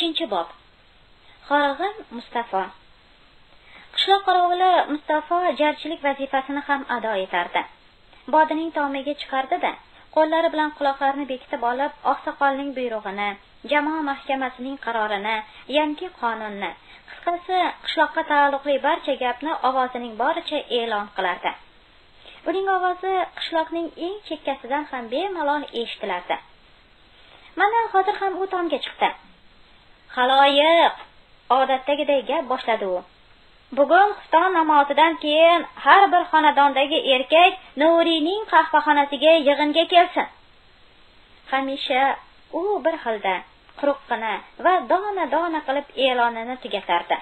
3-bob. Qorag'im Mustafa. Qishloq qorovuli Mustafa jarchilik vazifasini ham ado etardi. Bodining tomiga chiqardi-da, qo'llari bilan quloqlarini bekitib olib, oqsoqolning buyrug'ini, jamoa mahkamasining qarorini, yangi qonunni, qisqasi qishloqqa taalluqli barcha gapni ovozining boricha e'lon qilardi. Uning ovozi qishloqning eng chekkasidan ham bemalol eshitilardi. Mana hozir ham u tomga chiqdi. Xaloyiq, odatdagiday gap boshladi u. Bugun xufton namozidan keyin har bir xonadondagi erkak Nuriyning qahvaxonasiga yig'inga kelsin. Hamisha u bir xilda quruqqina va dona-dona qilib e'lonini tugatardi.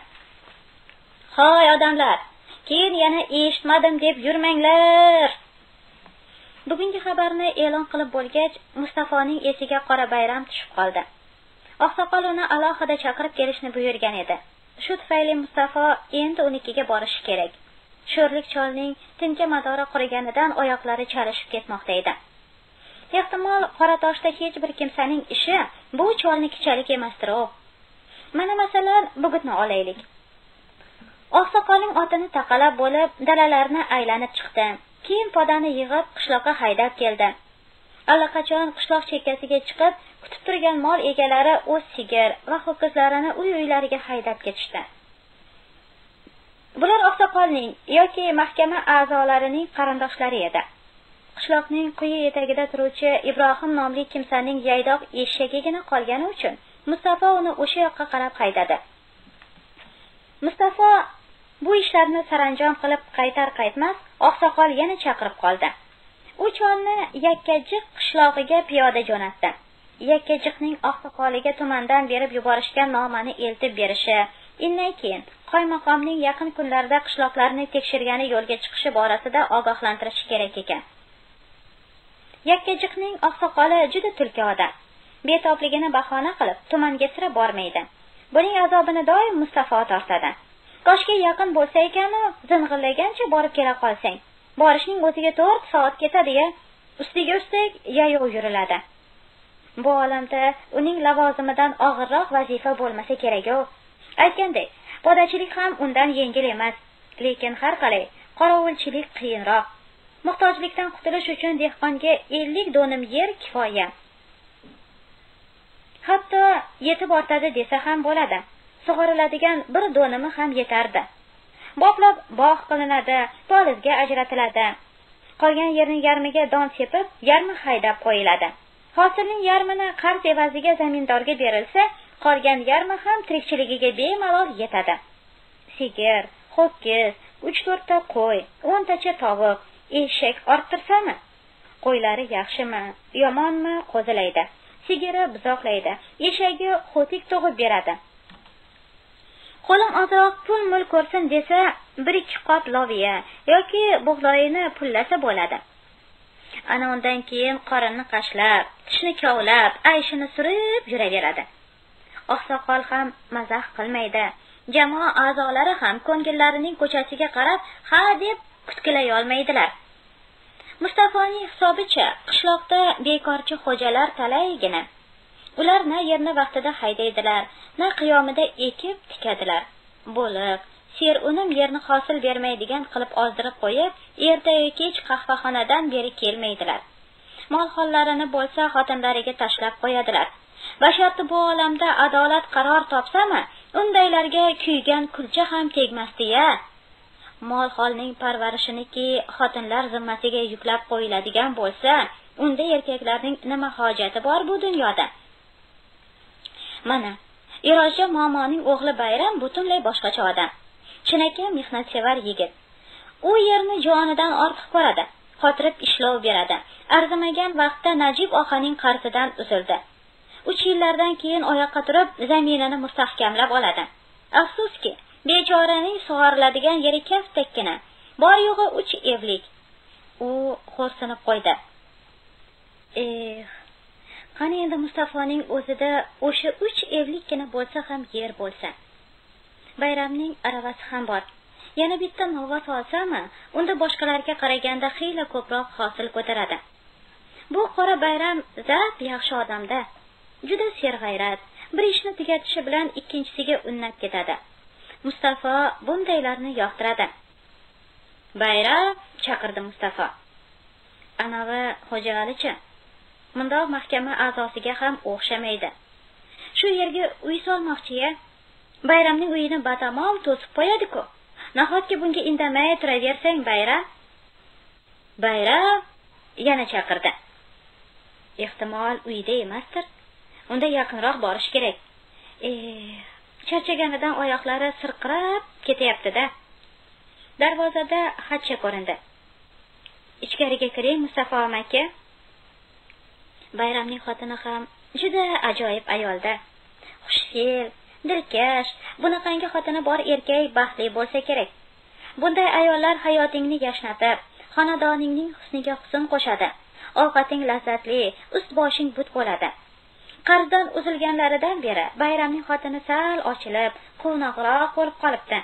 Hoy odamlar, keyin yana eshitmadim deb yurmanglar. Bugungi xabarni e'lon qilib bo'lgach, Mustafoning esiga qora bayram tushib qoldi. Oqsoqol uni alohida chaqirib kelishni buyurgan edi. Shu tufayli Mustafo endi unikiga borishi kerak. Sho'rlik cholning tinka madori quriganidan oyoqlari chalishib ketmoqda edi. Ehtimol Qoratoshda hech bir kimsaning ishi bu cholnikichalik emasdir. Mana masalan, bugutni olaylik. Oqsoqolning otini taqalab bo'lib, dalalarni aylanib chiqdi. Keyin podani yig'ib qishloqqa haydab keldi. Allaqachon qishloq chekkasiga chiqib, kutib turgan mol egalari o'z sigir va ho'kizlarini uy-uylariga haydab ketishdi. Bular oqsoqolning yoki mahkama a'zolarining qarindoshlari edi. Qishloqning quyi etagida turuvchi Ibrohim nomli kimsaning yaydoq eshagigina qolgani uchun Mustafa uni o'sha yoqqa qarab haydadi. Mustafa bu ishlarni saranjom qilib qaytar-qaytmas oqsoqol yana chaqirib qoldi. U cholni Yakkajiq qishlog'iga piyoda jo'natdi. Yakkajiqning oqsoqoliga tumandan berib yuborishgan nomani eltib berishi, innay keyin qo'ymaqomning yaqin kunlarda qishloqlarni tekshirgani yo'lga chiqishi borasida ogohlantirishi kerak ekan. Yakkajiqning oqsoqoli juda tulki odam. Betobligini bahona qilib tumanga sira bormaydi. Buning azobini doim Mustafa tortadi. Toshga yaqin bo'lsa ekan, zing'illagancha borib kela qolsang, borishning o'ziga 4 soat ketadi-ya, ustiga ustak yayov yuriladi. Bu olamda uning lavozimidan og'irroq vazifa bo'lmasa kerak-ku. Aytgandek, podachilik ham undan yengil emas, lekin har qalay qorovulchilik qiyinroq. Muhtojlikdan qutulish uchun dehqonga 50 donim yer kifoya. Hatto yetib ortadi desa ham bo'ladi. Sug'oriladigan bir donimi ham yetardi. Boplab bog' qilinadi, polizga ajratiladi. Qolgan yerning yarmiga don sepib, yarmi haydab qo'yiladi. Hosilning yarmini qarz evaziga zamindorga berilsa, qolgan yarmi ham tirikchiligiga bemalol yetadi. Sigir, ho'kiz, 3-4 ta qo'y, 10 tacha tovuq, eshak orttirsami? Qo'ylari yaxshimi, yomonmi qo'zilaydi. Sigiri buzoqlaydi, eshagi xo'tik tug'ib beradi. Qo'lim ozroq pul-mul ko'rsin desa, 1-2 qop loviya yoki bug'doyini pullasa bo'ladi. Ana undan keyin qorinni qashlab, tishni kovlab, ayshini surib yuraveradi. Oqsoqol ham mazax qilmaydi. Jamoa a'zolari ham ko'ngillarining ko'chasiga qarab, ha deb kutkilay olmaydilar. Mustafoning hisobicha, qishloqda bekorchi xo'jalar talaygina. Ular na yerni vaqtida haydaydilar, na qiyomida ekib tikadilar. Bo'liq, ser unum yerni hosil bermaydigan qilib ozdirib qo'yib, ertaga kech qahvaxonadan beri kelmaydilar. Mol hollarini bo'lsa xotinlariga tashlab qo'yadilar. Basharti bu olamda adolat qaror topsami, undaylarga kuygan kulcha ham tegmasdi-ya. Mol holning parvarishiniki xotinlar zimmasiga yuklab qo'yiladigan bo'lsa, unda erkaklarning nima hojati bor bu dunyoda? Mana, Iroja momoning o'g'li Bayram butunlay boshqacha odam. Chinakam mehnatsevar yigit. U yerni jonidan ortiq ko'radi, xotirib ishlov beradi. Arzimagan vaqtda Najib okaning qarzidan uzildi. 3 yillardan keyin oyoqqa turib, zaminini mustahkamlab oladi. Afsuski, bechoraning sug'oriladigan yeri kaftdakkina, bor yo'g'i 3 evlik. U xo'rsinib qo'ydi. Qani endi Mustafoning o'zida o'sha 3 evlikkina bo'lsa ham yer bo'lsa. Bayramning aravasi ham bor. Yana bitta nova solsami, unda boshqalarga qaraganda xiyla ko'proq hosil ko'taradi. Bu qora Bayram zot yaxshi odamda. Juda serg'ayrat, bir ishni tugatishi bilan ikkinchisiga unnab ketadi. Mustafa bundaylarni yoqtiradi. Bayram, chaqirdi Mustafa. Anavi Xo'jaalichi mundoq mahkama a'zosiga ham o'xshamaydi. Shu yerga uy solmoqchi-ya. Bayramning uyini batamom to'sib qo'yadi-ku. Nahotki bunga indamay turaversang, Bayram? Bayram yana chaqirdi. Ehtimol uyda emasdir. Unda yaqinroq borish kerak. Charchaganidan oyoqlari sirqirab ketyapti-da. Darvozada Xatcha ko'rindi. Ichkariga kiring, Mustafa aka. Bayramning xotini ham juda ajoyib ayolda. Xushfe'l, dilkash, bunaqangi xotini bor erkak baxtli bo'lsa kerak. Bunday ayollar hayotingni yashnatib, xonadoningning husniga husn qo'shadi. Ovqating lazzatli, ust-boshing but bo'ladi. Qarzdan uzilganlaridan beri Bayramning xotini sal ochilib, quvnoqroq bo'lib qolibdi.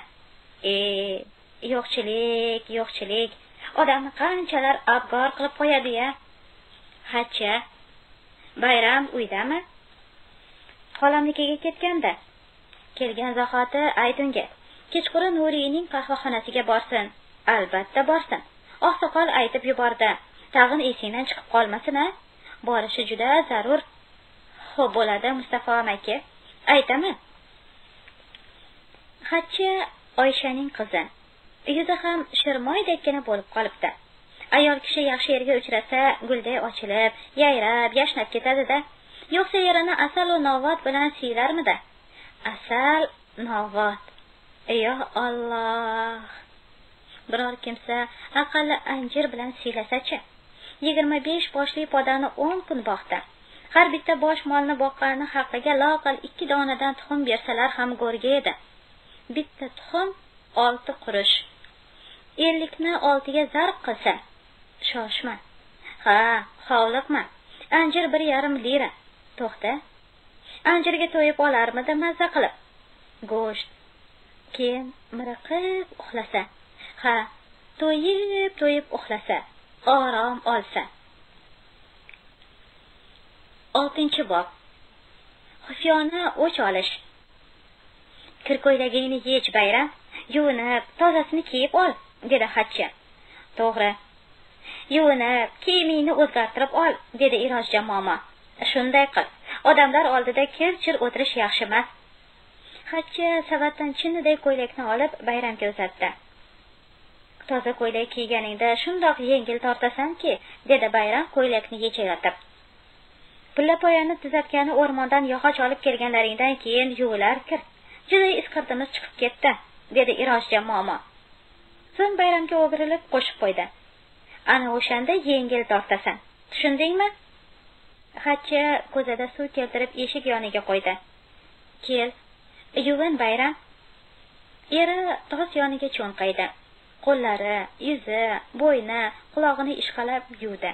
Yo'qchilik, odamni qanchalar abgor qilib qo'yadi-ya. Xatcha, Bayram uydami? Xolamnikiga ketganda. Kelgan zahoti ayt unga. Kechqurun Nuriyning qahvaxonasiga borsin. Albatta borsin. Oqsoqol aytib yubordi. Tag'in esingdan chiqib qolmasin-a? Borishi juda zarur. Xo'p bo'ladi, Mustafa aka. Aytaman. Xatcha Oyshaning qizi. Yuzi ham shirmoydekkina bo'lib qolibdi. Ayol kishi yaxshi yerga uchrasa, gulday ochilib, yayrab, yashnab ketadi-da. Yo'qsa yerini asal va novot bilan siylarmidi? Asal, novot. Ey Alloh. Biror kimsa aqalli anjir bilan siylasa-chi? 25 boshli podani 10 kun boqdi. Har bitta bosh molni boqqani haqqiga loqal 2 donadan tuxum bersalar ham go'rga edi. Bitta tuxum 6 qurush. 50 ni 6 ga zarb qilsa, shoshma. Ha, hovliqma. Anjir 1,5 lira. To'xta. Anjirga to'yib olarmidi mazza qilib? Go'sht. Keyin miriqib uxlasa. Ha, to'yib uxlasa, orom olsa. 6-bob. Xufiyona o'ch olish. Kirko'ylagingni yech, Bayram. Yuvinib, tozasini kiyib ol, dedi Xatcha. To'g'ri. Yuvinib, kiyimingni o'zgartirib ol, dedi Irojjon momo. Shunday qil. Odamlar oldida kir-chir o'tirish yaxshi emas. Xatcha savatdan chinniday ko'ylakni olib Bayramga uzatdi. Toza ko'ylak kiyganingda shundoq yengil tortasanki, dedi Bayram ko'ylakni yechayotib. Pillapoyani tuzatgani o'rmondan yog'och olib kelganlaringdan keyin yuvilar kir. Juda isqirtimiz chiqib ketdi, dedi Irojjon momo. So'ng Bayramga o'girilib qo'shib qo'ydi. Ana o'shanda yengil tortasan. Tushundingmi? Xatcha ko'zada suv keltirib eshik yoniga qo'ydi. Kel, yuvin Bayram. Eri tos yoniga cho'nqaydi. Qo'llari, yuzi, bo'yni, quloqini ishqalab yuvdi.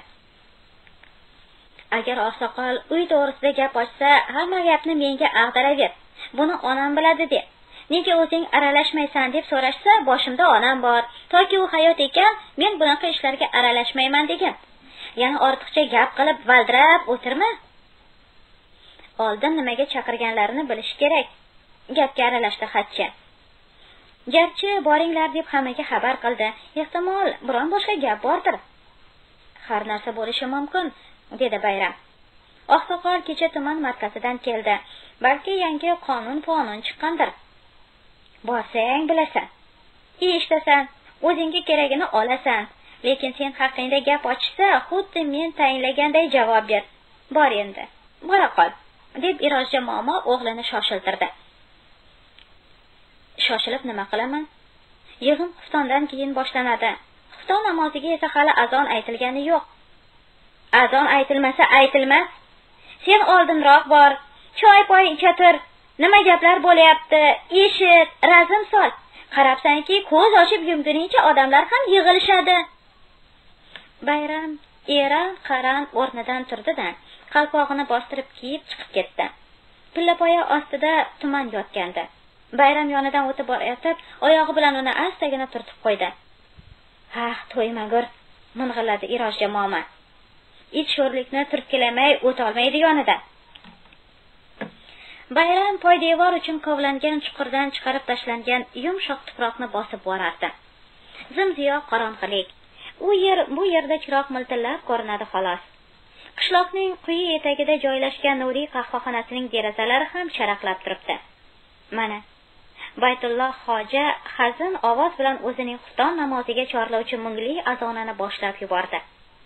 Agar oqsoqol uy to'g'risida gap ochsa, hamma gapni menga ag'daraver. Buni onam biladi deb. Nega o'zing aralashmaysan deb so'rashsa, boshimda onam bor. Toki u hayot ekan, men bunaqa ishlarga aralashmayman degan. Yana ortiqcha gap qilib valdirab o'tirma. Oldin nimaga chaqirganlarini bilish kerak. Gapga aralashdi Xatcha. Garchi boringlar deb hammaga xabar qildi. Ehtimol biron boshqa gap bordir. Har narsa bo'lishi mumkin, dedi Bayram. Oqsoqol kecha tuman markazidan keldi. Balki yangi qonun chiqqandir. Borsang bilasan. Eshitasan, o'zingga keragini olasan. Lekin sen haqingda gap ochsa, xuddi men tayinlaganday javob ber. Bor endi. Bora qol, deb Irojjon momo o'g'lini shoshiltirdi. Shoshilib nima qilaman? Yig'in xuftondan keyin boshlanadi. Xufton namoziga esa hali azon aytilgani yo'q. Azon aytilmasa aytilmas. Sen oldinroq bor. Choy-poy icha tur. Nima gaplar bo'layapti? Eshit, razm sol. Qarabsanki, ko'z ochib yumguningcha odamlar ham yig'ilishadi. Bayram qaran o'rnidan turdi-da, qalpog'ini bostirib kiyib chiqib ketdi. Pillapoya ostida tuman yotgandi. Bayram yonidan o'tib borayotib, oyog'i bilan uni astagina turtib qo'ydi. "Ha, to'ymagur", ming'illadi Irojjon momo. Ich sho'rlikni turtkilamay o'tolmaydi yonidan. Bayram poydevor uchun kovlangan chuqurdan chiqarib tashlangan yumshoq tuproqni bosib borardi. Zimziyo qorong'ilik. Bu yerda chiroq miltillab ko'rinadi xolos. Qishloqning quyi etagida joylashgan nuriy qahvaxonasining derazalari ham charaqlab turibdi. Mana Baytulloh hoja hazin ovoz bilan o'zining xufton namoziga chorlovchi mungli azonini boshlab yubordi.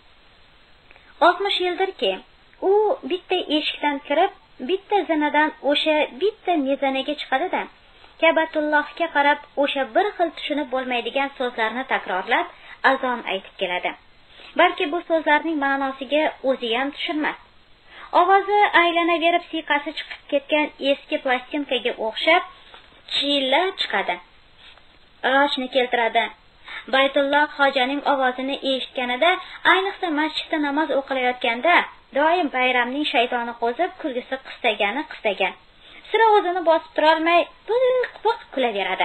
60 yildirki, u bitta eshikdan kirib, bitta zinadan o'sha bitta mezanaga chiqadi-da, Ka'batullohga qarab o'sha bir xil tushunib bo'lmaydigan so'zlarni takrorlab azon aytib keladi. Balki bu so'zlarning ma'nosiga o'zi ham tushunmas. Ovozi aylanaverib siyqasi chiqib ketgan eski plastinkaga o'xshab chillab chiqadi. Roshni keltiradi. Baytulloh hojaning ovozini eshitganida, ayniqsa masjidda namoz o'qilayotganda, doim bayramning shaytoni qo'zib kulgisi qistagan. Sira o'zini bosib tura olmay, biq kulaveradi.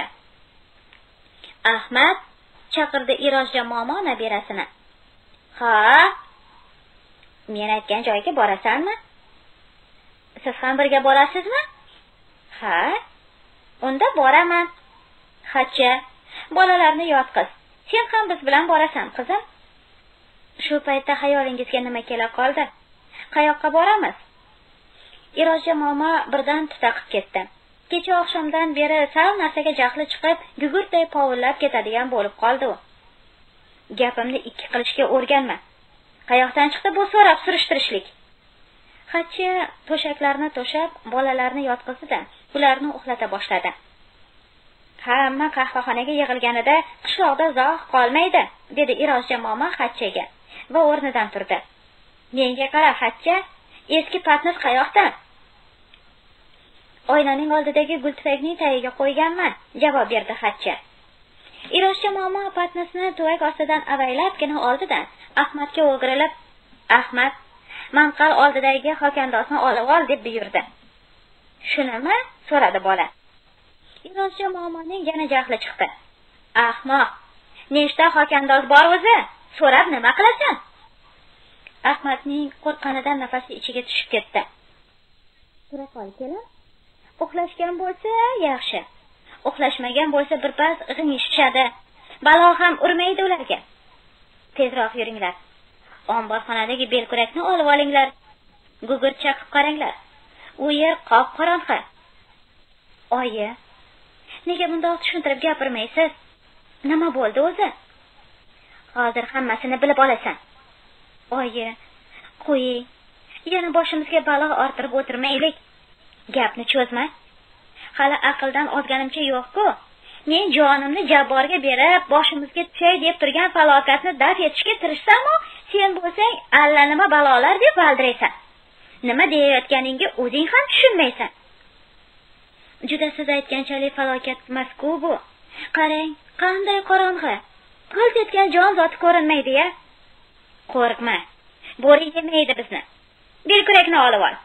Ahmad chaqirdi Irojja momo nabirasini. Ha? Men aytgan joyga borasanmi? Siz ham birga borasizmi? Ha? Unda boraman. Hacha, bolalarni yotqiz. Sen ham biz bilan borasan, qizim. Shu paytda xayolingizga nima kela qoldi? Qayoqqa boramiz? Irojja momo birdan tutaqib ketdi. Kecha oqshomdan beri sal narsaga jahli chiqib, gugurtday povullab ketadigan bo'lib qoldi u. Gapimni ikki qilishga o'rganma. Qayoqdan chiqdi bu so'rab surishtirishlik? Hacha to'shaklarni to'shab, bolalarni yotqizdi-da, ularni uxlata boshladi. Hamma qahvaxonaga yig'ilganida qishloqda uzoq qolmaydi, dedi Irojja momo Hachaga va o'rnidan turdi. Menga qara, Hacha, eski patnis qayoqda? Oynaning oldidagi gultufakning tagiga qo'yganman, javob berdi Hacha. Irojja momo patnisni tuvak ostidan avaylabgina oldi-da, Ahmadga o'girilib, "Ahmad, manqal oldidagi xokandozni olib ol" deb buyurdi. "Shunimi?" so'radi bola. Irojja momoning yana jahli chiqdi. "Ahmoq, nechta xokandoz bor o'zi? So'rab nima qilasan?" Ahmadning qo'rqqanidan nafasi ichiga tushib ketdi. "Tura qol, kelin. Uxlashgan bo'lsa yaxshi. Uxlashmagan bo'lsa birpas g'ingishishadi. Balo ham urmaydi ularga. Tezroq yuringlar. Omborxonadagi belkurakni olib olinglar. Gugurt chaqib qaranglar. U yer qop-qorong'i." "Oyi, nega bundoq tushuntirib gapirmaysiz? Nima bo'ldi o'zi?" "Hozir hammasini bilib olasan." "Oyi, qo'ying. Yana boshimizga balo orttirib o'tirmaylik. Gapni cho'zma. Hali aqldan ozganimcha yo'q-ku. Men jonimni jabborga berib, boshimizga tushay deb turgan falokatni daf etishga tirishsam-u, sen bo'lsang allanima balolar deb valdiraysan. Nima deyayotganingga o'zing ham tushunmaysan." "Juda siz aytganchalik falokat emas-ku bu. Qarang, qanday qorong'i. Qo'l tetgan jon zoti ko'rinmaydi-ya." "Qo'rqma. Bo'ri yemaydi bizni. Belkurakni olib ol."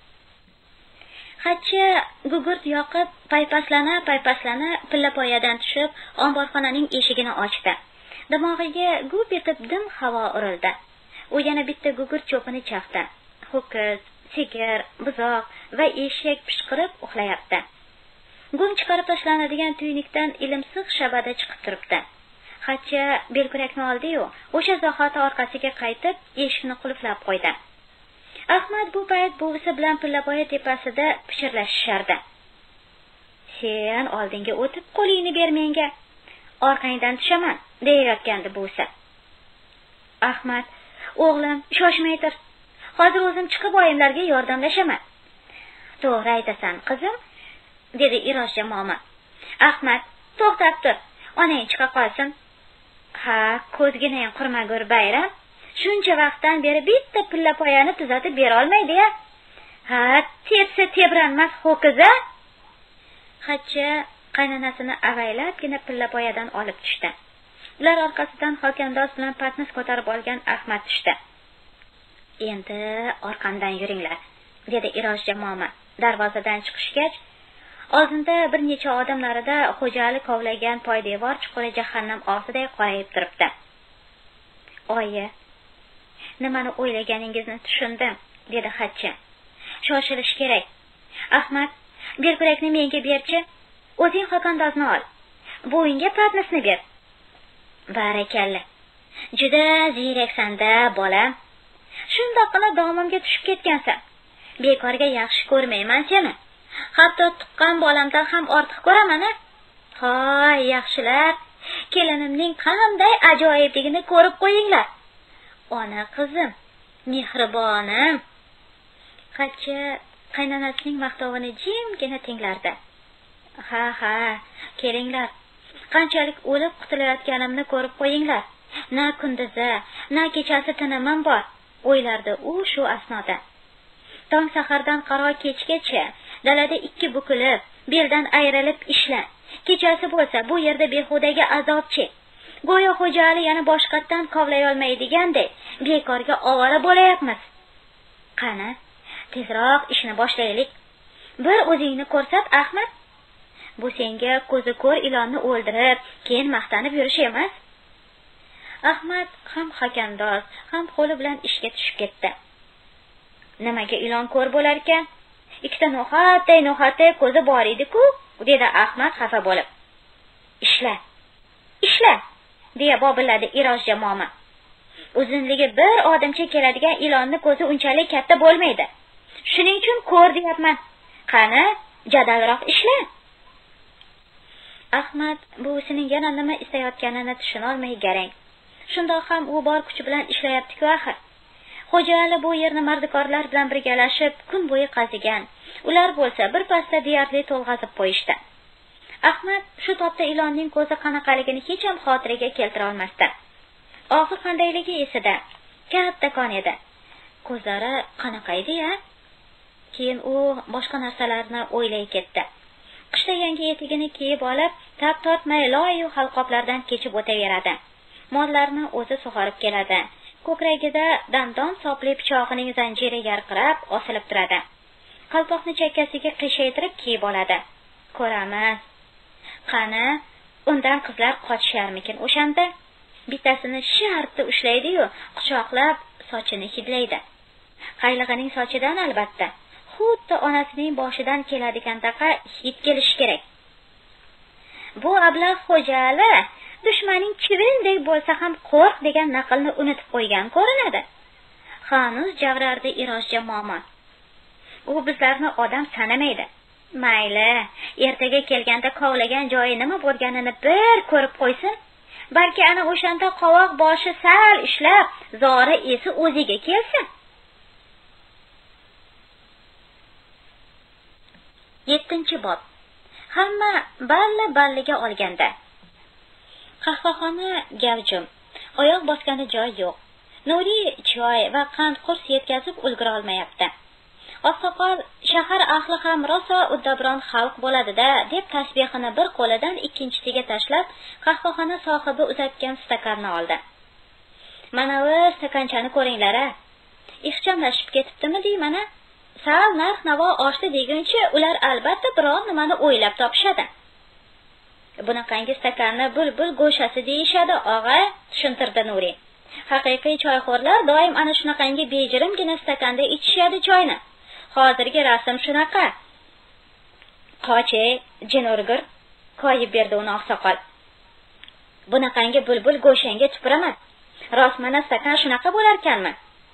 Hacha gugurt yoqib, paypaslana pillapoyadan tushib, omborxonaning eshigini ochdi. Dimog'iga gup etib dim havo urildi. U yana bitta gugurt cho'pini chaqdi. Ho'kiz, sigir, buzoq va eshak pishqirib uxlayapti. Gum chiqarib tashlanadigan tuynikdan ilimsiq shabada chiqib turibdi. Hacha belkurakni oldi-yu, o'sha zahoti orqasiga qaytib, eshikni qulflab qo'ydi. Ahmad bu payt buvisi bilan pillapoya tepasida pichirlashishardi. "Sen oldinga o'tib qo'lingni ber menga. Orqangdan tushaman", deyayotgandi buvisi. "Ahmad, o'g'lim, shoshmay tur. Hozir o'zim chiqib oyimlarga yordamlashaman." "To'g'ri aytasan, qizim", dedi Irojja momo. "Ahmad, to'xtab tur. Onang chiqa qolsin." "Ha, ko'zginang qurmagur bayram. Shuncha vaqtdan beri bitta pillapoyani tuzatib bera olmaydi-ya. Ha, tepsa tebranmas ho'kiza." Hacha qaynonasini avaylabgina pillapoyadan olib tushdi. Ular orqasidan xokandoz bilan patnis ko'tarib olgan Ahmad tushdi. "Endi orqamdan yuringlar", dedi Irojja momo. Darvozadan chiqishgach, oldinda bir necha odam narida xo'jali kovlagan poydevor chuquri jahannam og'ziday qorayib turibdi. "Oyi, nimani o'ylaganingizni tushundim", dedi Hacha. "Shoshilish kerak. Ahmad, Belkurakni menga berchi. O'zing xokandozni ol. Bo'yinga patnisni ber. Barakalla. Juda ziyraksan-da, bolam. Shundoqqina domimga tushib ketgansan. Bekorga yaxshi ko'rmayman seni. Hatto tuqqan bolamdan ham ortiq ko'raman-a. Hoy, yaxshilar, kelinimning qanday ajoyibligini ko'rib qo'yinglar. Ona qizim, mehribonim. Qachcha qaynonasining maqtovini jimgina tinglardi. Ha, kelinglar. Qanchalik o'lib qutulayotganimni ko'rib qo'yinglar. Na kunduzi, na kechasi tinimim bor, o'ylardi u shu asnoda. Tong sahardan qaro kechgacha dalada ikki bukilib, beldan ayrilib ishla. Kechasi bo'lsa bu yerda behudaga azob chek. Go'yo xo'jali yana boshqatdan kovlay olmaydiganday bekorga ovora bo'layapmiz. Qani, tezroq ishni boshlaylik. Bir o'zingni ko'rsat, Ahmad. Bu senga ko'zi ko'r ilonni o'ldirib, keyin maqtanib yurish emas. Ahmad ham hakandoz, ham qo'li bilan ishga tushib ketdi. Nimaga ilon ko'r bo'lar ekan? Ikkita no'xatday ko'zi bor edi-ku, dedi Ahmad xafa bo'lib. Ishla, deya bobilladi Irojja momo. Uzunligi bir odamcha keladigan ilonni ko'zi unchalik katta bo'lmaydi. Shuning uchun ko'r deyapman. Qani, jadalroq ishla. Ahmad buvisining yana nima istayotganini tushuna olmay garang. Shundoq ham u bor kuchi bilan ishlayapti-ku axir. Xo'jali bu yerni mardikorlar bilan birgalashib kun bo'yi qazigan. Ular bo'lsa bir pasda deyarli to'lg'azib qo'yishdi. Ahmad shu topda ilonning ko'zi qanaqaligini hech ham xotiriga keltira olmasdi. Og'zi qandayligi esida, kattakon edi. Ko'zlari qanaqa edi-ya? Keyin u boshqa narsalarni o'ylay ketdi. Qishda yangi etigini kiyib olib, tap tortmay loyu halqoblardan kechib o'taveradi. Mollarni o'zi sug'orib keladi. Ko'kragida dandon sopli pichog'ining zanjiri yarqirab osilib turadi. Qalpoqni chakkasiga qiyshaytirib kiyib oladi. Ko'ramiz. Qani, undan qizlar qochisharmikin o'shanda? Bittasini shartta ushlaydi-yu, quchoqlab sochini hidlaydi. Qaylig'ining sochidan albatta. Xuddi onasining boshidan keladigandaqa hid kelishi kerak. Bu ablah xo'jali dushmaning chivindek bo'lsa ham qo'rq degan naqlni unutib qo'ygan ko'rinadi. Hanuz javrardi Irojja momo. U bizlarni odam sanamaydi. Mayli, ertaga kelganda kovlagan joyi nima bo'lganini bir ko'rib qo'ysin. Balki ana o'shanda qovoq boshi sal ishlab, zori esi o'ziga kelsin. 7-bob. Hamma balliga olganda. Qahvaxona gavjum. Oyoq bosgani joy yo'q. Nuri choy va qand qurs yetkazib ulgura olmayapti. Oqsoqol shahar ahli ham rosa uddabron xalq bo'ladi-da, deb tasbihini bir qo'lidan ikkinchisiga tashlab, qahvaxona sohibi uzatgan stakanni oldi. Mana bu stakanchani ko'ringlar-a. Ixchamlashib ketibdimi deymana? Sal narx-navo oshdi deguncha ular albatta biron nimani o'ylab topishadi. Bunaqangi stakanni bulbul go'shasi deyishadi, og'a, tushuntirdi Nuri. Haqiqiy choyxo'rlar doim ana shunaqangi bejirimgina stakanda ichishadi choyni. Hozirgi rasm shunaqa. Qochi, jinurgir, qo'yib berdi uni Oqsoqol. Bunaqangi bulbul go'shanga tupuraman. Rost mana stakan shunaqa bo'lar ekanmi?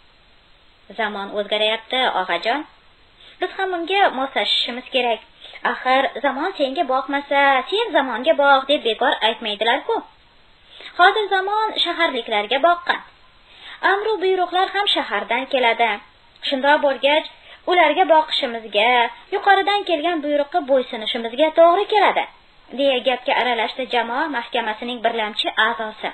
Zamon o'zgarayapti, og'ajon. Biz ham unga moslashishimiz kerak. Axir zamon senga boqmasa, sen zamonga boq deb bekor aytmaydilar-ku. Hozir zamon shaharliklarga boqqan. Amru buyruqlar ham shahardan keladi. Shundoq bo'lgach, ularga boqishimizga, yuqoridan kelgan buyruqqa bo'ysunishimizga to'g'ri keladi, deya gapga aralashdi jamoa mahkamasining birlamchi a'zosi.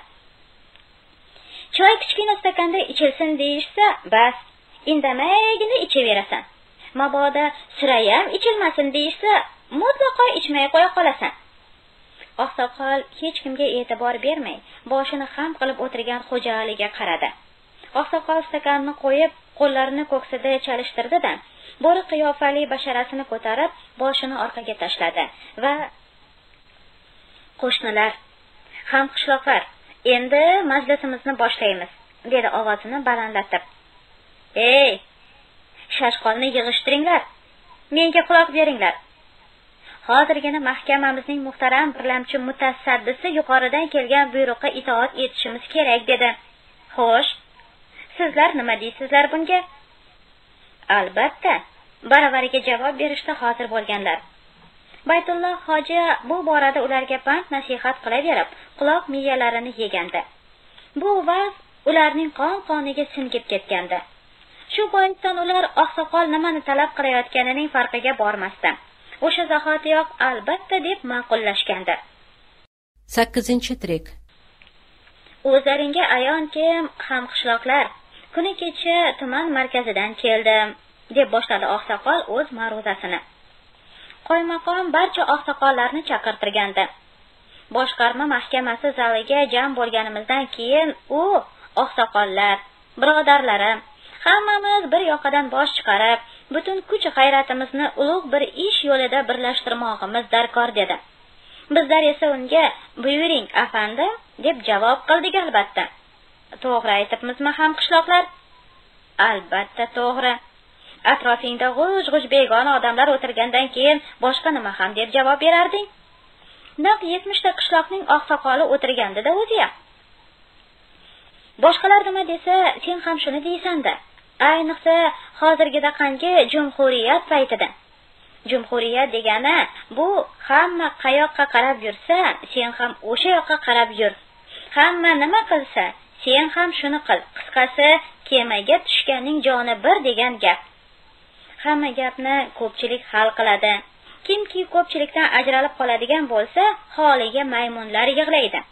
Choy kichkina stakanda ichilsin deyishsa, bas, indamaygina ichaverasan. Mabodo sirayam ichilmasin deyishsa, mutlaqo ichmay qo'ya qolasan. Oqsoqol hech kimga e'tibor bermay, boshini xam qilib o'tirgan xo'jaliga qaradi. Oqsoqol stakanni qo'yib, qo'llarini ko'ksida chalishtirdi-da, bo'ri qiyofali basharasini ko'tarib, boshini orqaga tashladi va qo'shnilar, ham qishloqlar, endi majlisimizni boshlaymiz, dedi ovozini balandlatib. Ey, shashqolni yig'ishtiringlar. Menga quloq beringlar. hozirgina mahkamamizning muhtaram birlamchi mutasaddisi yuqoridan kelgan buyruqqa itoat etishimiz kerak dedi. Xo'sh, sizlar nima deysizlar bunga? Albatta, baravariga javob berishda hozir bo'lganlar. Baytulloh hoji bu borada ularga pand nasihat qilaverib, quloq miyalarini yegandi. Bu vaz ularning qon-qoniga singib ketgandi. Shu boisdan ular oqsoqol nimani talab qilayotganining farqiga bormasdi. O'sha zahotiyoq albatta deb ma'qullashgandi. 8-trik. O'zlaringga ayonki, hamqishloqlar, kuni kecha tuman markazidan keldim, deb boshladi oqsoqol o'z ma'ruzasini. Qo'ymaqom barcha oqsoqollarni chaqirtirgandi. Boshqarma mahkamasi zaliga jam bo'lganimizdan keyin u oqsoqollar, birodarlarim, hammamiz bir yoqadan bosh chiqarib, butun kuch g'ayratimizni ulug' bir ish yo'lida birlashtirmoqimiz darkor dedi. Bizlar esa unga "Buyuring, afandi" deb javob qildik albatta. To'g'ri aytibmizmi ham qishloqlar? Albatta to'g'ri. Atrofingda g'uj-g'uj begona odamlar o'tirgandan keyin boshqa nima ham deb javob berarding? Naq 70 ta qishloqning oqsoqoli o'tirganda-da o'ziya. Boshqalar nima desa, sen ham shuni deysan-da. Ayniqsa hozirgida qangi jumhuriyat paytida. Jumhuriyat degani bu hamma qayoqqa qarab yursa, sen ham o'sha yoqqa qarab yur. Hamma nima qilsa, sen ham shuni qil. Qisqasi, kemaga tushganning joni bir degan gap. Hamma gapni ko'pchilik hal qiladi. Kimki ko'pchilikdan ajralib qoladigan bo'lsa, holiga maymunlar yig'laydi.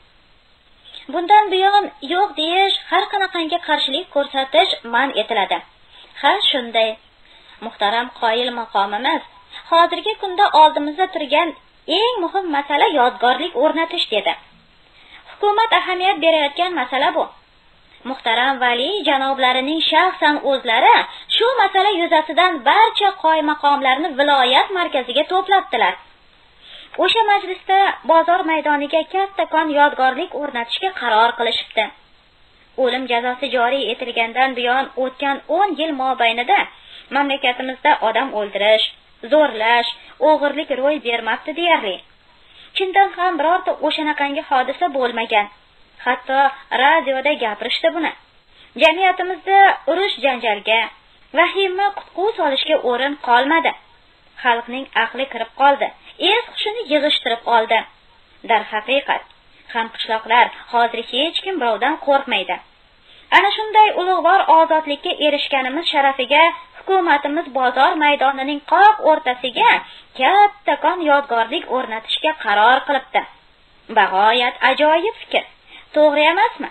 Bundan buyon yo'q deyish, har qanaqangi qarshilik ko'rsatish man etiladi. Ha, shunday. Muhtaram qoyil maqomimiz, hozirgi kunda oldimizda turgan eng muhim masala yodgorlik o'rnatish dedi. Hukumat ahamiyat berayotgan masala bu. Muhtaram vali janoblarining shaxsan o'zlari shu masala yuzasidan barcha qoymaqomlarni viloyat markaziga to'plabdilar. O'sha majlisda bozor maydoniga kattakon yodgorlik o'rnatishga qaror qilishibdi. O'lim jazosi joriy etilgandan buyon o'tgan 10 yil mobaynida mamlakatimizda odam o'ldirish, zo'rlash, o'g'irlik ro'y bermabdi deyarli. Chindan ham birorta o'shanaqangi hodisa bo'lmagan. Hatto radioda gapirishdi buni. Jamiyatimizda urush janjalga, vahima qutquv solishga o'rin qolmadi. Xalqning aqli kirib qoldi. Es hushini yig'ishtirib oldi. Dar haqiqat, ham qishloqlar hozir hech kim birovdan qo'rqmaydi. Ana shunday ulug'vor ozodlikka erishganimiz sharafiga hukumatimiz bozor maydonining qoq o'rtasiga kattakon yodgorlik o'rnatishga qaror qilibdi. Bag'oyat ajoyib fikr. To'g'ri emasmi?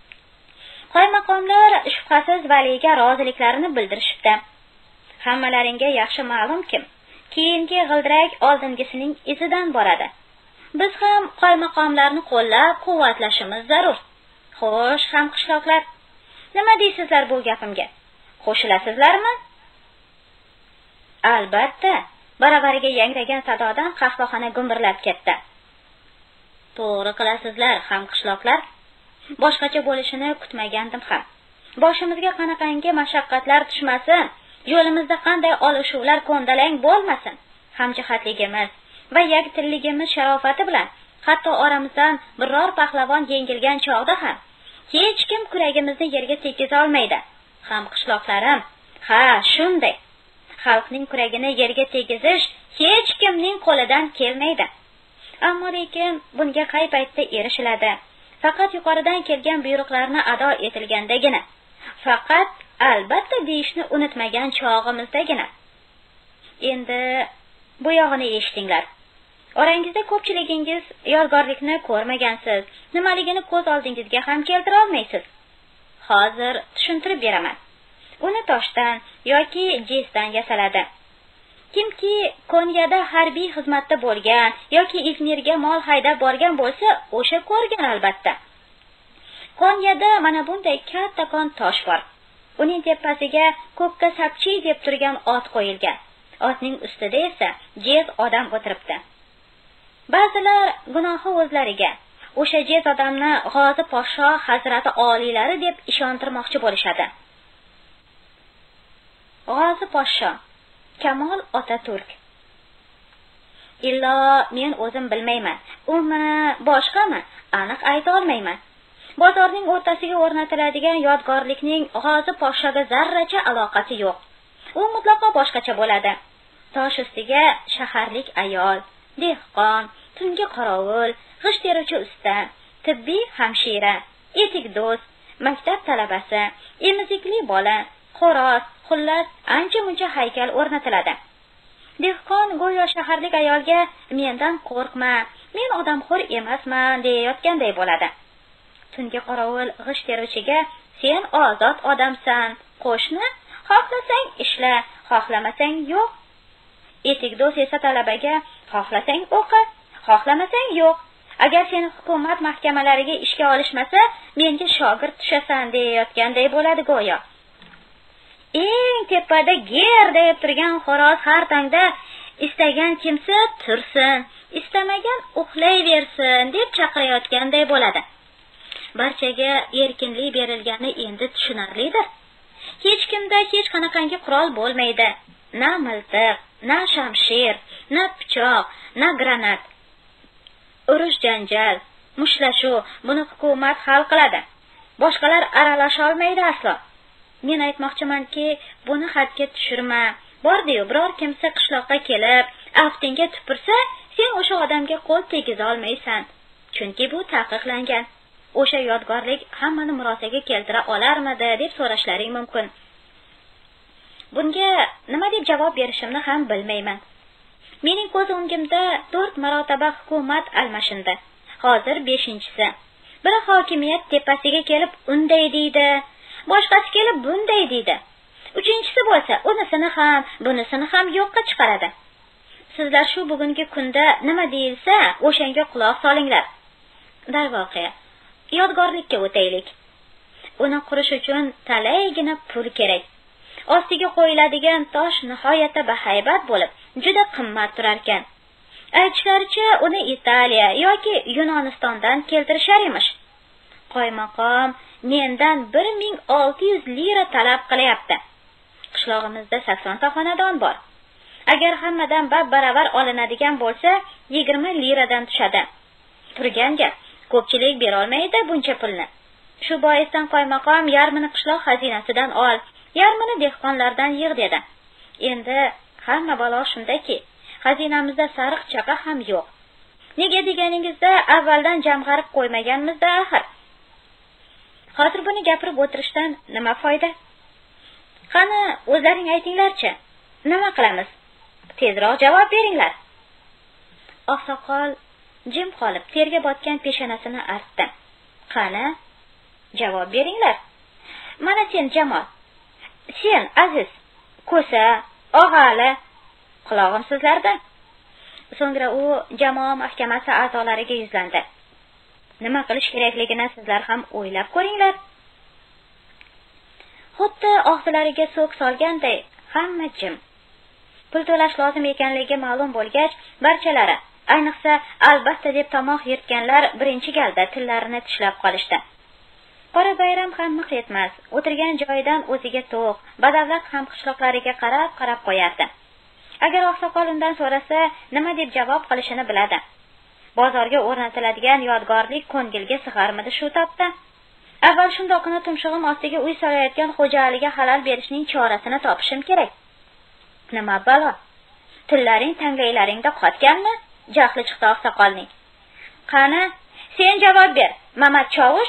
Qoymaqomlar shubhasiz valiga roziliklarini bildirishibdi. Hammalaringga yaxshi ma'lumki, keyingi g'ildirak oldingisining izidan boradi. Biz ham qoymaqomlarni qo'llab-quvvatlashimiz zarur. Xo'sh, ham qishloqlar, nima deysizlar bu gapimga? Qo'shilasizlarmi? Albatta, baravariga yangragan sadodan qahvaxona gumburlab ketdi. To'g'ri qilasizlar, ham qishloqlar. Boshqacha bo'lishini kutmagandim ham. Boshimizga qanaqangi mashaqqatlar tushmasin, yo'limizda qanday olishuvlar ko'ndalang bo'lmasin, hamjihatligimiz va yaktilligimiz sharofati bilan hatto oramizdan biror pahlavon yengilgan chog'da ham hech kim kuragimizni yerga tekiza olmaydi. Ham qishloqlarim, ha, shunday. Xalqning kuragini yerga tekizish hech kimning qo'lidan kelmaydi. Ammo lekin bunga qay paytda erishiladi? Faqat yuqoridan kelgan buyruqlarni ado etilgandagina. Faqat albatta deyishni unutmagan chog'imizdagina. Endi bu yog'ini eshitinglar. Orangizda ko'pchiligingiz yodgorlikni ko'rmagansiz, nimaligini ko'z oldingizga ham keltira olmaysiz. Hozir tushuntirib beraman. Uni toshdan yoki jesdan yasaladi. Kimki Konyada harbiy xizmatda bo'lgan yoki Izmirga mol haydab borgan bo'lsa, o'sha ko'rgan albatta. Konyada mana bunday kattakon tosh bor. Uning tepasiga ko'kka sapchi deb turgan ot qo'yilgan. Otning ustida esa jez odam o'tiribdi. Ba'zilar gunohi o'zlariga o'sha jez odamni G'ozi podsho hazrati oliylari deb ishontirmoqchi bo'lishadi. G'ozi podsho Kamol Otaturk. Illo men o'zim bilmayman. Umi, boshqami? Aniq ayta olmayman. Bozorning o'rtasiga o'rnatiladigan yodgorlikning g'ozi podshoga zarracha aloqasi yo'q. U mutlaqo boshqacha bo'ladi. Tosh ustiga shaharlik ayol, dehqon, tungi qorovul, g'isht teruvchi usta, tibbiy hamshira, etik do'st, maktab talabasi, emizikli bola, xo'roz, xullas ancha-muncha haykal o'rnatiladi. Dehqon go'yo shaharlik ayolga mendan qo'rqma, men odamxo'r emasman deyayotganday bo'ladi. Tungi qorovul g'isht teruvchiga sen ozod odamsan, qo'shni, xohlasang ishla, xohlamasang yo'q. Etik do'st esa talabaga xohlasang o'qi, xohlamasang yo'q. Agar seni hukumat mahkamalariga ishga olishmasa, menga shogird tushasan deyayotganday bo'ladi go'yo. Eng tepada ger deb turgan xo'roz har tongda istagan kimsa tursin, istamagan uxlayversin deb chaqirayotganday bo'ladi. Barchaga erkinlik berilgani endi tushunarlidir. Hech kimda hech qanaqangi qurol bo'lmaydi. Na miltiq, na shamshir, na pichoq, na granat. Urush janjal, mushtlashuv buni hukumat hal qiladi. Boshqalar aralasha olmaydi aslo. Men aytmoqchimanki, buni hadga tushirma. Bordi-yu biror kimsa qishloqqa kelib, aftinga tupursa, sen o'sha odamga qo'l tegiza olmaysan. Chunki bu taqiqlangan. O'sha yodgorlik hammani murosaga keltira olarmidi deb so'rashlaring mumkin. Bunga nima deb javob berishimni ham bilmayman. Mening ko'z o'ngimda 4 marotaba hukumat almashindi. Hozir 5-si. Biri hokimiyat tepasiga kelib unday deydi, boshqasi kelib bunday deydi. 3-si bo'lsa, unisini ham, bunisini ham yo'qqa chiqaradi. Sizlar shu bugungi kunda nima deyilsa, o'shanga quloq solinglar. Darvoqe, yodgorlikka o'taylik. Uni qurish uchun talaygina pul kerak. Ostiga qo'yiladigan tosh nihoyatda bahaybat bo'lib, juda qimmat turar ekan. Aytishlaricha, uni Italiya yoki Yunonistondan keltirishar emish. Qo'ymaqom mendan 1600 lira talab qilyapti. Qishlog'imizda 80 ta xonadon bor. Agar hammadan baravar olinadigan bo'lsa, 20 liradan tushadi. Turganga ko'pchilik bera olmaydi buncha pulni. Shu boisdan qo'ymaqom yarmini qishloq xazinasidan ol, yarmini dehqonlardan yig' dedi. Endi hamma balo shundaki, xazinamizda sariq chaqa ham yo'q. Nega deganingizda avvaldan jamg'arib qo'ymaganmizda axir. Hozir buni gapirib o'tirishdan nima foyda? Qani, o'zlaring aytinglarchi, nima qilamiz? Tezroq javob beringlar. Oqsoqol jim qolib, terga botgan peshonasini artdi. Qani, javob beringlar. Mana sen Jamol, sen Aziz, Ko'sa, Og'ali, qulog'im sizlarda. So'ngra u jamoa mahkamasi a'zolariga yuzlandi. Nima qilish kerakligini sizlar ham o'ylab ko'ringlar. Xuddi og'zilariga so'k solganday hamma jim. Pul to'lash lozim ekanligi ma'lum bo'lgach, barchalari, ayniqsa albatta deb tomoq yirtganlar birinchi galda tillarini tishlab qolishdi. Qora bayram ham miq etmas, o'tirgan joyidan o'ziga to'q, badavlat ham qishloqlariga qarab qo'yardi. Agar oqsoqol undan so'rasa, nima deb javob qilishini biladi. Bozorga o'rnatiladigan yodgorlik ko'ngilga sig'armidi shu topda. Avval shundoqina tumshug'im ostiga uy solayotgan xo'jaliga halal berishning chorasini topishim kerak. Nima balo? Tillaring tanglaylaringda qotganmi? Jahli chiqdi oqsoqolning. Qani, sen javob ber, Mamat Chovush.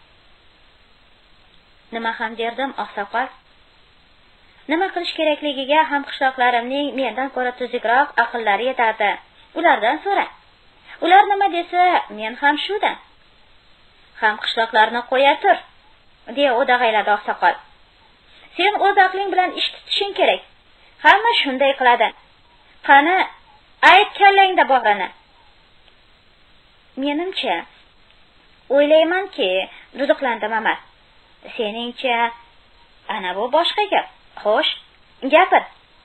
Nima ham derdim oqsoqol? Nima qilish kerakligiga ham qishloqlarimning mendan ko'ra tuzukroq aqllari yetardi. Ulardan so'ra. Ular nima desa, men ham shuda. Ham qishloqlarni qo'ya tur, deya o'dag'ayladi oqsoqol. Sen o'z aqling bilan ish tutishing kerak. Hamma shunday qiladi. Qani, ayt kallangda borini. Menimcha, o'ylaymanki, duduqlandi Mamat. Seningcha, ana bu boshqa gap. Xo'sh, gapir.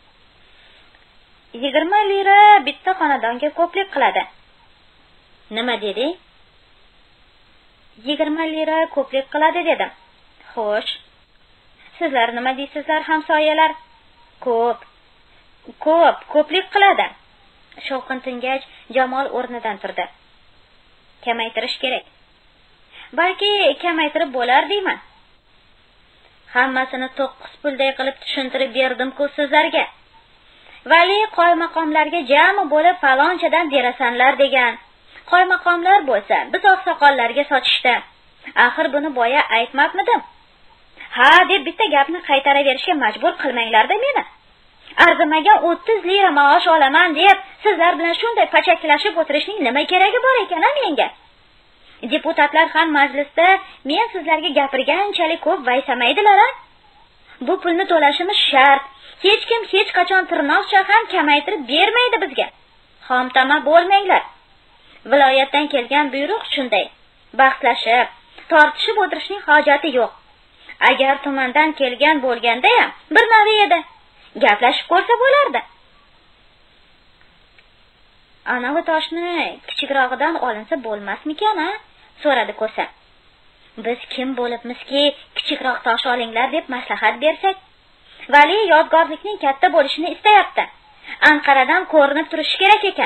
20 lira bitta xonadonga ko'plik qiladi. Nima deding? 20 lira ko'plik qiladi dedim. Xo'sh. Sizlar nima deysizlar, hamsoyalar? Ko'plik qiladi. Shovqin tingach Jamol o'rnidan turdi. Kamaytirish kerak. Balki kamaytirib bo'lar deyman. Hammasini 9 pulday qilib tushuntirib berdim-ku sizlarga. Vali qoymaqomlarga jami bo'lib falonchadan derasanlar degan. Qoymaqomlar bo'lsa biz oqsoqollarga sotishdi. Axir buni boya aytmabmidim? Ha deb bitta gapni qaytaraverishga majbur qilmanglar-da meni. Arzimagan 30 lira maosh olaman deb sizlar bilan shunday pachaklashib o'tirishning nima keragi bor ekan menga? Deputatlar ham majlisda men sizlarga gapirganchalik ko'p vaysamaydilar-a? Bu pulni to'lashimiz shart. Hech kim hech qachon tirnoqcha ham kamaytirib bermaydi bizga. Xomtama bo'lmanglar. Viloyatdan kelgan buyruq shunday. Bahslashib, tortishib o'tirishning hojati yo'q. Agar tumandan kelgan bo'lganda ham bir navi edi. Gaplashib ko'rsa bo'lardi. Anavi toshni kichikrog'idan olinsa bo'lmasmikan-a? So'radi Ko'sa. Biz kim bo'libmizki, kichikroq tosh olinglar deb maslahat bersak? Vali yodgorlikning katta bo'lishini istayapti. Anqaradan ko'rinib turishi kerak ekan.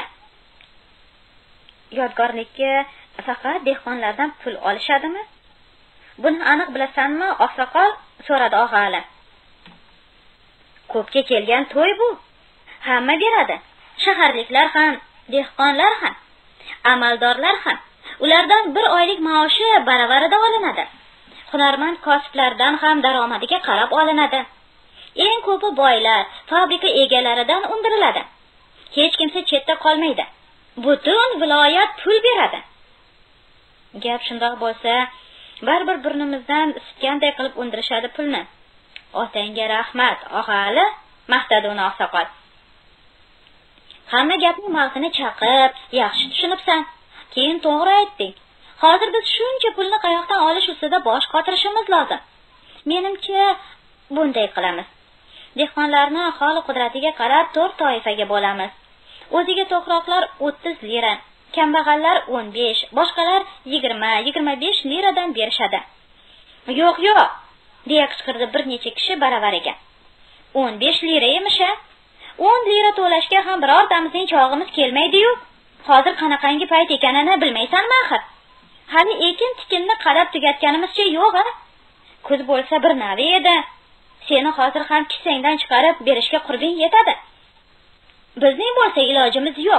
Yodgorlikka faqat dehqonlardan pul olishadimi? Buni aniq bilasanmi, oqsoqol? So'radi og'ali. Ko'pga kelgan to'y bu. Hamma beradi. Shaharliklar ham, dehqonlar ham, amaldorlar ham. Ulardan bir oylik maoshi baravarida olinadi. Hunarmand kosiblardan ham daromadiga qarab olinadi. Eng ko'pi boylar, fabrika egalaridan undiriladi. Hech kimsa chetda qolmaydi. Butun viloyat pul beradi. Gap shundoq bo'lsa, baribir burnimizdan sutganday qilib undirishadi pulni. Otangga rahmat, og'ali, maqtadi uni oqsoqol. Hamma gapning mag'zini chaqib, yaxshi tushunibsan. Keyin to'g'ri aytding. Hozir biz shuncha pulni qayoqdan olish ustida bosh qotirishimiz lozim. Menimcha, bunday qilamiz. Dehqonlarni holi qudratiga qarab 4 toifaga bo'lamiz. O'ziga to'qroqlar 30 lira, kambag'allar 15, boshqalar 20-25 liradan berishadi. Yo'q, deya qichqirdi bir necha kishi baravariga. 15 lira emish-a? 10 lira to'lashga ham birortamizning chog'imiz kelmaydi-yu. Hozir qanaqangi payt ekanini bilmaysanmi axir? Hali ekin-tikinni qarab tugatganimizcha yo'q-a? Kuz bo'lsa bir navi edi. Seni hozir ham kissangdan chiqarib berishga qurbing yetadi. Bizning bo'lsa ilojimiz yo'q.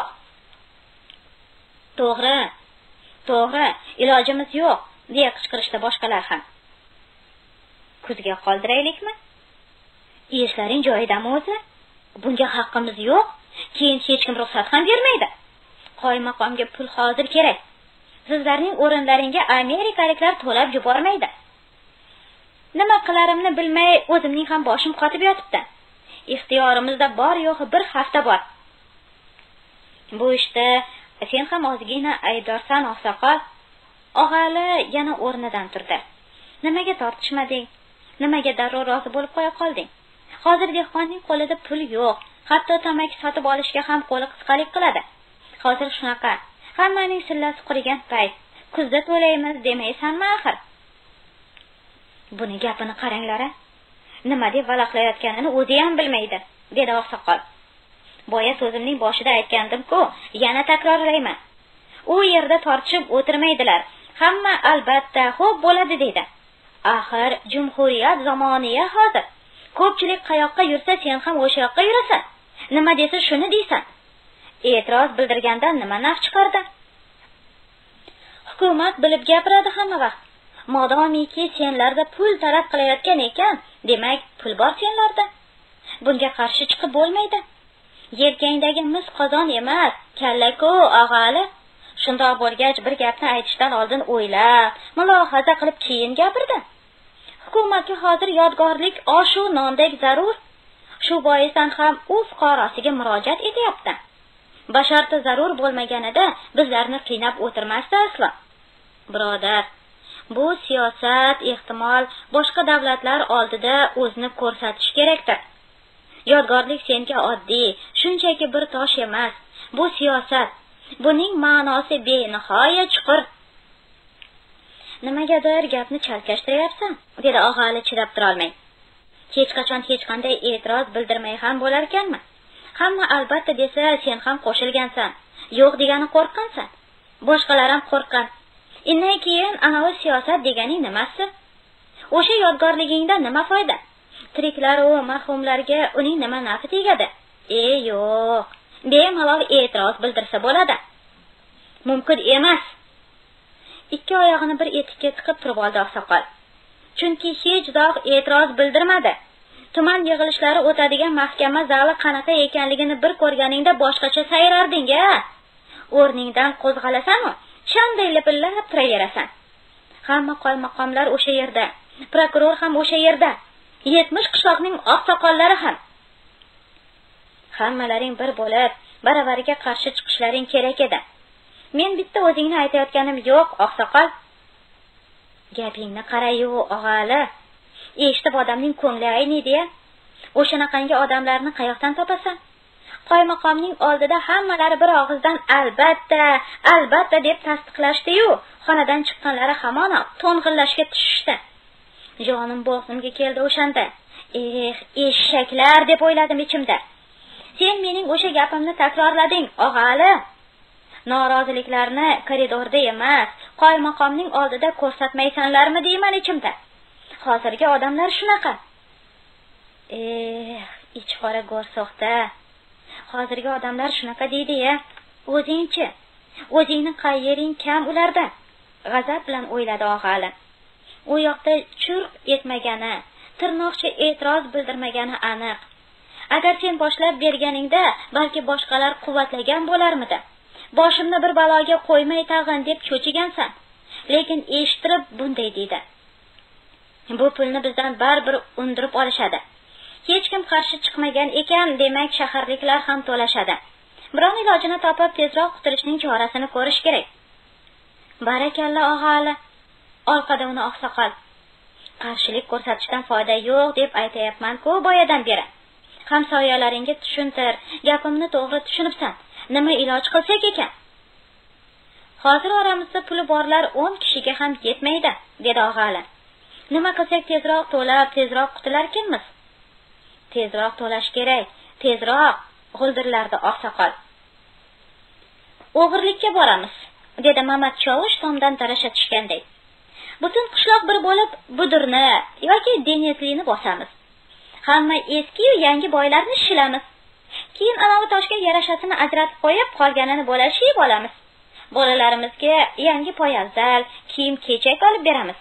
To'g'ri, ilojimiz yo'q, deya qichqirishdi boshqalar ham. Kuzga qoldiraylikmi? Eshlaring joyidami o'zi? Bunga haqqimiz yo'q. Keyin hech kim ruxsat ham bermaydi. Qoymaqomga pul hozir kerak. Sizlarning o'rinlaringga amerikaliklar to'lab yubormaydi. Nima qilarimni bilmay o'zimning ham boshim qotib yotibdi. Ixtiyorimizda bor yo'q bir hafta bor. Bu ishda sen ham ozgina aybdorsan oqsoqol. Og'ali yana o'rnidan turdi. Nimaga tortishmading? Nimaga darrov rozi bo'lib qo'ya qolding? Hozir dehqonning qo'lida pul yo'q. Hatto tamaki sotib olishga ham qo'li qisqalik qiladi. Hozir shunaqa. Hammaning sillasi qurigan payt. Kuzda to'laymiz demaysanmi axir? Buni gapini qaranglar-a. Nima deb valaqlayotganini o'zi ham bilmaydi, dedi oqsoqol. Boya so'zimning boshida aytgandim-ku, yana takrorlayman. U yerda tortishib o'tirmaydilar. Hamma albatta xo'p bo'ladi dedi. Axir jumhuriyat zamoniya hozir. Ko'pchilik qayoqqa yursa sen ham o'sha yoqqa yurasan. Nima desa shuni deysan. E'tiroz bildirgandan nima naf chiqardi? Hukumat bilib gapiradi hamma vaqt. Modomiki senlarda pul talab qilayotgan ekan, demak pul bor senlarda. Bunga qarshi chiqib bo'lmaydi. Yelkangdagi mis qozon emas, kalla-ku og'ali. Shundoq bo'lgach bir gapni aytishdan oldin o'ylab, mulohaza qilib keyin gapirdi. Hukumatga hozir yodgorlik oshu nondek zarur. Shu boisdan ham u fuqarosiga murojaat etyapti. Basharti zarur bo'lmaganida bizlarni qiynab o'tirmasdi aslo. Birodar, bu siyosat ehtimol boshqa davlatlar oldida o'zini ko'rsatish kerakdir. Yodgorlik senga oddiy, shunchaki bir tosh emas. Bu siyosat. Buning ma'nosi benihoya chuqur. Nimagadir gapni chalkashtiryapsan, dedi og'ali chidab tura olmay. Hech qachon hech qanday e'tiroz bildirmay ham bo'lar ekanmi? Hamma albatta desa, sen ham qo'shilgansan. Yo'q degani qo'rqqansan. Boshqalar ham qo'rqqan. Indan keyin anavi siyosat deganing nimasi? O'sha yodgorligingdan nima foyda? Tiriklar va marhumlarga uning nima nafi tegadi? Yo'q. Bemalol e'tiroz bildirsa bo'ladi. Mumkin emas. Ikki oyog'ini bir etikka tiqib turib oldi oqsoqol. Chunki hech zoq e'tiroz bildirmadi. Tuman yig'ilishlari o'tadigan mahkama zali qanaqa ekanligini bir ko'rganingda boshqacha sayrarding-a. O'rningdan qo'zg'alasan-ku, shanday lipillab turaverasan. Hamma qo'ymaqomlar o'sha yerda, prokuror ham o'sha yerda, 70 qishloqning oqsoqollari ham. Hammalaring bir bo'lib, baravariga qarshi chiqishlaring kerak edi. Men bitta o'zingni aytayotganim yo'q, oqsoqol. Gapingni qara-yu, og'ali. Eshitib odamning ko'ngli ayniydi-ya. O'shanaqangi odamlarni qayoqdan topasan? Qo'ymaqomning oldida hammalari bir og'izdan albatta deb tasdiqlashdi-yu, xonadan chiqqanlari hamon to'ng'illashga tushishdi. Jonim bo'g'zimga keldi o'shanda. Eshaklar deb o'yladim ichimda. Sen mening o'sha gapimni takrorlading, og'ali. Noroziliklarni koridorda emas, qo'ymaqomning oldida ko'rsatmaysanlarmi deyman ichimda. Hozirgi odamlar shunaqa. Ich qora go'rsoqda. Hozirgi odamlar shunaqa deydi-ya. O'zingchi, o'zingni qayyering kam ulardan. G'azab bilan o'yladi og'ali. U yoqda churq etmagani, tirnoqcha e'tiroz bildirmagani aniq. Agar sen boshlab berganingda, balki boshqalar quvvatlagan bo'larmidi. Boshimni bir baloga qo'ymay tag'in deb cho'chigansan. Lekin eshittirib bunday deydi. Bu pulni bizdan baribir undirib olishadi. Hech kim qarshi chiqmagan ekan, demak shaharliklar ham to'lashadi. Biroq ilojini topib tezroq qutulishning chorasini ko'rish kerak. Barakalla og'ali. Orqada uni oqsoqol. Qarshilik ko'rsatishdan foyda yo'q deb aytayapman-ku boyadan beri. Hamsoyalaringga tushuntir, gapimni to'g'ri tushunibsan. Nima iloj qilsak ekan? Hozir oramizda puli borlar 10 kishiga ham yetmaydi, dedi og'ali. Nima qilsak tezroq to'lab, tezroq qutularkanmiz? Tezroq to'lash kerak, tezroq, g'uldirlardi oqsoqol. O'g'irlikka boramiz, dedi Mamat Chovush tomdan tarasha tushganday. Butun qishloq bir bo'lib budurni yoki denizlini bosamiz. Hamma eski va yangi boylarni shilamiz. Keyin anavi toshga yarashasini ajratib qo'yib, qolganini bo'lashib olamiz. Bolalarimizga yangi poyafzal, kiyim-kechak olib beramiz.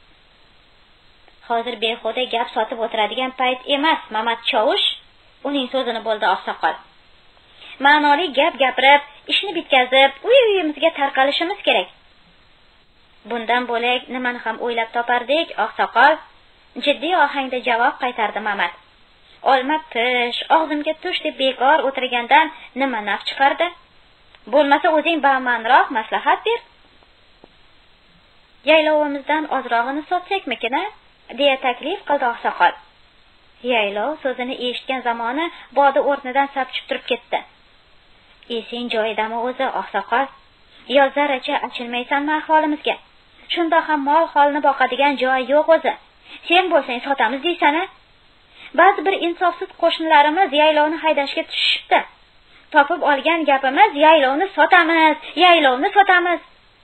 Hozir behuda gap sotib o'tiradigan payt emas, Mamat Chovush uning so'zini bo'ldi oqsoqol. Ma'noli gap gapirib, ishni bitkazib, uy-uyimizga tarqalishimiz kerak. Bundan bo'lak nimani ham o'ylab topardik, oqsoqol? Jiddiy ohangda javob qaytardi Mamat. Olma pish, og'zimga tush deb bekor o'tirgandan nima naf chiqardi? Bo'lmasa o'zing ba'manroq maslahat ber. Yaylovimizdan ozrog'ini sotsakmikin-a? Deya taklif qildi oqsoqol. Yaylov so'zini eshitgan zamoni bodi o'rnidan sapchib turib ketdi. Esing joyidami o'zi oqsoqol? Yo zarracha achinmaysanmi ahvolimizga? Shunda ham mol holni boqadigan joy yo'q o'zi. Sen bo'lsang sotamiz deysan-a? Ba'zi bir insofsiz qo'shnilarimiz yaylovni haydashga tushishibdi. Topib olgan gapimiz yaylovni sotamiz.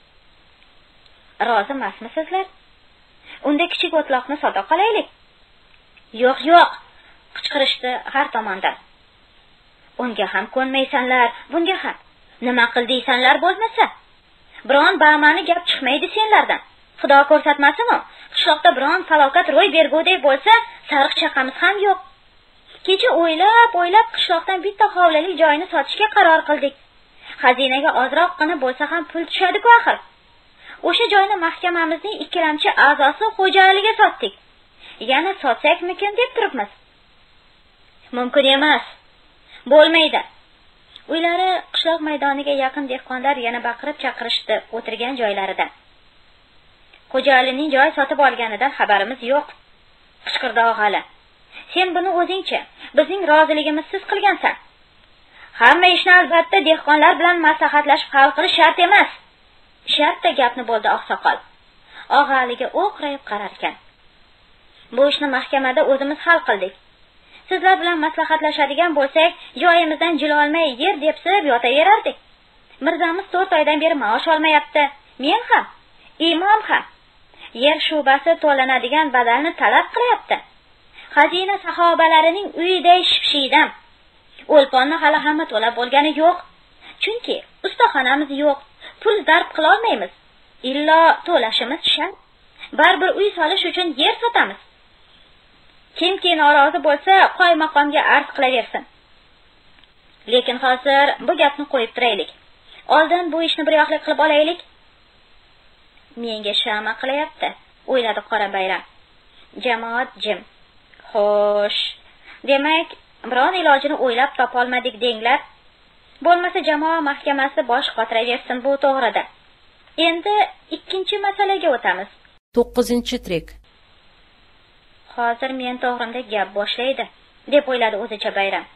Rozi emasmisizlar? Unda kichik o'tloqni sota qolaylik. Yo'q, qichqirishdi har tomondan. Unga ham ko'nmaysanlar, bunga ham. Nima qildiysanlar bo'lmasa? Biron ba'mani gap chiqmaydi senlardan. Xudo ko'rsatmasin-u, qishloqda biron falokat ro'y bergudek bo'lsa, sariq chaqamiz ham yo'q. Kecha o'ylab qishloqdan bitta hovlali joyni sotishga qaror qildik. Xazinaga ozroqgina bo'lsa ham pul tushadi-ku axir. O'sha joyni mahkamamizning ikkilamchi a'zosi xo'jaligiga sotdik. Yana sotsakmikin deb turibmiz. Mumkin emas. Bo'lmaydi. Uylari qishloq maydoniga yaqin dehqonlar yana baqirib chaqirishdi o'tirgan joylarida. Xo'jalining joy sotib olganidan xabarimiz yo'q. Qichqirdi og'ali. Sen buni o'zingchi, bizning roziligimizsiz qilgansan. Hamma ishni albatta dehqonlar bilan maslahatlashib hal qilish shart emas. Shartta gapni bo'ldi oqsoqol. Og'aliga o'qrayib qarar ekan. Bu ishni mahkamada o'zimiz hal qildik. Sizlar bilan maslahatlashadigan bo'lsak, joyimizdan jil olmay yer depsib yotaverardik. Mirzamiz 4 oydan beri maosh olmayapti. Men ham, imom ham. Yer shubasi to'lanadigan badalni talab qilyapti. Xazina sahobalarining uyiday shipshidam. O'lponni hali hamma to'lab bo'lgani yo'q. Chunki ustaxonamiz yo'q. Pul zarb qila olmaymiz. Illo to'lashimiz shart. Baribir uy solish uchun yer sotamiz. Kimki norozi bo'lsa, qo'y maqomga arz qilaversin. Lekin hozir bu gapni qo'yib turaylik. Oldin bu ishni bir yoqlik qilib olaylik. Menga shama qilyapti, o'yladi Qora Bayram. Jamoat jim. Xo'sh, demak, biron ilojini o'ylab topolmadik denglar. Bo'lmasa jamoa mahkamasi bosh qotiraversin bu to'g'rida. Endi ikkinchi masalaga o'tamiz. 9-trik. Hozir men to'g'rimda gap boshlaydi, deb o'yladi o'zicha Bayram.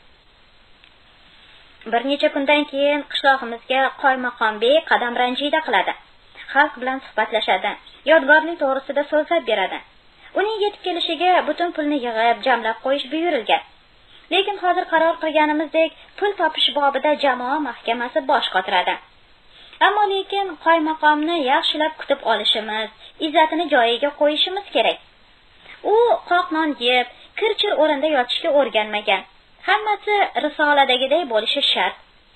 Bir necha kundan keyin qishlog'imizga Qoymaqon bey qadam ranjida qiladi. Xalq bilan suhbatlashadi, yodgorlik to'g'risida so'zlab beradi. Uning yetib kelishiga butun pulni yig'ib, jamlab qo'yish buyurilgan. Lekin hozir qaror qilganimizdek, pul topish bobida jamoa mahkamasi bosh qotiradi. Ammo lekin Qoymaqomni yaxshilab kutib olishimiz, izzatini joyiga qo'yishimiz kerak. U qoqnon yeb, kirchir o'rinda yotishga o'rganmagan. Hammasi risoladagiday bo'lishi shart.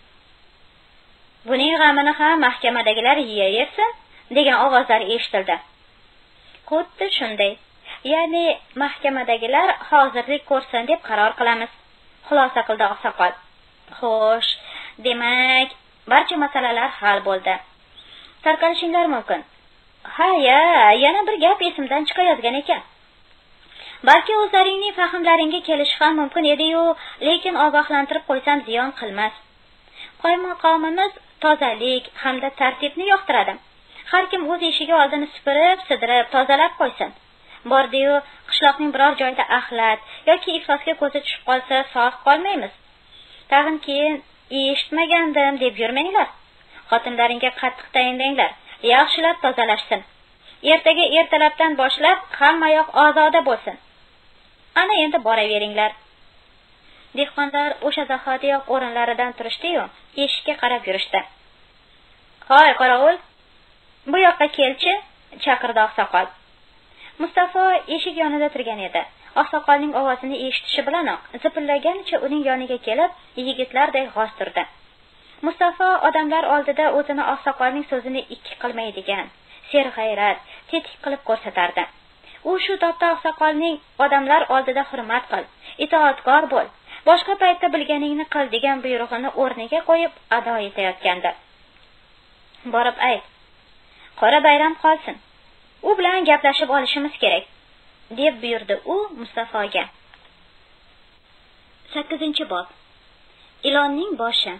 Buning g'amini ham mahkamadagilar yeyaversin, degan ovozlar eshitildi. Xuddi shunday. Ya'ni mahkamadagilar hozirlik ko'rsin deb qaror qilamiz. Xulosa qildi oqsoqol. Xo'sh, demak, barcha masalalar hal bo'ldi. Tarqalishinglar mumkin. Ha-ya, yana bir gap esimdan chiqayotgan ekan. Balki o'zlaringning fahmlaringga kelish ham mumkin edi-yu, lekin ogohlantirib qo'ysam ziyon qilmas. Qoymaqomimiz tozalik hamda tartibni yoqtiradi. Har kim o'z eshigi oldini supurib, sidirib, tozalab qo'ysin. Bordi-yu, qishloqning biror joyida axlat yoki iflosga ko'zi tushib qolsa, sog' qolmaymiz. Tag'in keyin eshitmagandim deb yurmanglar. Xotinlaringga qattiq tayinlanglar, yaxshilab tozalashsin. Ertaga ertalabdan boshlab hamma yoq ozoda bo'lsin. Ana endi boraveringlar. Dehqonlar o'sha zahotiyoq o'rinlaridan turishdi-yu, eshikka qarab yurishdi. "Hoy, qorovul, bu yoqqa kelchi", chaqirdi oqsoqol. Mustafa eshik yonida turgan edi. Oqsoqolning ovozini eshitishi bilanoq zipillaganicha uning yoniga kelib, yigitlarday g'oz turdi. Mustafa odamlar oldida o'zini oqsoqolning so'zini ikki qilmaydigan, serg'ayrat, tetik qilib ko'rsatardi. U shu topda oqsoqolning odamlar oldida hurmat qil, itoatkor bo'l, boshqa paytda bilganingni qil degan buyrug'ini o'rniga qo'yib ado etayotgandi. Borib ayt, Qora Bayram qolsin. U bilan gaplashib olishimiz kerak, deb buyurdi u Mustafoga. 8-bob. Ilonning boshi.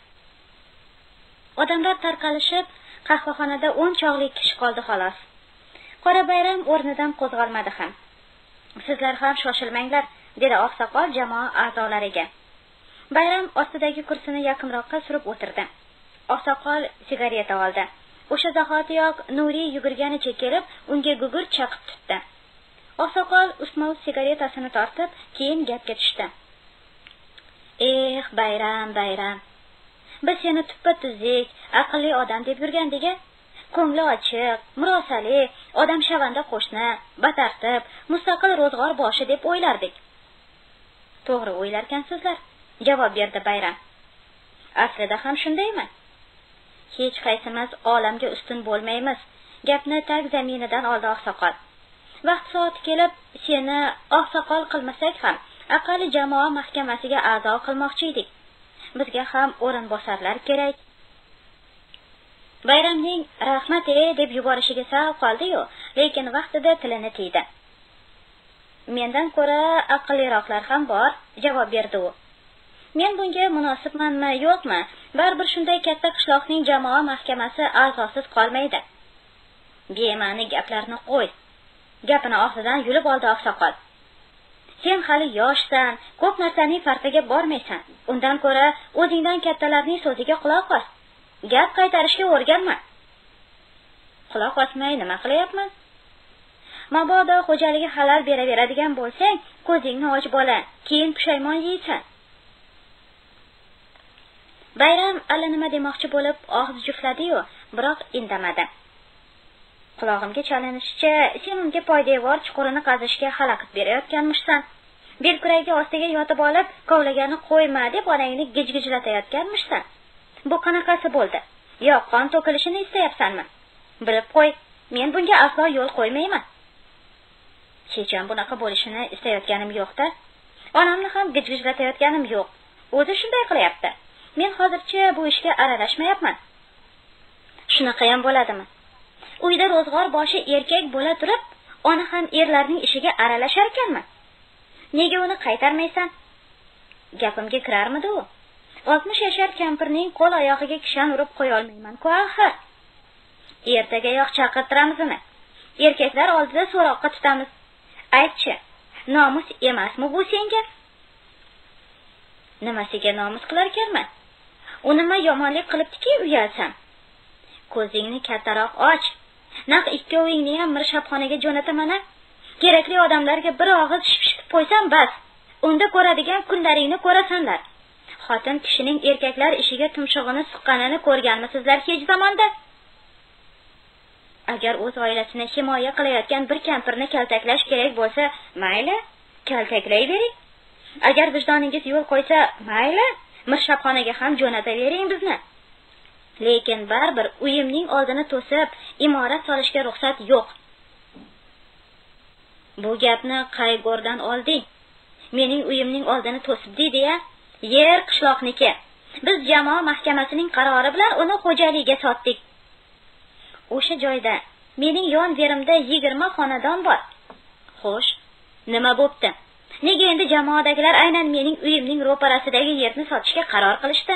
Odamlar tarqalishib, qahvaxonada 10 chog'lik kishi qoldi xolos. Qora Bayram o'rnidan qo'zg'almadi ham. "Sizlar ham shoshilmanglar", dedi oqsoqol jamoa a'zolariga. Bayram ostidagi kursini yaqinroqqa surib o'tirdi. Oqsoqol sigareta oldi. O'sha zahotiyoq Nuriy yugurganicha kelib, unga gugurt chaqib tutdi. Oqsoqol ustma-ust sigaretasini tortib, keyin gapga tushdi. Bayram, Bayram. Biz seni tuppa-tuzlik, aqlli odam deb yurgandik-a? Ko'ngli ochiq, murosali, odam shavanda qo'shni, batartib, mustaqil ro'zg'or boshi deb o'ylardik. To'g'ri o'ylarkansizlar, javob berdi Bayram. Aslida ham shundaymi? Hech qaysimiz olamga ustun bo'lmaymiz. Gapni tag zaminidan oldi oqsoqol. Vaqt soati kelib, seni oqsoqol qilmasak ham, aqalli jamoa mahkamasiga a'zo qilmoqchi edik. Bizga ham o'rinbosarlar kerak. Bayramning rahmat deb yuborishiga sal qoldi-yu, lekin vaqtida tilini tiydi. Mendan ko'ra aqlliroqlar ham bor, javob berdi u. Men bunga munosibmanmi, yo'qmi? Baribir shunday katta qishloqning jamoa mahkamasi a'zosiz qolmaydi. Bema'ni gaplarni qo'y. Gapini og'zidan yulib oldi oqsoqol. Sen hali yoshsan, ko'p narsaning farqiga bormaysan. Undan ko'ra o'zingdan kattalarning so'ziga quloq os. Gap qaytarishga o'rganma. Quloq osmay nima qilyapman? Mabodo xo'jaligi halal beraveradigan bo'lsang, ko'zingni och bola, keyin pushaymon yeysan. Bayram allanima demoqchi bo'lib og'iz juftladi-yu, biroq indamadi. Qulog'imga chalinishicha, sen unga poydevor chuqurini qazishga xalaqit berayotganmishsan. Belkuragi ostiga yotib olib, kovlagani qo'yma deb onangni gijgijlatayotganmishsan. Bu qanaqasi bo'ldi? Yo qon to'kilishini istayapsanmi? Bilib qo'y, men bunga aslo yo'l qo'ymayman. Hecham bunaqa bo'lishini istayotganim yo'q-da. Onamni ham gijgijlatayotganim yo'q. O'zi shunday qilyapti. Men hozircha bu ishga aralashmayapman. Shunaqa ham bo'ladimi? Uyda ro'zg'or boshi erkak bo'la turib, ona ham erlarning ishiga aralashar ekanmi? Nega uni qaytarmaysan? Gapimga kirarmidi u? 60 yashar kampirning qo'l oyog'iga kishan urib qo'ya olmayman-ku axir. Ertagayoq chaqirtiramizmi? Erkaklar oldida so'roqqa tutamiz. Aytchi, nomus emasmi bu senga? Nimasiga nomus qilar ekanman? U nima yomonlik qilibdiki uyalsam? Ko'zingni kattaroq och. Naq ikkovingni ham mirshabxonaga jo'nataman. Kerakli odamlarga bir og'iz shipshitib qo'ysam bas. Unda ko'radigan kunlaringni ko'rasanlar. Xotin kishining erkaklar ishiga tumshug'ini suqqanini ko'rganmisizlar hech zamonda? Agar o'z oilasini himoya qilayotgan bir kampirni kaltaklash kerak bo'lsa, mayli, kaltaklayvering. Agar vijdoningiz yo'l qo'ysa, mayli, mirshabxonaga ham jo'natavering bizni. Lekin baribir uyimning oldini to'sib, imorat solishga ruxsat yo'q. Bu gapni qay go'rdan olding? Mening uyimning oldini to'sib deydi-ya? Yer qishloqniki. Biz jamoa mahkamasining qarori bilan uni xo'jaligiga sotdik. O'sha joyda mening yon verimda 20 xonadon bor. Xo'sh, nima bo'pti? Nega endi jamoadagilar aynan mening uyimning ro'parasidagi yerni sotishga qaror qilishdi?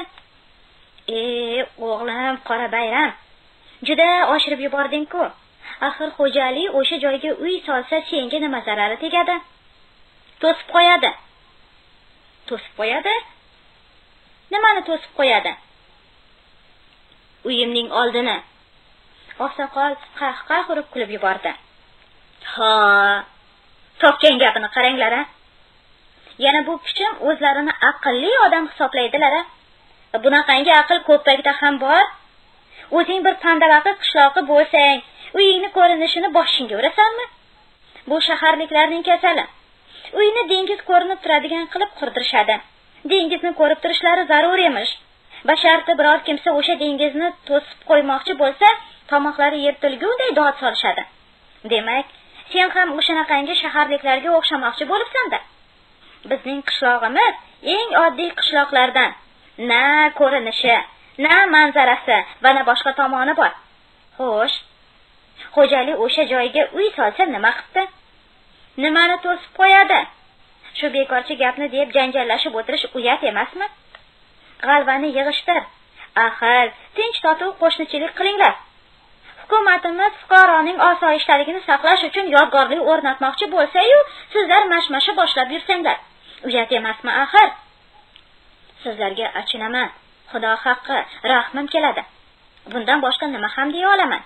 O'g'lim Qora Bayram, juda oshirib yubording-ku. Axir xo'jalik o'sha joyga uy solsa senga nima zarari tegadi? To'sib qo'yadi. To'sib qo'yadi? Nimani to'sib qo'yadi? Uyimning oldini. Oqsoqol qah-qah urib kulib yubordi. Ha, topgan gapini qaranglar. Yana bu kichim o'zlarini aqlli odam hisoblaydilar. Bunaqangi aql ko'pakda ham bor. O'zing bir pandavaqa qishloqi bo'lsang, uyingni ko'rinishini boshingga urasanmi? Bu shaharliklarning kasali. Uyni dengiz ko'rinib turadigan qilib qurdirishadi. Dengizni ko'rib turishlari zarur emish. Basharti biror kimsa o'sha dengizni to'sib qo'ymoqchi bo'lsa, tomoqlari yirtilgunday dod solishadi. Demak, sen ham o'shanaqangi shaharliklarga o'xshamoqchi bo'libsan-da. Bizning qishlog'imiz eng oddiy qishloqlardan. Na ko'rinishi, na manzarasi va na boshqa tomoni bor. Xo'sh, xo'jalik o'sha joyga uy solsa nima qildi? Nimani to'sib qo'yadi? Shu bekorchi gapni deb janjallashib o'tirish uyat emasmi? G'alvani yig'ishtir. Axir, tinch totuv qo'shnichilik qilinglar. Hukumatimiz fuqaroning osoyishtaligini saqlash uchun yodgorlik o'rnatmoqchi bo'lsa-yu, sizlar mashmasha boshlab yursanglar, uyat emasmi axir? Sizlarga achinaman. Xudo haqqi, rahmim keladi. Bundan boshqa nima ham deya olaman?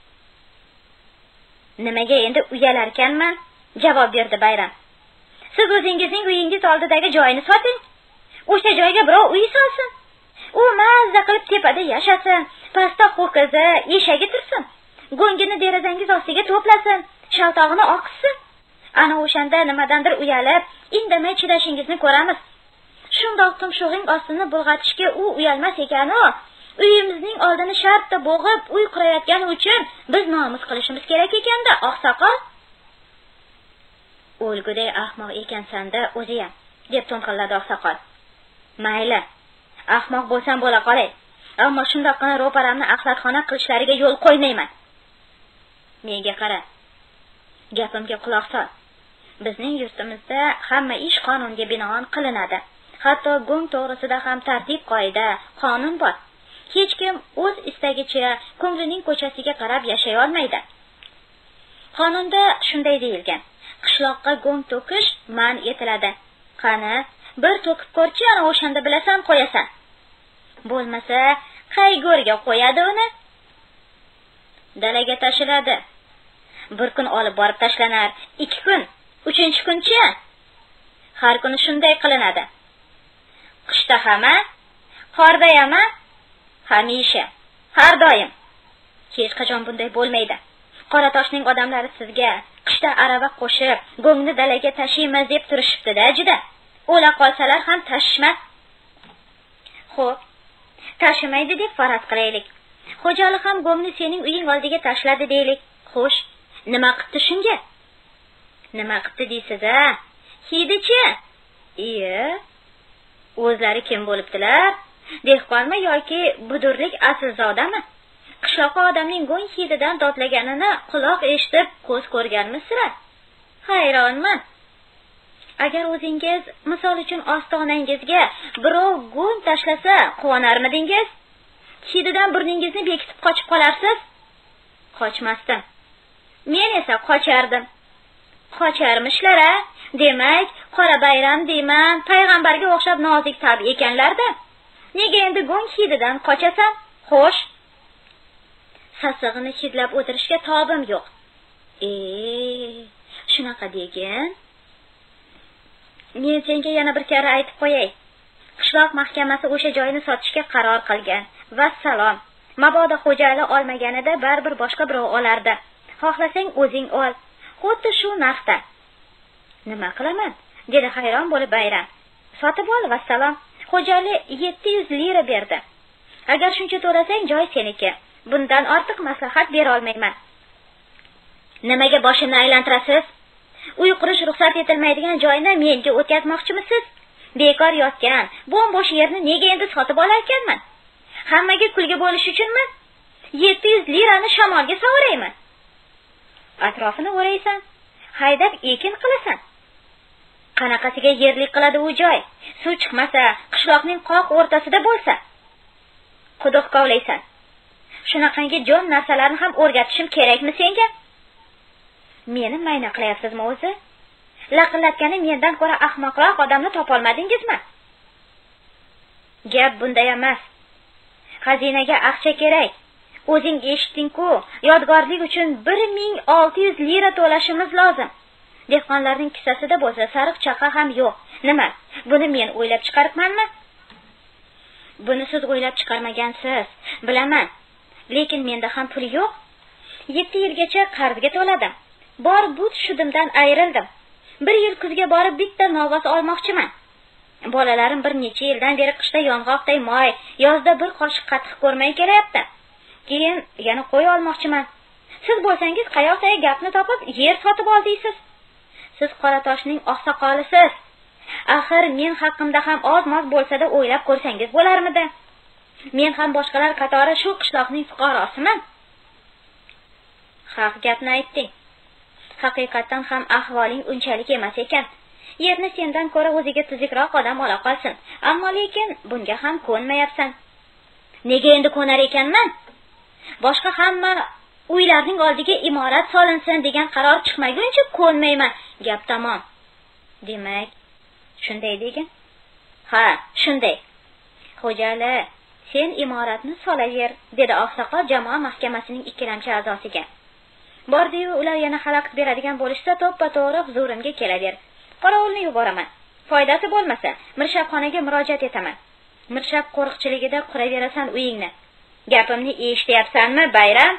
Nimaga endi uyalar ekanman? Javob berdi Bayram. Siz o'zingizning uyingiz oldidagi joyni soting. O'sha joyga birov uy solsin. U mazza qilib tepada yashasin, pastda ho'kizi, eshagi tursin. Go'ngini derazangiz ostiga to'plasin, shaltog'ini oqsin. Ana o'shanda nimadandir uyalib, indamay chidashingizni ko'ramiz. Shundoq tumshug'ing ostini bulg'atishga u uyalmas ekan-u, uyimizning oldini shartta bo'g'ib uy qurayotgani uchun biz nomus qilishimiz kerak ekanda, oqsoqol. O'lguday ahmoq ekansan-da o'zi ham, deb to'nqilladi oqsoqol. Mayli, ahmoq bo'lsam bo'la qolay. Ammo shundoqqina ro'paramni axlatxona qilishlariga yo'l qo'ymayman. Menga qara. Gapimga quloq sol. Bizning yurtimizda hamma ish qonunga binoan qilinadi. Hatto go'ng to'g'risida ham tartib qoida, qonun bor. Hech kim o'z istagicha ko'nglining ko'chasiga qarab yashay olmaydi. Qonunda shunday deyilgan. Qishloqqa go'ng to'kish man etiladi. Qani, bir to'kib ko'rchi, ana o'shanda bilasan qo'yasan. Bo'lmasa, qay go'rga qo'yadi uni? Dalaga tashiladi. bir kun olib borib tashlanar, 2 kun, 3-chi kunchi har kuni shunday qilinadi. Qishda hamma, qorda hamma, hamisha, har doim. Hech qachon bunday bo'lmaydi. Qora toshning odamlari sizga qishda arava qo'shib, go'ngni dalaga tashiymiz deb turishibdi-da juda. O'la qolsalar ham tashishmas. Xo'p, tashimaydi deb faraz qilaylik. Xo'jali ham go'ngni sening uying oldiga tashladi deylik. Xo'sh, nima qildi shunga? Nima qildi deysiz-a? Hidi-chi? O'zlari kim bo'libdilar? Dehqonmi yoki budurlik aslzodami? Qishloqqa odamning go'ng hididan dodlaganini quloq eshitib, ko'z ko'rganmisizlar? Hayronman. Agar o'zingiz, misol uchun ostonangizga birov go'ng tashlasa, quvonarmidingiz? Hididan burningizni bekitib qochib qolarsiz? Qochmasdim. Men esa qochardim. Qocharmishlar-a? Demak, Qora Bayram deyman, payg'ambarga o'xshab nozik tabi ekanlar-da. Nega endi go'ng hididan qochasan? Xo'sh, sassig'ini hidlab o'tirishga tobim yo'q. Shunaqa degin. Men senga yana bir karra aytib qo'yay. Qishloq mahkamasi o'sha joyni sotishga qaror qilgan. Vassalom. Mabodo xo'jali olmaganida baribir boshqa birov olardi. Xohlasang o'zing ol. Xuddi shu narxda. Nima qilaman? Dedi hayron bo'lib Bayram. Sotib ol, vassalom. Xo'jali 700 lira berdi. Agar shuncha to'lasang, joy seniki. Bundan ortiq maslahat bera olmayman. Nimaga boshimni aylantirasiz? Uy qurish ruxsat etilmaydigan joyni menga o'tkazmoqchimisiz? Bekor yotgan, bo'm-bo'sh yerni nega endi sotib olar ekanman? Hammaga kulgi bo'lish uchunmi? 700 lirani shamolga sovuraymi? Atrofini o'raysan, haydab ekin qilasan. Qanaqasiga yerlik qiladi u joy? Suv chiqmasa, qishloqning qoq o'rtasida bo'lsa, quduq kovlaysan. Shunaqangi jon narsalarni ham o'rgatishim kerakmi senga? Meni mayna qilyapsizmi o'zi? Laqillatgani mendan ko'ra ahmoqroq odamni topolmadingizmi? Gap bunda emas. Xazinaga aqcha kerak. O'zing eshitding-ku, yodgorlik uchun 1600 lira to'lashimiz lozim. Dehqonlarning kissasida bo'lsa sariq chaqa ham yo'q. Nima? Buni men o'ylab chiqaribmanmi? Buni siz o'ylab chiqarmagansiz, bilaman. Lekin menda ham pul yo'q. 7 yilgacha qarzga to'ladim. Bor but shudimdan ayrildim. 1 yil kuzga borib bitta novvos olmoqchiman. Bolalarim bir necha yildan beri qishda yong'oqday moy, yozda bir qoshiq qatiq ko'rmay kelyapti. Keyin yana qo'y olmoqchiman. Siz bo'lsangiz qayoqday gapni topib yer sotib oldingiz? Siz Qora Toshning oqsoqolisiz. Axir men haqimda ham oz-moz bo'lsa-da o'ylab ko'rsangiz bo'larmidi? Men ham boshqalar qatori shu qishloqning fuqarosiman. Haq gapni aytding. Haqiqatan ham ahvoling unchalik emas ekan. Yerni sendan ko'ra o'ziga tuzukroq odam ola qolsin. Ammo lekin bunga ham ko'nmayapsan. Nega endi ko'nar ekanman? Boshqa hamma uylarning oldiga imorat solinsin degan qaror chiqmaguncha ko'nmayman. Gap tamom. Demak, shunday degin? Ha, shunday. Xo'jali, sen imoratni solaver, dedi oqsoqol jamoa mahkamasining ikkilamchi a'zosiga. Bordi-yu, ular yana xalaqit beradigan bo'lishsa, to'ppa-to'g'ri huzurimga kelaver. Qorovulni yuboraman. Foydasi bo'lmasa, mirshabxonaga murojaat etaman. Mirshab qo'riqchiligida quraverasan uyingni. Gapimni eshityapsanmi, Bayram?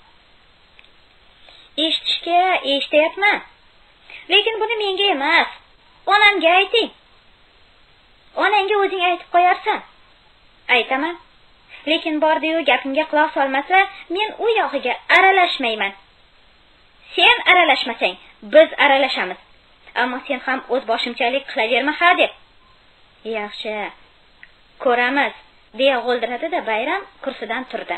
Eshityapman. Lekin buni menga emas, onamga ayting. Onangga o'zing aytib qo'yarsan. Aytaman. Lekin bordi-yu, gapimga quloq solmasa, men u yog'iga aralashmayman. Sen aralashmasang, biz aralashamiz. Ammo sen ham o'z boshimchalik qilaverma ha deb. Yaxshi. Ko'ramiz, deya g'o'ldiradi-da Bayram kursidan turdi.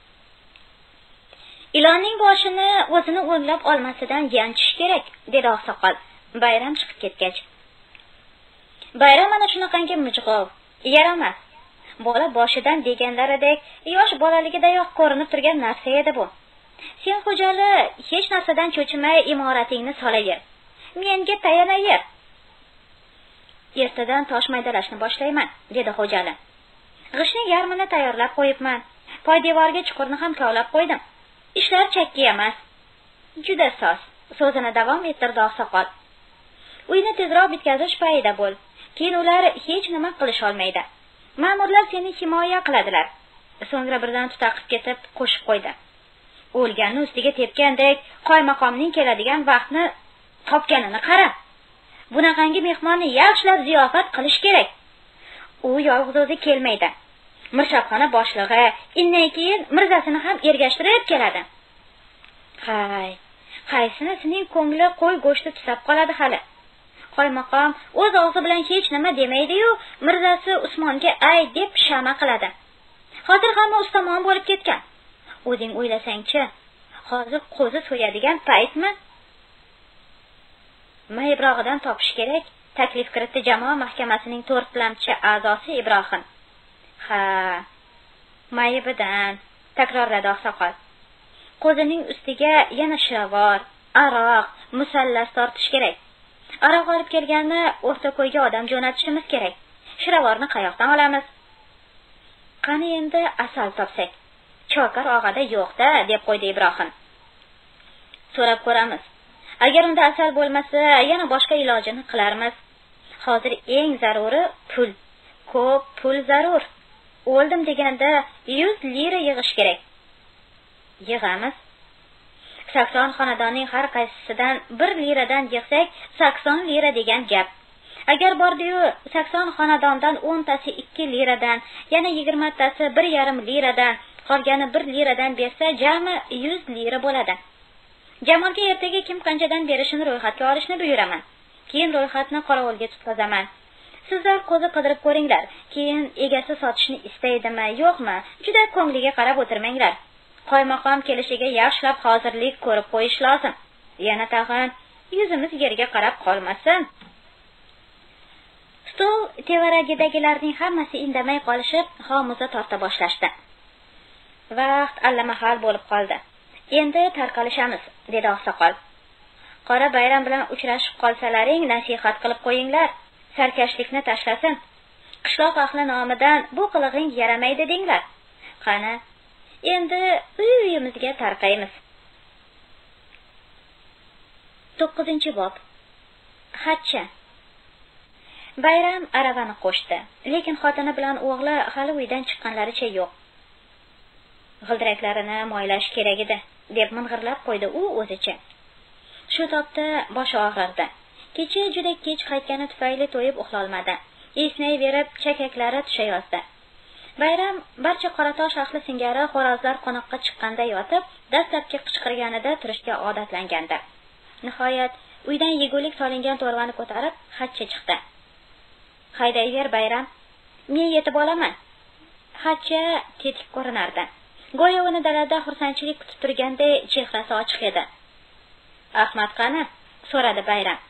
Ilonning boshini o'zini o'nglab olmasidan yanchish kerak, dedi oqsoqol. Bayram chiqib ketgach. Bayram ana shunaqangi mijg'ov, yaramas. Bola boshidan deganlaridek yosh bolaligidayoq ko'rinib turgan narsa edi bu. Sen Xo'jali hech narsadan cho'chimay imoratingni solaver. Menga tayanaver. Ertadan tosh maydalashni boshlayman, dedi Xo'jali. G'ishning yarmini tayyorlab qo'yibman. Poydevorga chuqurni ham kovlab qo'ydim. Ishlar chakki emas. Juda soz, so'zini davom ettirdi oqsoqol. Uyni tezroq bitkazish payida bo'l. Keyin ular hech nima qilish olmaydi. Ma'murlar seni himoya qiladilar. So'ngra birdan tutaqib ketib qo'shib qo'ydi. O'lganni ustiga tepgandek, qoymaqomning keladigan vaqtni topganini qara. Bunaqangi mehmonni yaxshilab ziyofat qilish kerak. U yolg'iz o'zi kelmaydi. Mirshabxona boshlig'i, inndan keyin mirzasini ham ergashtirib keladi. Qaysinisining ko'ngli qo'y go'shti tusab qoladi hali. Qoymaqom o'z og'zi bilan hech nima demaydi-yu, mirzasi Usmonga ay deb shama qiladi. Hozir hamma ustamon bo'lib ketgan. O'zing o'ylasang-chi, hozir qo'zi so'yadigan paytmi? Mayibrog'idan topish kerak, taklif kiritdi jamoa mahkamasining to'rtlamchi a'zosi Ibrohim. Mayibidan, takrorladi oqsoqol. Qo'zining ustiga yana shiravor, aroq, musallas tortish kerak. Aroq olib kelganni o'rta ko'yga odam jo'natishimiz kerak. Shiravorni qayoqdan olamiz? Qani endi asal topsak? Chokar og'ada yo'q-da, deb qo'ydi Ibrohim. So'rab ko'ramiz. Agar unda asal bo'lmasa, yana boshqa ilojini qilarmiz. Hozir eng zaruri pul. Ko'p pul zarur. O'ldim deganda 100 lira yig'ish kerak. Yig'amiz. Sakson xonadonning har qaysisidan 1 liradan yig'sak, 80 lira degan gap. Agar bordi-yu, 80 xonadondan 10 tasi 2 liradan, yana 20 tasi 1,5 liradan, qolgani 1 liradan bersa, jami 100 lira bo'ladi. Jamolga ertaga kim qanchadan berishini ro'yxatga olishni buyuraman. Keyin ro'yxatni qorovulga tutqazaman. Sizlar qo'zi qidirib ko'ringlar. Keyin egasi sotishni istaydimi, yo'qmi? Juda ko'ngliga qarab o'tirmanglar. Qoymaqom kelishiga yaxshilab hozirlik ko'rib qo'yish lozim. Yana tag'in yuzimiz yerga qarab qolmasin. Stol tevaragidagilarning hammasi indamay qolishib, homuza torta boshlashdi. Vaqt allamahal bo'lib qoldi. Endi tarqalishamiz, dedi oqsoqol. Qora bayram bilan uchrashib qolsalaring, nasihat qilib qo'yinglar, sarkashlikni tashlasin. Qishloq ahli nomidan bu qilig'ing yaramaydi denglar. Qani, endi uyimizga tarqaymiz. 9-bob. Hajcha. Bayram aravani qo'shdi, lekin xotini bilan o'g'li hali uydan chiqqanlaricha yo'q. G'ildiraklarini moylash kerak edi, deb ming'irlab qo'ydi u o'zicha. Shu topda boshi og'rirdi. Kecha juda kech qaytgani tufayli to'yib uxlolmadi. Esnayverib chakaklari tushayozdi. Bayram barcha Qoratosh ahli singari xo'rozlar qo'noqqa chiqqanda yotib, dastlabki qichqirganida turishga odatlangandi. Nihoyat uydan yegulik solingan to'rvani ko'tarib hajcha chiqdi. Haydayver Bayram, men yetib olaman. Hajcha tetik ko'rinardi. Go'yo uni dalada xursandchilik kutib turganday chehrasi ochiq edi. Ahmad qani? So'radi Bayram.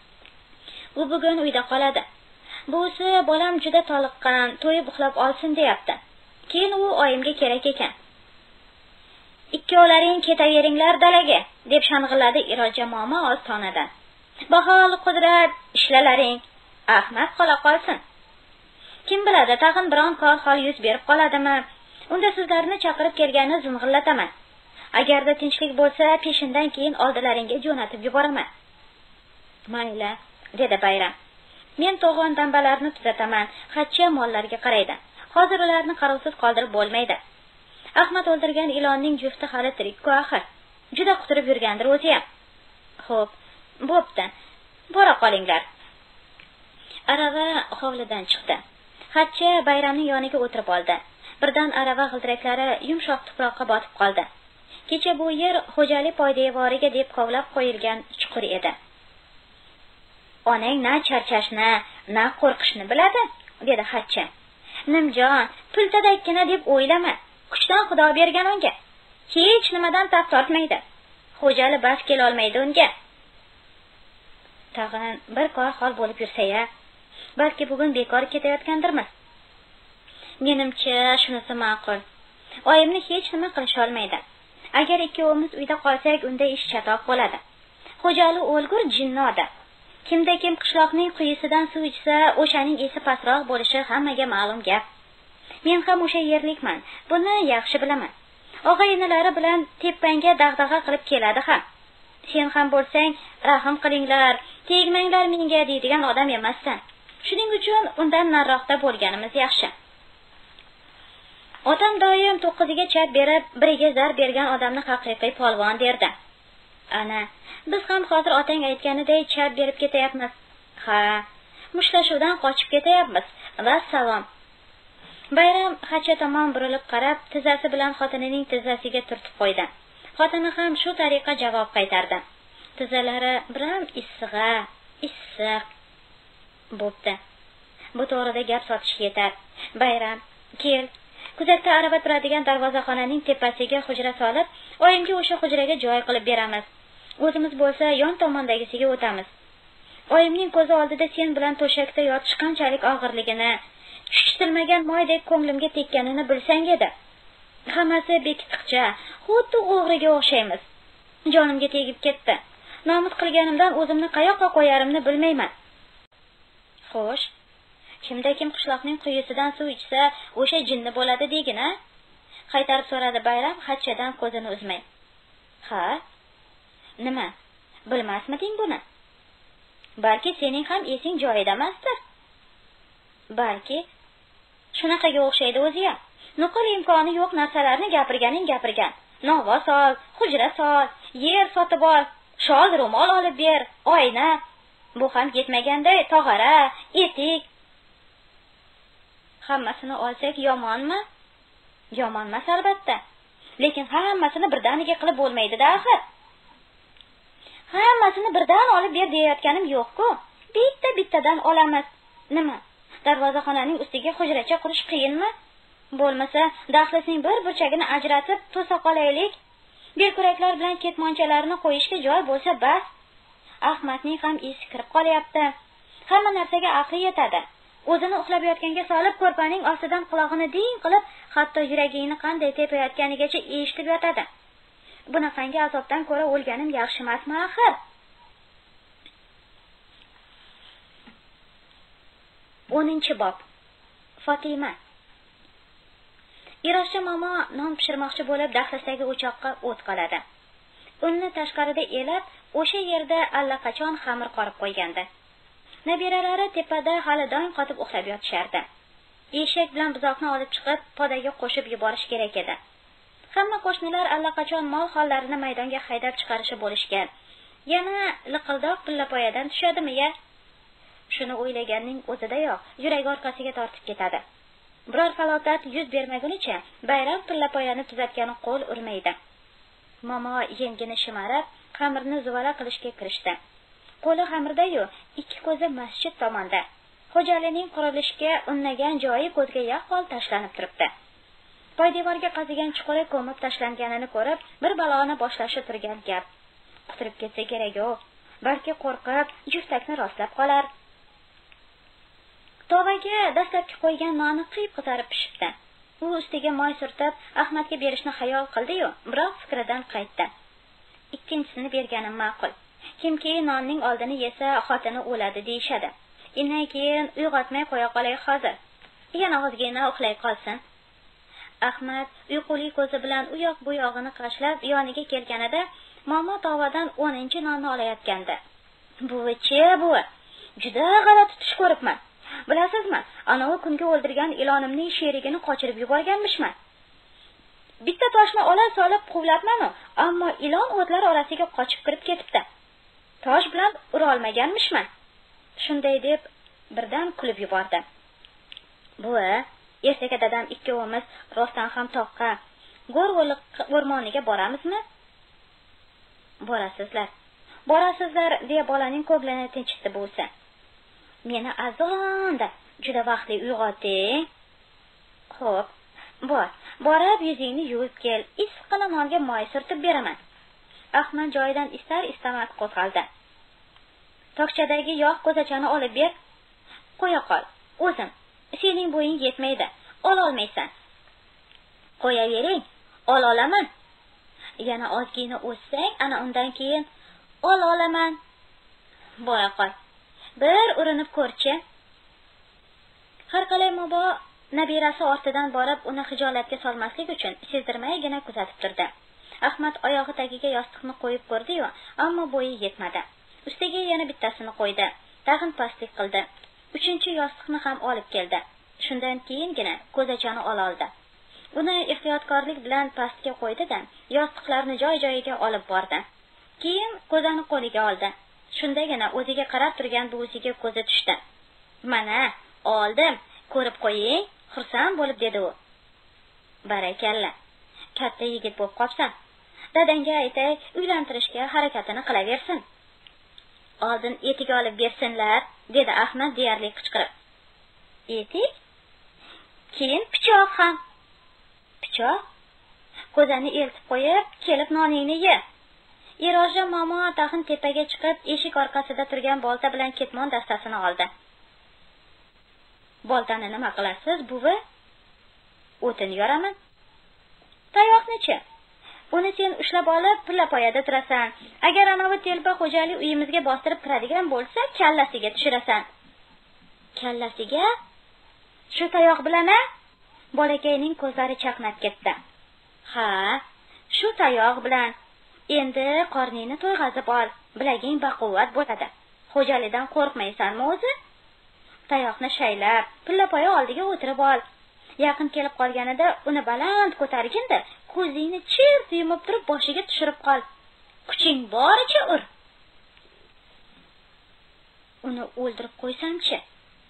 U bugun uyda qoladi. Busi bolam juda toliqqan, to'yib uxlab olsin deyapti. Keyin u oyimga kerak ekan. Ikkovlaring ketaveringlar dalaga, deb shang'illadi Iroja momo oz tonadan. Bahol qudrat, ishlalaring. Ahmad qola qolsin. Kim biladi, tag'in biron kor hol yuz berib qoladimi? Unda sizlarni chaqirib kelganni zing'illataman. Agarda tinchlik bo'lsa, peshindan keyin oldilaringga jo'natib yuboraman. Mayli, dedi Bayram. Men to'g'on dambalarni tuzataman, hajcha mollarga qaraydi. Hozir ularni qarovsiz qoldirib bo'lmaydi. Ahmad o'ldirgan ilonning jufti hali tirik-ku axir. Juda quturib yurgandir o'zi ham. Xo'p, bo'pti. Bora qolinglar. Arava hovlidan chiqdi. Hajcha Bayramning yoniga o'tirib oldi. Birdan arava g'ildiraklari yumshoq tuproqqa botib qoldi. Kecha bu yer xo'jalik poydevoriga deb kovlab qo'yilgan chuqur edi. Onang na charchashni, na qo'rqishni biladi, dedi hajcha. Nimjon, pultadakkina deb o'ylama. Kuchdan Xudo bergan unga. Hech nimadan tap tortmaydi. Xo'jali bas kela olmaydi unga. Tag'in bir kor hol bo'lib yursa-ya, balki bugun bekor ketayotgandirmiz. Menimcha shunisi ma'qul. Oyimni hech nima qilish olmaydi. Agar ikkovimiz uyda qolsak, unda ish chatoq bo'ladi. Xo'jali o'lgur jinnoda. Kimda kim qishloqning quyisidan suv ichsa, o'shaning esi pastroq bo'lishi hammaga ma'lum gap. Men ham o'sha yerlikman. Buni yaxshi bilaman. Og'a-inilari bilan tepangga dag'dag'a qilib keladi ham. Sen ham bo'lsang, rahim qilinglar, tegmanglar menga deydigan odam emassan. Shuning uchun undan nariroqda bo'lganimiz yaxshi. Otam doim 9 ga chap berib, 1 ga zar bergan odamni haqiqiy polvon derdi. Ana, biz ham hozir otang aytganiday chap berib ketayapmiz. Ha, mushtlashuvdan qochib ketayapmiz. Vassalom. Bayram Xacha tomon burilib qarab, tizzasi bilan xotinining tizzasiga turtib qo'ydi. Xotini ham shu tariqa javob qaytardi. Tizzalari biram issiq bo'pti. Bu to'g'rida gap sotish yetar. Bayram, kel. Kuzatda arava turadigan darvozaxonaning tepasiga hujra solib, oyimga o'sha hujraga joy qilib beramiz. O'zimiz bo'lsa yon tomondagisiga o'tamiz. Oyimning ko'zi oldida sen bilan to'shakda yotish qanchalik og'irligini, shishitilmagan moydek ko'nglimga tekkanini bilsang edi. Hammasi bekitiqcha, xuddi o'g'riga o'xshaymiz. Jonimga tegib ketdi. Nomus qilganimdan o'zimni qayoqqa qo'yarimni bilmayman. Xo'sh, kimda-kim qishloqning quyisidan suv ichsa, o'sha jinni bo'ladi degina? Qaytarib so'radi Bayram Xachadan ko'zini uzmay. Ha? Nima? Bilmasmiding buni? Balki sening ham esing joyida emasdir. Balki shunaqaga o'xshaydi o'zi-ya. Nuqul imkoni yo'q narsalarni gapirgan. Nova sol, hujra sol, yer sotib ol, shol ro'mol olib ber, oyna. Bu ham yetmaganday tog'ara, etik. Hammasini olsak yomonmi? Yomonmas albatta. Lekin hammasini birdaniga qilib bo'lmaydi-da axir. Hammasini birdan olib ber deyotganim yo'q-ku. Bitta-bittadan olamiz. Nima? Darvozaxonaning ustiga hujracha qurish qiyinmi? Bo'lmasa, dahlizning bir burchagini ajratib to'sa qolaylik. Belkuraklar bilan ketmonchalarini qo'yishga joy bo'lsa bas. Ahmadning ham esi kirib qolyapti. Hamma narsaga aqli yetadi. O'zini uxlab yotganga solib, ko'rpaning ostidan quloqini ding qilib, hatto yuragingni qanday tepayotganigacha eshitib yotadi. Bunaqangi azobdan ko'ra o'lganim yaxshi emasmi axir? Bob. Fatima. Irosha momo non pishirmoqchi bo'lib dahlazdagi o'choqqa o't qoladi. Unni tashqarida elab, o'sha yerda allaqachon xamir qorib qo'ygandi. Nabiralari tepada hali dong qotib uxlab yotishardi. Eshak bilan buzoqni olib chiqib, podaga qo'shib yuborish kerak edi. Hamma qo'shnilar allaqachon mol hollarini maydonga haydab chiqarishi bo'lishgan. Yana liqildoq pillapoyadan tushadimi-ya? Shuni o'ylaganning o'zidayoq yuragi orqasiga tortib ketadi. Biror falokat yuz bermagunicha Bayram pillapoyani tuzatgani qo'l urmaydi. Momo yengini shimarib, xamirni zuvala qilishga kirishdi. Qo'li xamirda-yu, ikki ko'zi masjid tomonda. Xo'jalining qurilishga unnagan joyi ko'zga yaqqol tashlanib turibdi. Poydevorga qazigan chuquri ko'mib tashlanganini ko'rib, bir baloni boshlashi turgan gap. Quturib ketsa kerak-ku, balki qo'rqib, juftakni rostlab qolar. Tovaga dastlabki qo'ygan nonni qiyib-qizarib pishibdi. U ustiga moy surtib, Ahmadga berishni xayol qildi-yu, biroq fikridan qaytdi. Ikkinchisini berganim ma'qul. Kimki nonning oldini yesa, xotini o'ladi deyshadi. Indan keyin uyg'otmay qo'ya qolay hozir. Yana ozgina uxlay qolsin. Ahmad uyquli ko'zi bilan u yoq bu yog'ini qashlab yoniga kelganida momo tovadan 10-nonni olayotgandi. Buvichi, buvi, juda g'alati tush ko'ribman. Bilasizmi, anavi kunga o'ldirgan ilonimning sherigini qochirib yuborganmishman. Bitta toshni ola solib quvlabman-u, ammo ilon o'tlar orasiga qochib kirib ketibdi. Tosh bilan ura olmaganmishman. Shunday deb birdan kulib yubordi. Buvi, ertaga dadam ikkovimiz rostdan ham toqqa Go'rg'oliq o'rmoniga boramizmi? Borasizlar, deya bolaning ko'nglini tinchitdi bo'lsa. Meni azonda juda vaqtli uyg'oting. Xo'p, borib yuzingni yuvib kel, issiqqina nonga moy surtib beraman. Ahmad joyidan istar-istamas qo'zg'aldi. Tokchadagi yog' ko'zachani olib ber. Qo'ya qol, o'zim. Sening bo'ying yetmaydi, ololmaysan. Qo'yavering, olaman. Yana ozgina o'ssang, ana undan keyin olaman. Bora qol. Bir urinib ko'rchi. Har qalay mobo nabirasi ortidan borib uni hijolatga solmaslik uchun sezdirmaygina kuzatib turdi. Ahmad oyog'i tagiga yostiqni qo'yib ko'rdi-yu, ammo bo'yi yetmadi. Ustiga yana bittasini qo'ydi. Tag'in pastlik qildi. 3-yostiqni ham olib keldi. Shundan keyingina ko'zachani oldi. Uni ehtiyotkorlik bilan pastga qo'ydi-da, yostiqlarni joy-joyiga olib bordi. Keyin ko'zani qo'liga oldi. Shundagina o'ziga qarab turgan buvisiga ko'zi tushdi. "Mana, oldim, ko'rib qo'ying", xursand bo'lib dedi u. "Barakalla. Katta yigit bo'lib qopsan. Dadangga aytay, uylantirishga harakatini qilaversin. Oldin etik olib bersinlar", dedi Ahmad deyarli qichqirib. "Etik? Keyin pichoq ham." "Pichoq? Ko'zani eltib qo'yib, kelib noningni ye." Iroja momo tag'in tepaga chiqib, eshik orqasida turgan bolta bilan ketmon dastasini oldi. "Boltani nima qilasiz, buvi?" "O'tin yoraman." "Tayoqni-chi? Uni sen ushlab olib, pillapoyada turasan. Agar anavi telba xo'jalik uyimizga bostirib kiradigan bo'lsa, kallasiga tushirasan." "Kallasiga? Shu tayoq bilan-a?" Bolakayning ko'zlari chaqnab ketdi. "Ha, shu tayoq bilan. Endi qorningni to'yg'azib ol, bilaging baquvvat bo'ladi. Xo'jalikdan qo'rqmaysanmi o'zi? Tayoqni shaylab, pillapoya oldiga o'tirib ol. Yaqin kelib qolganida uni baland ko'targin-da, ko'zingni chirt yumib turib boshiga tushirib qol. Kuching boricha ur." "Uni o'ldirib qo'ysam-chi?"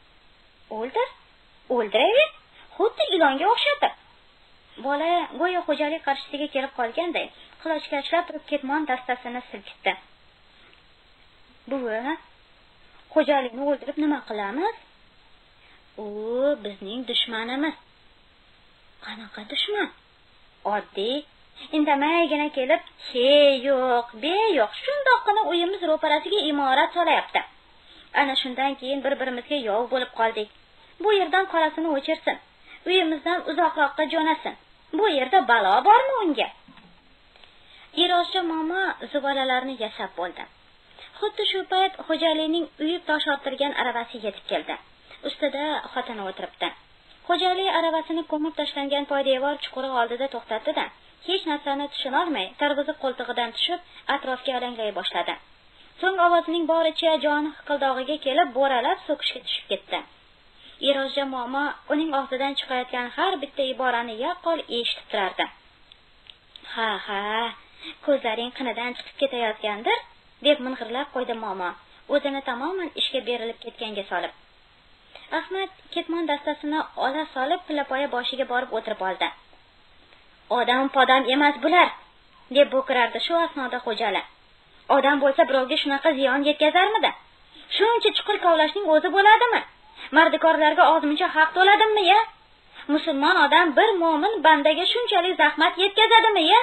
"O'ldiraver, xuddi ilonga o'xshatib." Bola go'yo xo'jalik qarshisiga kelib qolganday, qulochkashlab turib ketmon dastasini silkitdi. "Buvi, xo'jalikni o'ldirib nima qilamiz?" "U bizning dushmanimiz." "Qanaqa dushman?" "Oddiy, indamaygina kelib, "Hey yo'q, be yo'q, shundoqqina uyimiz ro'parasiga imorat solayapti. Ana shundan keyin bir-birimizga yov bo'lib qoldik. Bu yerdan qorasini o'chirsin, uyimizdan uzoqroqqa jo'nasin. Bu yerda balo bormi unga?" Iroja momo zuvolalarni yasab bo'ldi. Xuddi shu payt xo'jalikning uyib tosh orttirgan aravasi yetib keldi. Ustida xotini o'tiribdi. Xo'jalik aravasini ko'mib tashlangan poydevor chuquri oldida to'xtatdi-da, hech narsani tushunolmay, tarvuzi qo'ltig'idan tushib, atrofga alanglay boshladi. So'ng ovozining boricha joni hiqildog'iga kelib, bo'ralab so'kishga tushib ketdi. Iroja momo uning og'zidan chiqayotgan har bitta iborani yaqqol eshitib turardi. "Ha, ko'zlaring qinidan chiqib ketayotgandir", deb ming'irlab qo'ydi momo, o'zini tamoman ishga berilib ketganga solib. Ahmad ketmon dastasini ola solib, pillapoya boshiga borib o'tirib oldi. "Odam-podam emas bular", deb bo'kirardi shu asnoda xo'jali. "Odam bo'lsa birovga shunaqa ziyon yetkazarmidi? Shuncha chuqur kovlashning o'zi bo'ladimi? Mardikorlarga ozmuncha haq to'ladimmi-ya? Musulmon odam bir mo'min bandaga shunchalik zahmat yetkazadimi-ya?"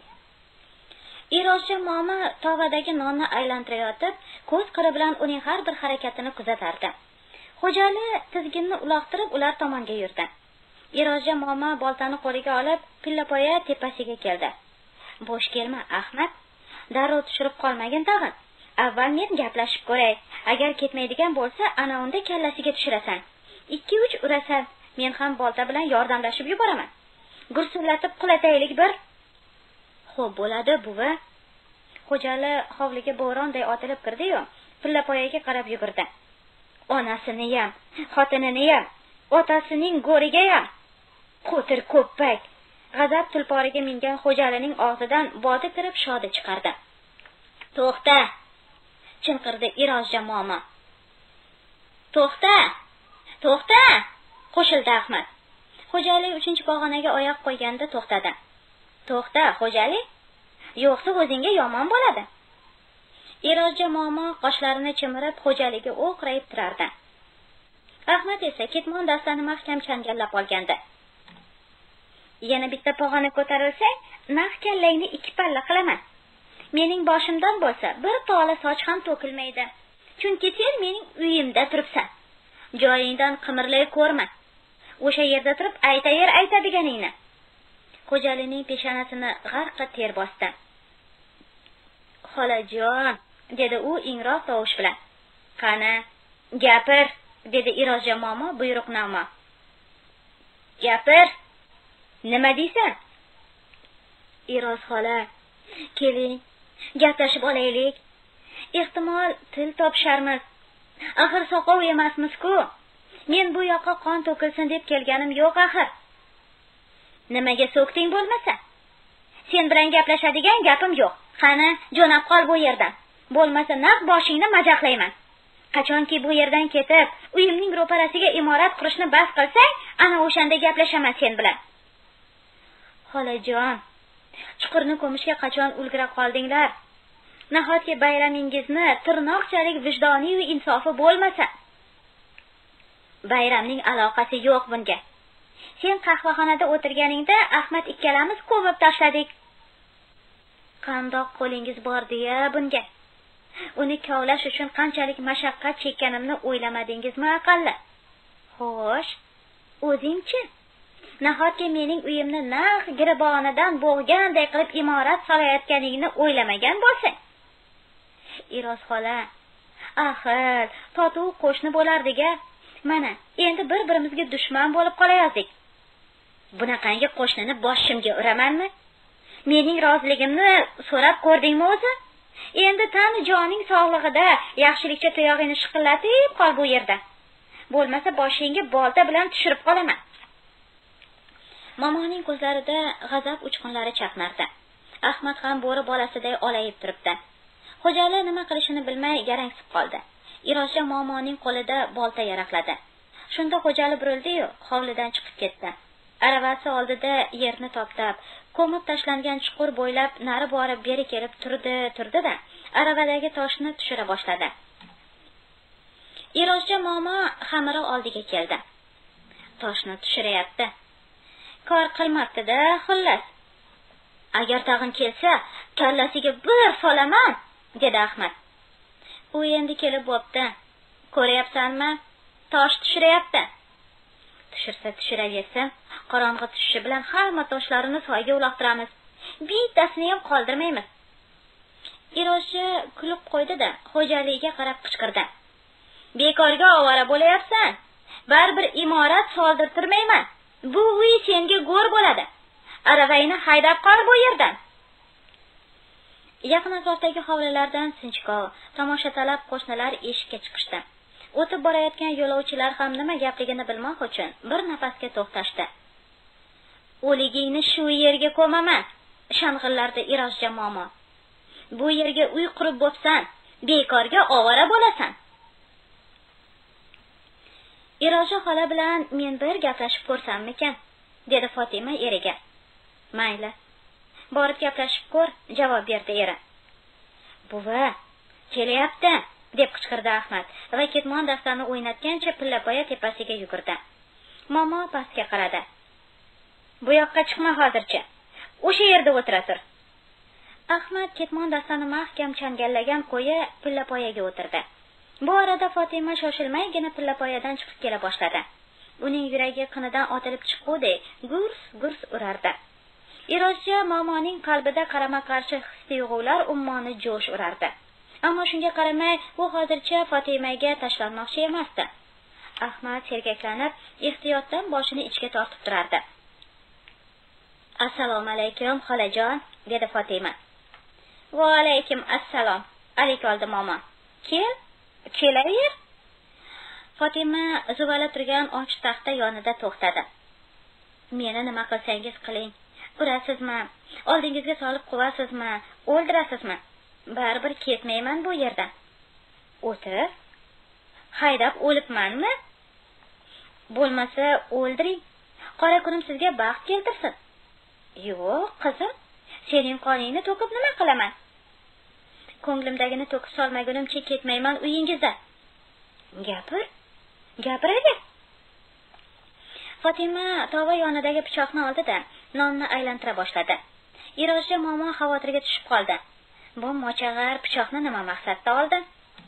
Iroja momo tovadagi nonni aylantirayotib, ko'z qiri bilan uning har bir harakatini kuzatardi. Xo'jali tizginni uloqtirib ular tomonga yurdi. Iroja momo boltani qo'liga olib, pillapoya tepasiga keldi. "Bo'sh kelma, Ahmad. Darrov tushirib qolmagin tag'in. Avval men gaplashib ko'ray. Agar ketmaydigan bo'lsa, ana unda kallasiga tushirasan. 2-3 urasan, men ham bolta bilan yordamlashib yuboraman. Gursullatib qulataylik bir." "Xo'p bo'ladi, buvi." Xo'jali hovliga bo'ronday otilib kirdi-yu, pillapoyaga qarab yugurdi. Onasini ham, xotinini ham, otasining go'riga ham. Qo'tir ko'ppak. G'azab tulporiga mingan xo'jalining og'zidan boti kirib shodi chiqardi. "To'xta!" chinqirdi Iroja momo. "To'xta! To'xta!" qo'shildi Ahmad. Xo'jali 3-pog'onaga oyoq qo'yganda to'xtadi. "To'xta, xo'jali, yo'qsa o'zingga yomon bo'ladi." Iroja momo qoshlarini chimirib xo'jaliga o'qrayib turardi. Ahmad esa ketmon dastani mahkam changallab olgandi. "Yana bitta pog'ona ko'tarilsang, naq kallangni 2 palla qilaman. Mening boshimdan bo'lsa, bir tola soch ham to'kilmaydi. Chunki sen mening uyimda turibsan. Joyingdan qimirlay ko'rma. O'sha yerda turib aytaver aytadiganingni." Xo'jalining peshonasini g'arqa ter bosdi. "Xolajon", dedi u ingroq tovush bilan. "Qani, gapir", dedi Iroja momo buyruqnoma. "Gapir. Nima deysan?" "Iroz xola, Keling, gaplashib olaylik. Ehtimol til topisharmiz. Axir soqov emasmiz-ku. Men bu yoqqa qon to'kilsin deb kelganim yo'q axir. Nimaga so'kding bo'lmasa? Sen bilan gaplashadigan gapim yo'q. Qani, jo'nab qol bu yerdan. Bo'lmasa naq boshingni majaqlayman. Qachonki bu yerdan ketib, uyimning ro'parasiga imorat qurishni bas qilsang, ana o'shanda gaplashaman sen bilan. Xolajon, chuqurni ko'mishga qachon ulgura qoldinglar? Nahotki bayramingizni tirnoqchalik vijdoniy va insofi bo'lmasa? Bayramning aloqasi yo'q bunga. Sen qahvaxonada o'tirganingda Ahmad ikkalamiz ko'mib tashladik. Qandoq qo'lingiz bordi-ya bunga? Uni kovlash uchun qanchalik mashaqqat chekkanimni o'ylamadingizmi aqalli? Xo'sh, o'zingchi? Nahotki mening uyimni naq giribonidan bo'g'ganday qilib imorat solayotganingni o'ylamagan bo'lsang? Iroz xola, axir, totuv qo'shni bo'lardiga. Mana, endi bir-birimizga dushman bo'lib qolayozdik. Bunaqangi qo'shnini boshimga uramanmi? Mening roziligimni so'rab ko'rdingmi o'zi? Endi tani joning sog'lig'ida yaxshilikcha tuyog'ini shiqillatib qol bu yerda. Bo'lmasa boshingga bolta bilan tushirib qolaman. Momoning ko'zlarida g'azab uchqunlari chaqnardi. Ahmad ham bo'ri bolasiday olayib turibdi. Xo'jali nima qilishini bilmay garangsib qoldi. Irosha momoning qo'lida bolta yaraqladi. Shunda xo'jali burildi-yu, hovlidan chiqib ketdi. Aravasi oldida yerni toptab, ko'mib tashlangan chuqur bo'ylab nari borib beri kelib turdi-da, aravadagi toshni tushira boshladi. Irosha momo xamiri oldiga keldi. Toshni tushirayapti. Kor qilmabdi-da, xullas. Agar tag'in kelsa, kallasiga bir solaman, dedi Ahmad. U endi kelib bo'pti. Ko'ryapsanmi? Tosh tushirayapti. Tushirsa tushiraversin. Qorong'i tushishi bilan hamma toshlarini soyga uloqtiramiz. Bittasini ham qoldirmaymiz. Irosha kulib qo'ydi-da, xo'jaligiga qarab qichqirdi. Bekorga ovora bo'layapsan. Baribir imorat soldirtirmayman. Bu uy senga go'r bo'ladi. Aravayni haydab qol bu yerdan. Yaqin atrofdagi hovlilardan sinchkov, tomoshatalab qo'shnilar eshikka chiqishdi. O'tib borayotgan yo'lovchilar ham nima gapligini bilmoq uchun bir nafasga to'xtashdi. O'ligingni shu yerga ko'maman, shang'illardi Irosha momo. Bu yerga uy qurib bo'psan, bekorga ovora bo'lasan. Irosha xola bilan men bir gaplashib ko'rsammikan, dedi Fatima eriga. Mayli. Borib gaplashib ko'r, javob berdi eri. Buva, kelyapti, deb qichqirdi Ahmad va ketmon dastani o'ynatgancha pillapoya tepasiga yugurdi. Momo pastga qaradi. Bu yoqqa chiqma hozircha. O'sha yerda o'tira tur. Ahmad ketmon dastani mahkam changallagan qo'yi pillapoyaga o'tirdi. Bu arada Fatima shoshilmaygina pillapoyadan chiqib kela boshladi. Uning yuragi qinidan otilib chiqqudek gurs urardi. Irosha momoning qalbida qarama-qarshi his-tuyg'ular ummoni jo'sh urardi. Ammo shunga qaramay, u hozircha Fatimaga tashlanmoqchi emasdi. Ahmad sergaklanib, ehtiyotdan boshini ichga tortib turardi. Assalomu alaykum, xolajon, dedi Fatima. Va alaykum assalom, alik oldi momo. Kelaver. Fatima zuvala turgan och taxta yonida to'xtadi. Meni nima qilsangiz qiling, urasizmi, oldingizga solib quvasizmi, o'ldirasizmi? Baribir ketmayman bu yerdan. O'tir. Haydab o'libmanmi? Bo'lmasa o'ldiring. Qora kunim sizga baxt keltirsin. Yo'q, qizim, sening qoningni to'kib nima qilaman? Ko'nglimdagini to'kib solmagunimcha ketmayman uyingizda. Gapiraver. Fatima tova yonidagi pichoqni oldi-da, nonni aylantira boshladi. Irosha momo xavotirga tushib qoldi. Bu mochag'ar pichoqni nima maqsadda oldi?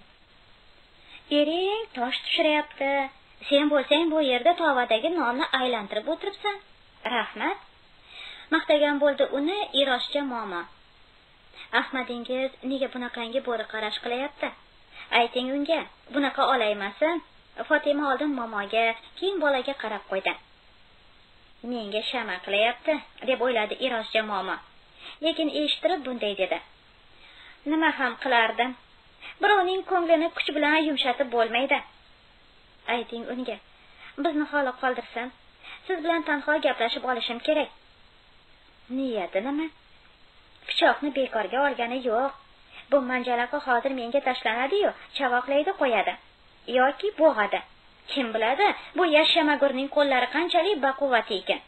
Ering tosh tushirayapti. Sen bo'lsang bu yerda tovadagi nonni aylantirib o'tiribsan. Rahmat. Maqtagan bo'ldi uni Irosha momo. Ahmadingiz nega bunaqangi bo'ri qarash qilyapti? Ayting unga, bunaqa olaymasin. Fatima oldin momoga, keyin bolaga qarab qo'ydi. Menga shama qilyapti, deb o'yladi Irosha momo. lekin eshittirib bunday dedi. Nima ham qilardim? Birovning ko'nglini kuch bilan yumshatib bo'lmaydi. Ayting unga, bizni xoli qoldirsin. Siz bilan tanho gaplashib olishim kerak. Niyati nima? Pichoqni bekorga olgani yo'q. Bu manjalaqa hozir menga tashlanadi-yu, chavoqlaydi qo'yadi. Yoki bo'g'adi. Kim biladi, bu yashamagurning qo'llari qanchalik baquvvat ekan.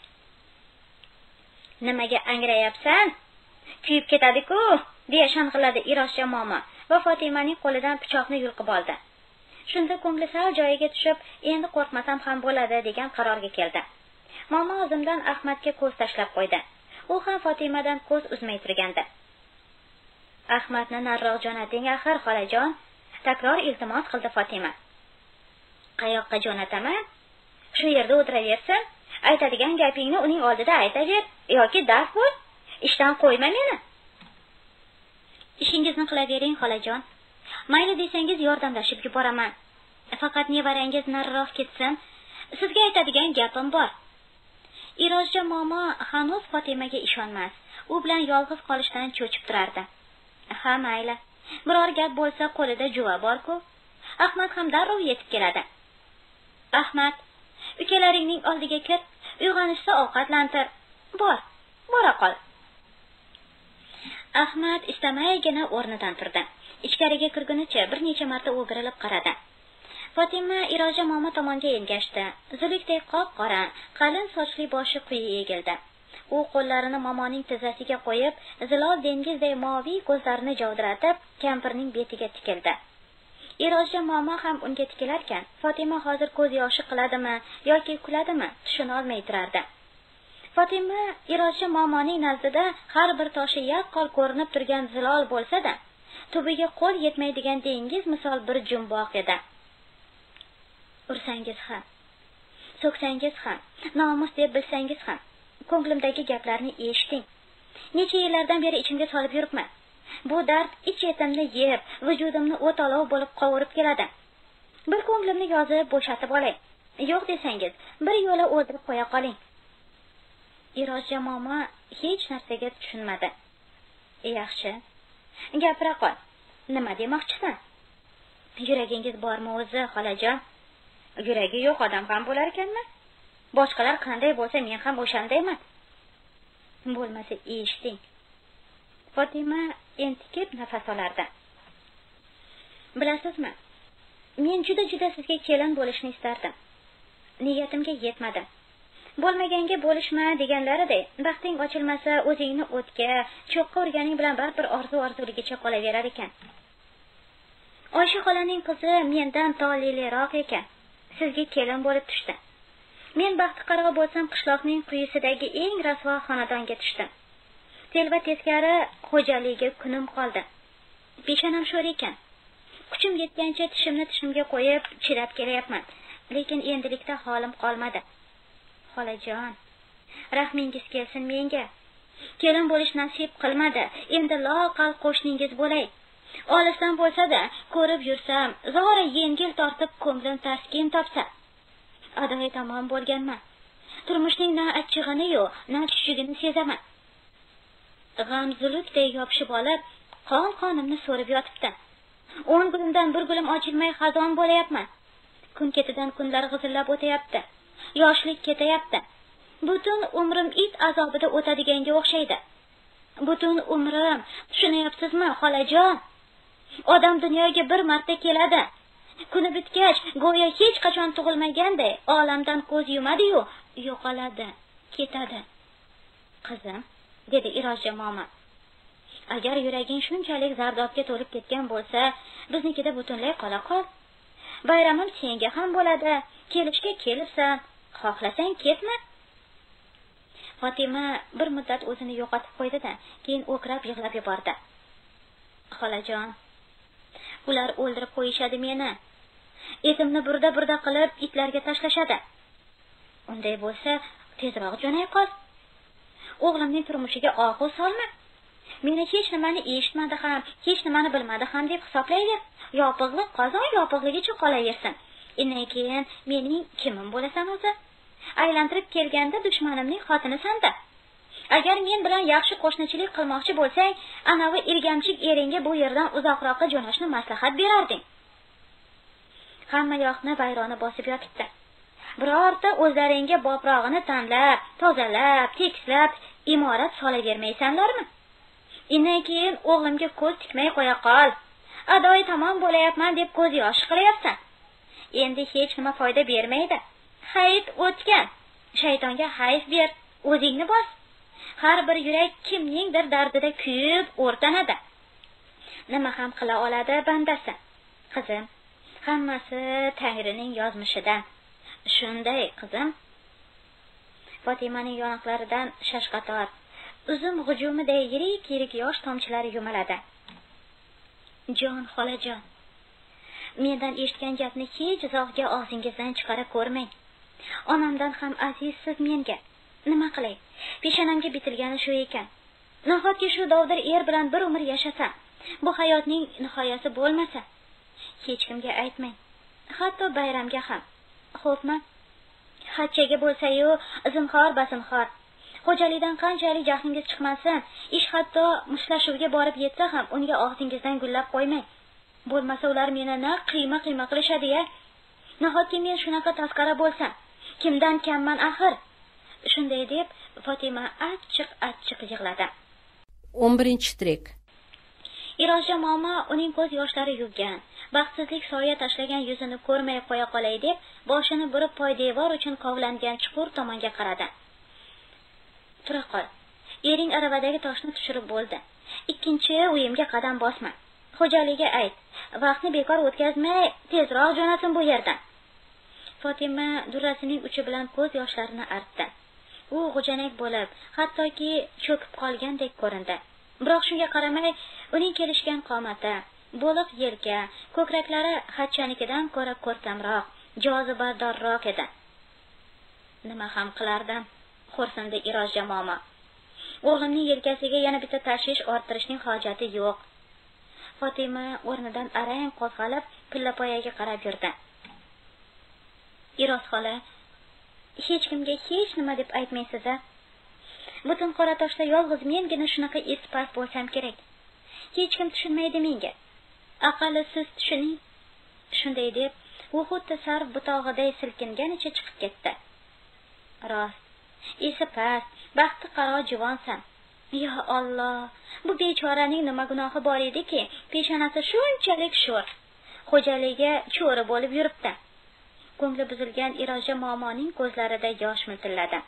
Nimaga angrayapsan? Kuyib ketadi-ku, deya shang'illadi Iroscha momo va Fotimaning qo'lidan pichoqni yulqib oldi. Shunda ko'ngli sal joyiga tushib, endi qo'rqmasam ham bo'ladi degan qarorga keldi. Momo o'zimdan Ahmadga ko'z tashlab qo'ydi. U ham Fotimadan ko'z uzmay turgandi. Ahmadni nariroq jo'nating axir, xolajon, takror iltimos qildi Fotima. Qayoqqa jo'nataman? Shu yerda o'tiraversin. Aytadigan gapingni uning oldida aytaver yoki daf bo'l. Ishdan qo'yma meni. Ishingizni qilavering, xolajon. Mayli desangiz yordamlashib yuboraman. Faqat nevarangiz nariroq ketsin. Sizga aytadigan gapim bor. Iroscha momo hanuz Fotimaga ishonmas. U bilan yolg'iz qolishdan cho'chib turardi. Ha, mayli. Biror gap bo'lsa qo'lida juva bor-ku. Ahmad ham darrov yetib keladi. Ahmad, ukalaringning oldiga kir, uyg'onishsa ovqatlantir. Bora qol. Ahmad istamaygina o'rnidan turdi. Ichkariga kirgunicha bir necha marta o'girilib qaradi. Fotima Iroscha momo tomonga engashdi. Zulukdek qop-qora, qalin sochli boshi quyi egildi. U qo'llarini momoning tizzasiga qo'yib, zilol dengizday moviy ko'zlarini javdiratib, kampirning betiga tikildi. Iroscha momo ham unga tikilarkan, Fotima hozir ko'z yoshi qiladimi yoki kuladimi, tushuna olmay turardi. Fotima Iroscha momoning nazdida har bir toshi yaqqol ko'rinib turgan zilol bo'lsa-da, tubiga qo'l yetmaydigan dengiz misol bir jumboq edi. Ursangiz ham, so'ksangiz ham, nomus deb bilsangiz ham, ko'nglimdagi gaplarni eshiting. Necha yillardan beri ichimga solib yuribman. Bu dard ich-etimni yeb, vujudimni o't olov bo'lib qovurib keladi. Bir ko'nglimni yozib bo'shatib olay. Yo'q desangiz, bir yo'la o'ldirib qo'ya qoling. Iroscha momo hech narsaga tushunmadi. Yaxshi, gapira qol. Nima demoqchisan? Yuragingiz bormi o'zi, xolajon? Yuragi yo'q odam ham bo'lar ekanmi? Boshqalar qanday bo'lsa, men ham o'shandayman. Bo'lmasa eshiting. Fotima entikib nafas olardi. Bilasizmi? Men juda sizga kelin bo'lishni istardim. Niyatimga yetmadi. Bo'lmaganga bo'lishma deganlariday, baxting ochilmasa o'zingni o'tga, cho'qqa urganing bilan baribir orzu-orzuligicha qolaverar ekan. Oysha xolaning qizi mendan toliliroq ekan. Sizga kelin bo'lib tushdi. Men baxti qarg'a bo'lsam, qishloqning quyisidagi eng rasvo xonadonga tushdim. Telba teskari xo'jaligiga kunim qoldi. Peshonam sho'r ekan. Kuchim yetgancha tishimni tishimga qo'yib chidab kelyapman, lekin endilikda holim qolmadi. Xolajon, rahmingiz kelsin menga. Kelin bo'lish nasib qilmadi. Endi loqal qo'shningiz bo'lay. Olisdan bo'lsa-da, ko'rib yursam, zora yengil tortib ko'nglim taskin topsa. Adoyi tamom bo'lganman. Turmushning na achchig'ini-yu, na tushigini sezaman. G'am zulukday yopishib olib, qon-qonimni so'rib yotibdi. 10 gulimdan bir gulim ochilmay xazon bo'layapman. Kun ketidan kunlar g'izillab o'tayapti. Yoshlik ketayapti. Butun umrim it azobida o'tadiganga o'xshaydi. Butun umrim, tushunayapsizmi, xolajon? Odam dunyoga bir marta keladi. Kuni bitgach, go'yo hech qachon tug'ilmaganday olamdan ko'z yumadi-yu, yo'qoladi, ketadi. Qizim, dedi Iroscha momo. Agar yuraging shunchalik zardobga to'lib ketgan bo'lsa, biznikida butunlay qola qol. Bayramim senga ham bo'ladi. Kelishga kelibsan, xohlasang ketma. Fotima bir muddat o'zini yo'qotib qo'ydi-da, keyin o'krab yig'lab yubordi. Xolajon, ular o'ldirib qo'yishadi meni. Etimni burda qilib itlarga tashlashadi. Unday bo'lsa, tezroq jo'nay qol. O'g'limning turmushiga og'u solma. Meni hech nimani eshitmadi ham, hech nimani bilmadi ham deb hisoblayver. Yopig'liq qozon yopig'ligicha qolaversin. Undan keyin mening kimim bo'lasan o'zi? Aylantirib kelganda dushmanimning xotinisan-da. Agar men bilan yaxshi qo'shnichilik qilmoqchi bo'lsang, anavi irgamchik eringga bu yerdan uzoqroqqa jo'nashni maslahat berarding. Hamma yoqni vayrona bosib yotibdi. Birorta o'zlaringga boprog'ini tanlab, tozalab, tekislab imorat solavermaysanlarmi? Indan keyin o'g'limga ko'z tikmay qo'ya qol. Adoyi tamom bo'layapman deb ko'z yosh qilyapsan. Endi hech nima foyda bermaydi. Hayit o'tgan. Shaytonga hayf ber, o'zingni bos. Har bir yurak kimningdir dardida kuyib o'rtanadi. Nima ham qila oladi bandasi? Qizim, hammasi Tangrining yozmishidan. Shunday, qizim. Fotimaning yonoqlaridan shashqator, uzum g'ujumiday yirik-yirik yosh tomchilari yumaladi. Jon, xolajon, mendan eshitgan gapni hech zo'g'ga og'zingizdan chiqara ko'rmang. Onamdan ham azizsiz menga. Nima qilay? Peshonamga bitilgani shu ekan. Nahotki shu dovdir er bilan bir umr yashasam, bu hayotning nihoyasi bo'lmasa, hech kimga aytmang. Hatto bayramga ham. Xo'pmi? Hajjaga bo'lsa-yu, zinhor basinhor. Xo'jalikdan qanchalik jahlingiz chiqmasin, ish hatto mushtlashuvga borib yetsa ham unga og'zingizdan gullab qo'ymang. Bo'lmasa ular meni na qiyma qilishadi-ya. Nahotki men shunaqa tasqara bo'lsam, kimdan kamman axir? Shunday deb Fatima achchiq yig'ladi. 11-trek. Iroja momo uning ko'z yoshlari yuvgan, baxtsizlik soya tashlagan yuzini ko'rmay qo'ya qolay deb boshini burib poydevor uchun kovlangan chuqur tomonga qaradi. Tura qol. Ering aravadagi toshni tushirib bo'ldi. Ikkinchi uyimga qadam bosma. Xo'jaliga ayt, vaqtni bekor o'tkazmay, tezroq jo'nasin bu yerdan. Fatima durrasining uchi bilan ko'z yoshlarini artdi. U g'ujanak bo'lib, hattoki cho'kib qolgandek ko'rindi. Biroq shunga qaramay, uning kelishgan qomati, bo'liq yelka, ko'kraklari hajjanikidan ko'ra ko'rkamroq, jozibadorroq edi. Nima ham qilardim? Xo'rsindi Iroja momo. O'g'limning yelkasiga yana bitta tashvish orttirishning hojati yo'q. Fatima o'rnidan arang qo'zg'alib, pillapoyaga qarab yurdi. Iroz xola, hech kimga hech nima deb aytmaysiz-a? Butun qora toshda yolg'iz mengina shunaqa ispas bo'lsam kerak. Hech kim tushunmaydi menga. Aqalli siz tushuning. Shunday deb, u xuddi sarv butog'iday silkinganicha chiqib ketdi. Rost, esi past, baxti qaro juvonsan. Ya Alloh, bu bechoraning nima gunohi bor ediki, peshonasi shunchalik sho'r. Xo'jaliga cho'ri bo'lib yuribdi. Ko'ngli buzilgan Iroja momoning ko'zlarida yosh miltilladi.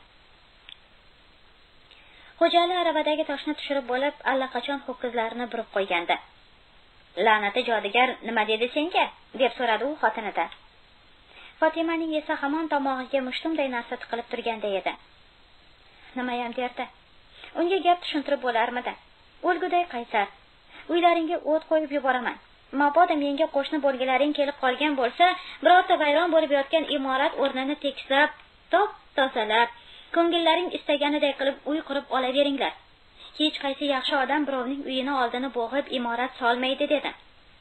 Xo'jali aravadagi toshni tushirib bo'lib, allaqachon ho'kizlarini burib qo'ygandi. La'nati jodigar nima dedi senga? Deb so'radi u xotinidan. Fatimaning esa hamon tomog'iga mushtumday narsa tiqilib turganda edi. Nimayam derdi? Unga gap tushuntirib bo'larmidi? O'lguday qaysar. Uylaringga o't qo'yib yuboraman. Mabodo menga qo'shni bo'lgilaring kelib qolgan bo'lsa, birorta vayron bo'lib yotgan imorat o'rnini tekislab, tozalab, ko'ngillaring istaganiday qilib uy qurib olaveringlar. Hech qaysi yaxshi odam birovning uyini oldini bo'g'ib imorat solmaydi dedi.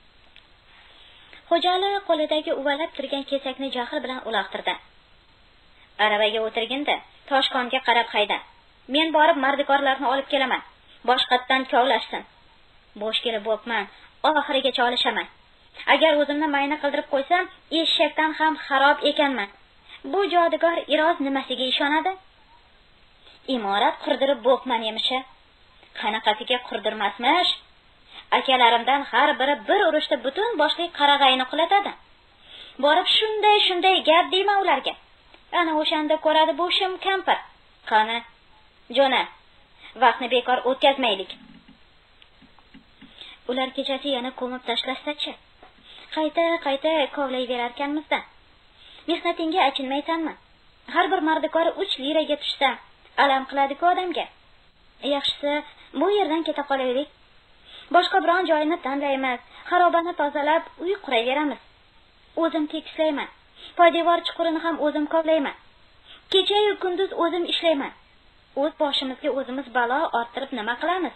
Xo'jali qo'lidagi uvalab turgan kesakni jahl bilan uloqtirdi. Aravaga o'tirginda Toshqonga qarab hayda. Men borib mardikorlarni olib kelaman. Boshqatdan kovlashsin. Bo'sh kelib bo'pman, oxirigacha olishaman. Agar o'zimni mayna qildirib qo'ysam, eshakdan ham xarob ekanman. Bu jodigor Iroz nimasiga ishonadi? Imorat qurdirib bo'pman emishi. Qanaqasiga qurdirmasmish? Akalarimdan har biri bir urushda butun boshli qarag'ayni qulatadi. Borib shunday gap deyman ularga. Ana o'shanda ko'radi bu shim kampir. Qani, jo'na. Vaqtni bekor o'tkazmaylik. Ular kechasi yana ko'mib tashlashsa-chi? Qayta kovlayverarkanmiz-da. Mehnatingga achinmaysanmi? Har bir mardikor 3 liraga tushsa, alam qiladi-ku odamga. Yaxshisi, bu yerdan keta qolaylik. Boshqa biron joyini tanlaymiz, xarobani tozalab, uy quraveramiz. O'zim tekislayman. Poydevor chuqurini ham o'zim kovlayman. Kecha-yu kunduz o'zim ishlayman. O'z boshimizga o'zimiz balo orttirib nima qilamiz?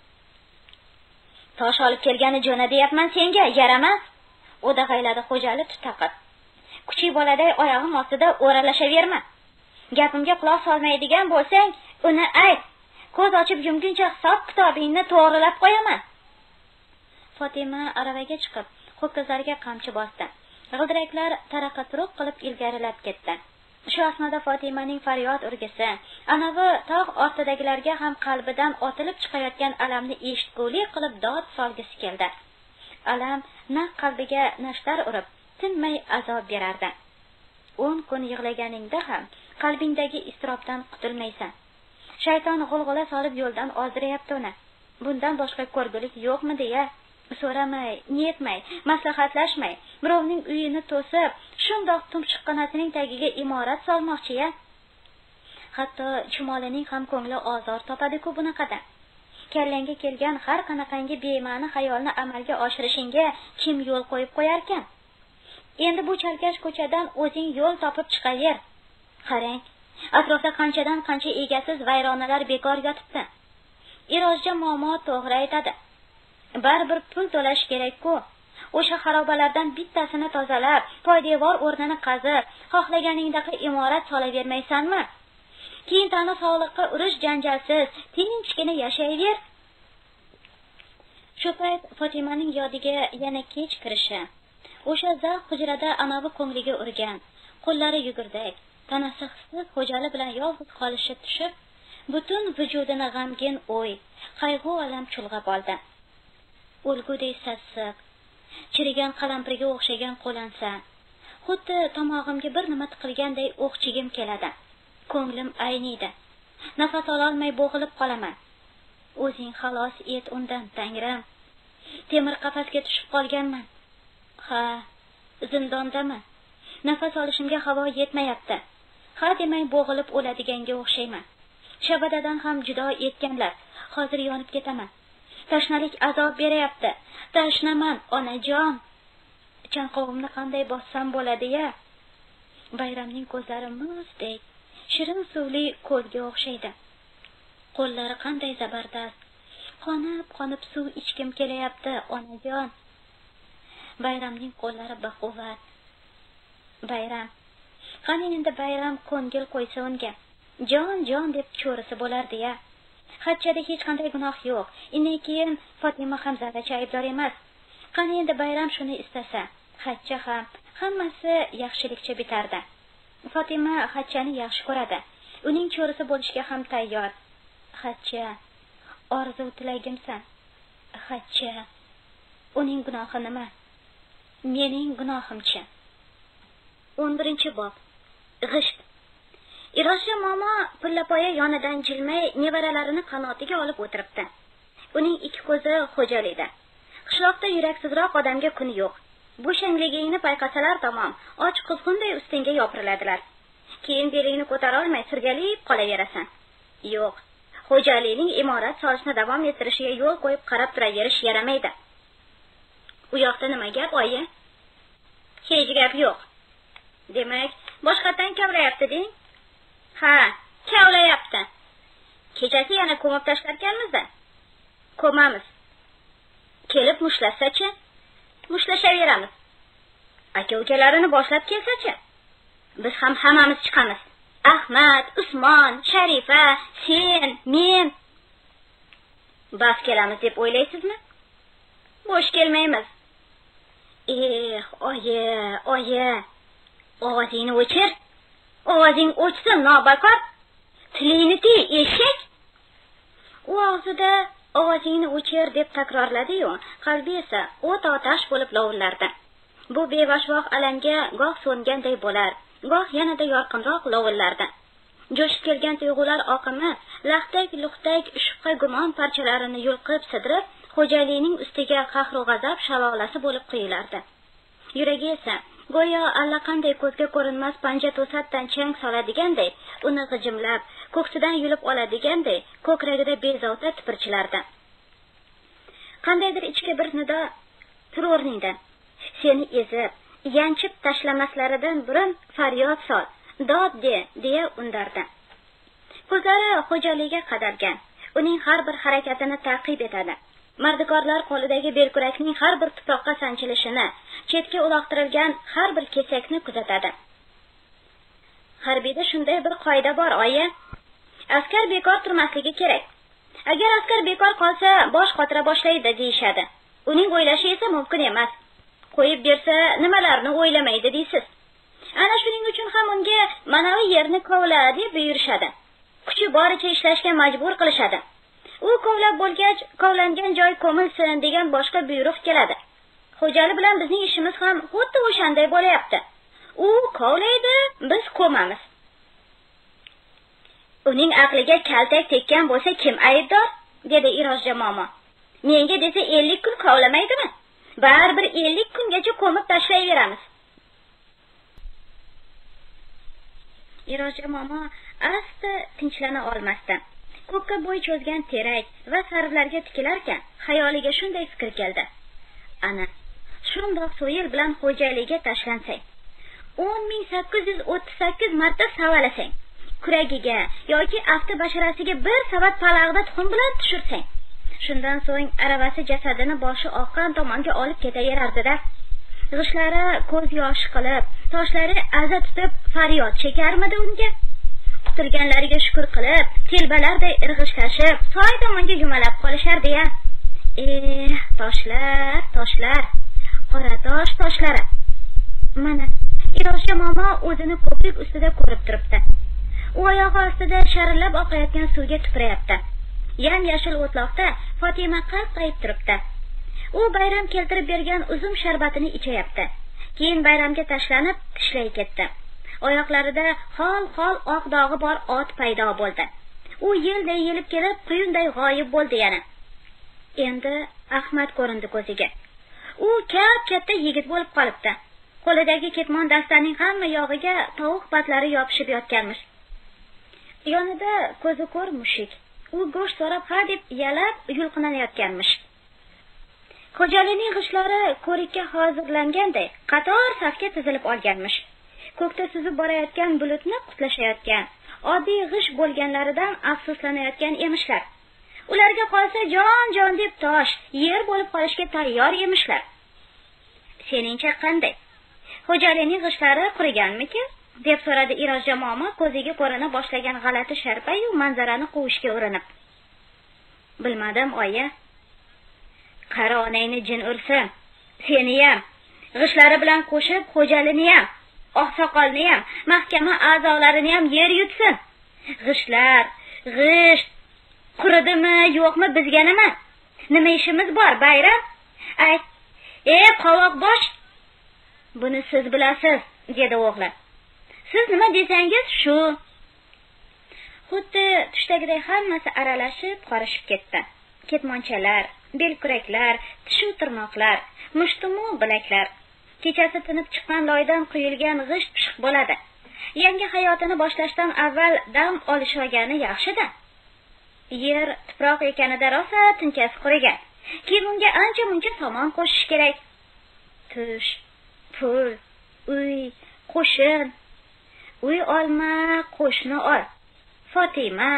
Tosh olib kelgani jo'na deyapman senga, yaramas. O'dag'ayladi Xo'jali tutaqib. Kuchli boladay oyog'im ostida o'ralashaverma. Gapimga quloq solmaydigan bo'lsang, uni ayt. ko'z ochib yumguncha hisob kitobingni to'g'rilab qo'yaman. Fotima aravaga chiqib, ho'kizlarga qamchi bosdi. G'ildiraklar taraqa turuq qilib ilgarilab ketdi. Shu asnoda Fotimaning faryod urgisi, anavi tog' ortidagilarga ham qalbidan otilib chiqayotgan alamni eshitgulik qilib dod solgisi keldi. Alam naq qalbiga nashtar urib, tinmay azob berardi. 10 kun yig'laganingda ham qalbingdagi iztirobdan qutulmaysan. Shayton g'ulg'ula solib yo'ldan ozdirayapti uni. Bundan boshqa ko'rgulik yo'qmi deya so'ramay, niyetmay, maslahatlashmay, birovning uyini to'sib, shundoq tumshuqqanasining tagiga imorat solmoqchi-ya. Hatto chumolining ham ko'ngli ozor topadi-ku bunaqada. Kallangga kelgan har qanaqangi bema'ni xayolni amalga oshirishingga kim yo'l qo'yib qo'yarkan? Endi bu chalkash ko'chadan o'zing yo'l topib chiqaver. Qarang, atrofda qanchadan qancha egasiz vayronalar bekor yotibdi. Irojja momo to'g'ri aytadi. Baribir pul to'lash kerak-ku. O'sha xarobalardan bittasini tozalab, poydevor o'rnini qazib, xohlaganingdagi imorat solavermaysanmi? Keyin tana sog'liqqa urush janjalsiz, tinchgina yashayver. Shu payt Fotimaning yodiga yana kech kirishi, o'sha zax hujrada anavi ko'ngliga urgan, qo'llari yugurdak, tanasi hissiz xo'jali bilan yolg'iz qolishi tushib, butun vujudini g'amgin o'y, qayg'u alam chulg'ab oldi. O'lgudek sassiq, chirigan qalampirga o'xshagan qo'lansa, xuddi tomog'imga bir nima tiqilganday o'qchigim keladi. Ko'nglim ayniydi. Nafas ololmay bo'g'ilib qolaman. O'zing xalos et undan, Tangrim. Temir qafasga tushib qolganman. Ha, zindondaman. Nafas olishimga havo yetmayapti. Ha demay bo'g'ilib o'ladiganga o'xshayman. Shabadadan ham judo etganlar. Hozir yonib ketaman. Tashnalik azob berayapti. Tashnaman, onajon. Chanqovimni qanday bossam bo'ladi-ya? Bayramning ko'zlari muzdek, shirin suvli ko'lga o'xshaydi. Qo'llari qanday zabardast. Qonib suv ichkim kelayapti, onajon. Bayramning qo'llari baquvvat. Bayram. Qani endi Bayram ko'ngil qo'ysa unga. Jon deb cho'risi bo'lardi-ya. Hajjada hech qanday gunoh yo'q. Indan keyin Fatima ham zarracha aybdor emas. Qani endi Bayram shuni istasa, hajja ham hammasi yaxshilikcha bitardi. Fatima hajjani yaxshi ko'radi. Uning cho'risi bo'lishga ham tayyor. Hajja, orzu tilagimsan. Hajja, uning gunohi nima? Mening gunohimchi. 11-bob. G'isht. Irojja momo pullapoya yonidan jilmay nevaralarini qanotiga olib o'tiribdi. Uning ikki ko'zi xo'jalida. Qishloqda yuraksizroq odamga kuni yo'q. Bu shangligingni payqasalar tamom, och quzg'unday ustingga yopiriladilar. Keyin belingni ko'tara olmay sirgalib qolaverasan. Yo'q, xo'jalikning imorat solishni davom ettirishiga yo'l qo'yib qarab turaverish yaramaydi. U yoqda nima gap, oyi? Hech gap yo'q. Demak, boshqatdan kavlayapti deng? Ha, kavlayapti. Kechasi yana ko'mib tashlarkanmiz-da. Ko'mamiz. Kelib mushlasa-chi? Mushlashaveramiz. Aka-ukalarini boshlab kelsa-chi? Biz ham hammamiz chiqamiz. Ahmad, Usmon, Sharifa, sen, men. Bas kelamiz deb o'ylaysizmi? Bo'sh kelmaymiz. Oyi. Ovozingni o'chir. Ovozing o'chsin, nobakor. Tilingni tiy, eshak. U og'zida ovozingni o'chir deb takrorladi-yu, qalbi esa o't otash bo'lib lovullardi. Bu bevashvoq alanga goh so'nganday bo'lar, goh yanada yorqinroq lovullardi. Jo'shib kelgan tuyg'ular oqimi laxtak-luxtak shubha gumon parchalarini yulqib sidirib, xo'jalikning ustiga qahru g'azab shalolasi bo'lib quyilardi. Yuragi esa go'yo allaqanday ko'zga ko'rinmas panja to'satdan chang soladiganday, uni g'ijimlab, ko'ksidan yulib oladiganday, ko'kragida bezovta tipirchilardi. Qandaydir ichki bir nido tur o'rningdan. Seni ezib, yanchib tashlamaslaridan burun faryod sol, dod de, deya undardi. Ko'zlari xo'jalikka qadalgan, uning har bir harakatini ta'qib etadi. Mardikorlar qo'lidagi belkurakning har bir tuproqqa sanchilishini, chetga uloqtirilgan har bir kesakni kuzatadi. Harbiyda shunday bir qoida bor, oyi. Askar bekor turmasligi kerak. Agar askar bekor qolsa, bosh qotira boshlaydi deyshadi. Uning o'ylashi esa mumkin emas. Qo'yib bersa, nimalarni o'ylamaydi deysiz. Ana shuning uchun ham unga manavi yerni kovla deb buyurishadi. Kuchi boricha ishlashga majbur qilishadi. U kovlab bo'lgach, kovlangan joy ko'milsin degan boshqa buyruq keladi. Xo'jali bilan bizning ishimiz ham xuddi o'shanday bo'layapti. U kovlaydi, biz ko'mamiz. Uning aqliga kaltak tekkan bo'lsa kim aybdor? Dedi Irojja momo. Menga desa 50 kun kovlamaydimi? Baribir 50 kungacha ko'mib tashlayveramiz. Irojja momo asta tinchlana olmasdi. Ko'kka bo'y cho'zgan terak va sarvlarga tikilarkan, xayoliga shunday fikr keldi. Ana, shundoq so'yil bilan xo'jaligiga tashlansang, 10.838 marta savalasang, kuragiga yoki afti basharasiga bir savat palag'da tuxum bilan tushirsang, shundan so'ng aravasi jasadini boshi oqqan tomonga olib ketaverardi-da. G'ishlari ko'z yoshi qilib, toshlari aza tutib faryod chekarmidi unga? Qutilganlariga shukr qilib, telbalarday irg'ishlashib, soy tomonga yumalab qolishardi-ya. Toshlar, qora toshlari. Mana, Irojja momo o'zini ko'prik ustida ko'rib turibdi. U oyog'i ostida sharillab oqayotgan suvga tupurayapti. Yam-yashil o'tloqda Fatima qaqqayib turibdi. U bayram keltirib bergan uzum sharbatini ichayapti. Keyin bayramga tashlanib tishlay ketdi. Oyoqlarida xol oq dog'i bor ot paydo bo'ldi. U yelday yelib kelib, quyunday g'oyib bo'ldi yana. Endi Ahmad ko'rindi ko'ziga. U katta yigit bo'lib qolibdi. Qo'lidagi ketmon dastaning hamma yog'iga tovuq patlari yopishib yotganmish. Yonida ko'zi ko'r mushuk. U go'sht so'rab ha deb yalab yulqinayotganmish. Xo'jalining g'ishlari ko'rikka hozirlanganday qator safga tizilib olganmish. Ko'kda suzib borayotgan bulutni qutlashayotgan, oddiy g'ish bo'lganlaridan afsuslanayotgan emishlar. Ularga qolsa jon deb tosh, yer bo'lib qolishga tayyor emishlar. Seningcha qanday? Xo'jalining g'ishlari quriganmikin? Deb so'radi Irojja momo ko'ziga ko'rina boshlagan g'alati sharpa-yu manzarani quvishga urinib. Bilmadim, oyi. Qara onangni jin ursin. Seni ham, g'ishlari bilan qo'shib xo'jalini ham, oqsoqolni ham, mahkama a'zolarini ham yer yutsin. G'isht quridimi, yo'qmi bizga nima? Nima ishimiz bor, bayram? Ayt, qovoq bosh. Buni siz bilasiz, dedi o'g'li. Siz nima desangiz shu. Xuddi tushdagiday hammasi aralashib, qorishib ketdi. Ketmonchalar, belkuraklar, tishu tirnoqlar, mushtumu bilaklar. Kechasi tinib chiqqan loydan quyilgan g'isht pishiq bo'ladi. Yangi hayotini boshlashdan avval dam olishogani yaxshi-da. Yer tuproq ekanida rosa tinkasi qurigan. Keyin unga ancha-muncha somon qo'shish kerak. Tush, pul, uy, qo'shin. Uy olma, qo'shni ol. Fatima.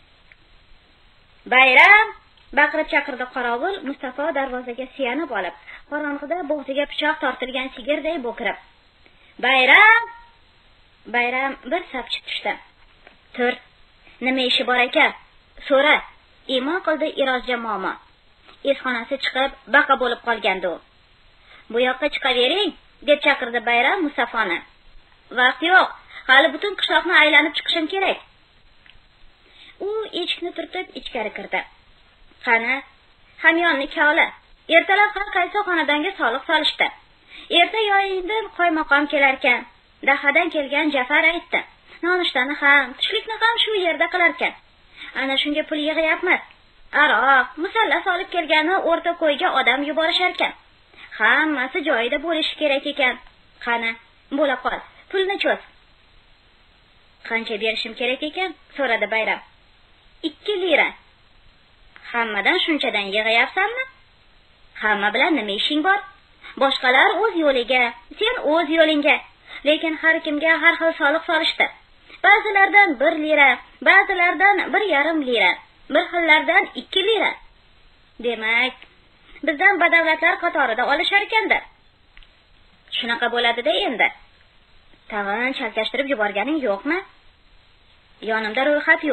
Bayram, baqirib chaqirdi qorovul Mustafa darvozaga suyanib olib, qorong'ida bo'g'ziga pichoq tortilgan sigirday bo'kirib. Bayram! Bayram bir sapchib tushdi. Tur, nima ishi bor ekan? So'ra, imo qildi Irojja momo. Esxonasi chiqib, baqa bo'lib qolgandi u. Bu yoqqa chiqavering, deb chaqirdi Bayram Mustafoni. Vaqt yo'q, hali butun qishloqni aylanib chiqishim kerak. U echkini turtib ichkari kirdi. Qani, hamyonni koli. Ertalab har qaysi xonadonga soliq solishdi. Erta yoyindan qo'ymaqom kelar ekan. Dahadan kelgan Jafar aytdi. Nonushtani ham, tushlikni ham shu yerda qilar ekan. Ana shunga pul yig'yapmiz. Aroq, musalla solib kelgani o'rta ko'yga odam yuborishar ekan. Hammasi joyida bo'lishi kerak ekan. Qani, bo'la qol. Pulni cho'z. Qancha berishim kerak ekan? So'radi Bayram. 2 lira. Hammadan shunchadan yig'ayapsanmi? Hamma bilan nima ishing bor? Boshqalar o'z yo'liga, sen o'z yo'lingga. Lekin har kimga har xil soliq solishdi. Ba'zilardan 1 lira, ba'zilardan 1,5 lira, bir xillardan 2 lira. Demak, bizdan badavlatlar qatorida olishar ekanda. Shunaqa bo'ladi-da endi. Tag'in chalkashtirib yuborganing yo'qmi? Yonimda ro'yxat yo'q.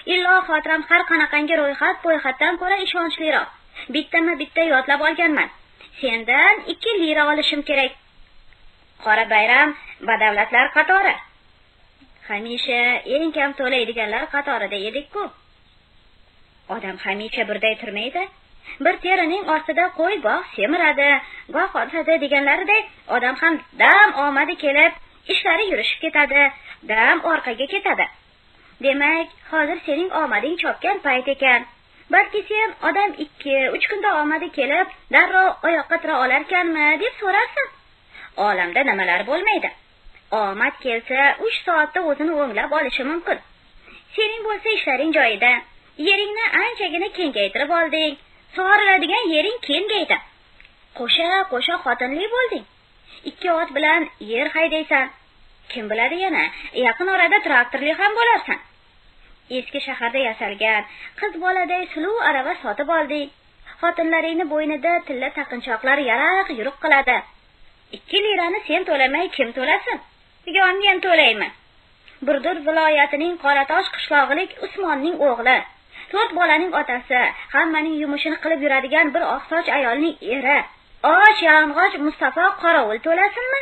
Illo xotiram har qanaqangi ro'yxatdan ko'ra ishonchliroq. Bitta yodlab olganman. Sendan 2 lira olishim kerak. Qora Bayram badavlatlar qatori. Hamisha eng kam to'laydiganlar qatorida edik-ku. Odam hamisha birday turmaydi. Bir terining ostida qo'y goh semiradi, goh qotadi deganlaridek, odam ham dam omadi kelib, ishlari yurishib ketadi, dam orqaga ketadi. Demak, hozir sening omading chopgan payt ekan. Balki sen odam 2-3 kunda omadi kelib, darrov oyoqqa tura olarkanmi deb so'rarsan. Olamda nimalar bo'lmaydi. Omad kelsa 3 soatda o'zini o'nglab olishi mumkin. Sening bo'lsa ishlaring joyida. Yeringni anchagina kengaytirib olding. Sug'oriladigan yering kengaydi. Qo'sha xotinli bo'lding. 2 ot bilan yer haydaysan. Kim biladi yana, yaqin orada traktorli ham bo'larsan. Eski shaharda yasalgan qiz boladay suluv arava sotib olding. Xotinlaringni bo'ynida tilla taqinchoqlar yaraq yuruq qiladi. 2 lirani sen to'lamay kim to'lasin? Yongan to'layman. Burdur viloyatining Qoratosh qishlog'ilik Usmonning o'g'li, 4 bolaning otasi, hammaning yumushini qilib yuradigan bir oqsoch ayolning eri, och yalang'och Mustafa qorovul to'lasinmi?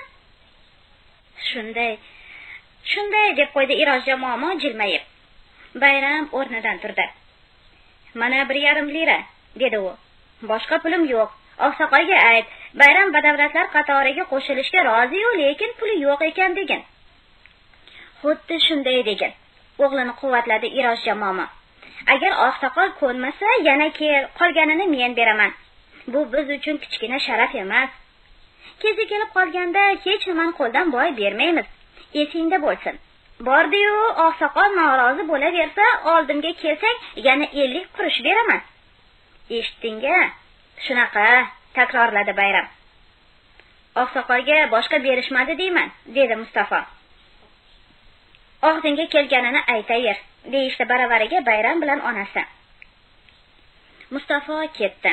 Shunday deb qo'ydi Irojja momo jilmayib. Bayram o'rnidan turdi. Mana 1,5 lira, dedi u. Boshqa pulim yo'q. Oqsoqolga ayt, Bayram badavlatlar qatoriga qo'shilishga rozi-yu, lekin puli yo'q ekan degan. Xuddi shunday degan. O'g'lini quvvatladi Irojja momo. Agar oqsoqol ko'nmasa, yana kel, qolganini men beraman. Bu biz uchun kichkina sharaf emas. Kezi kelib qolganda hech nimani qo'ldan boy bermaymiz. Esingda bo'lsin. Bordi-yu, oqsoqol norozi bo'laversa, oldimga kelsang, yana 50 qurush beraman. Eshitding-a? Shunaqa, takrorladi Bayram. Oqsoqolga boshqa berishmadi deyman, dedi Mustafa. Og'zingga kelganini aytaver, deyishdi baravariga Bayram bilan onasi. Mustafa ketdi.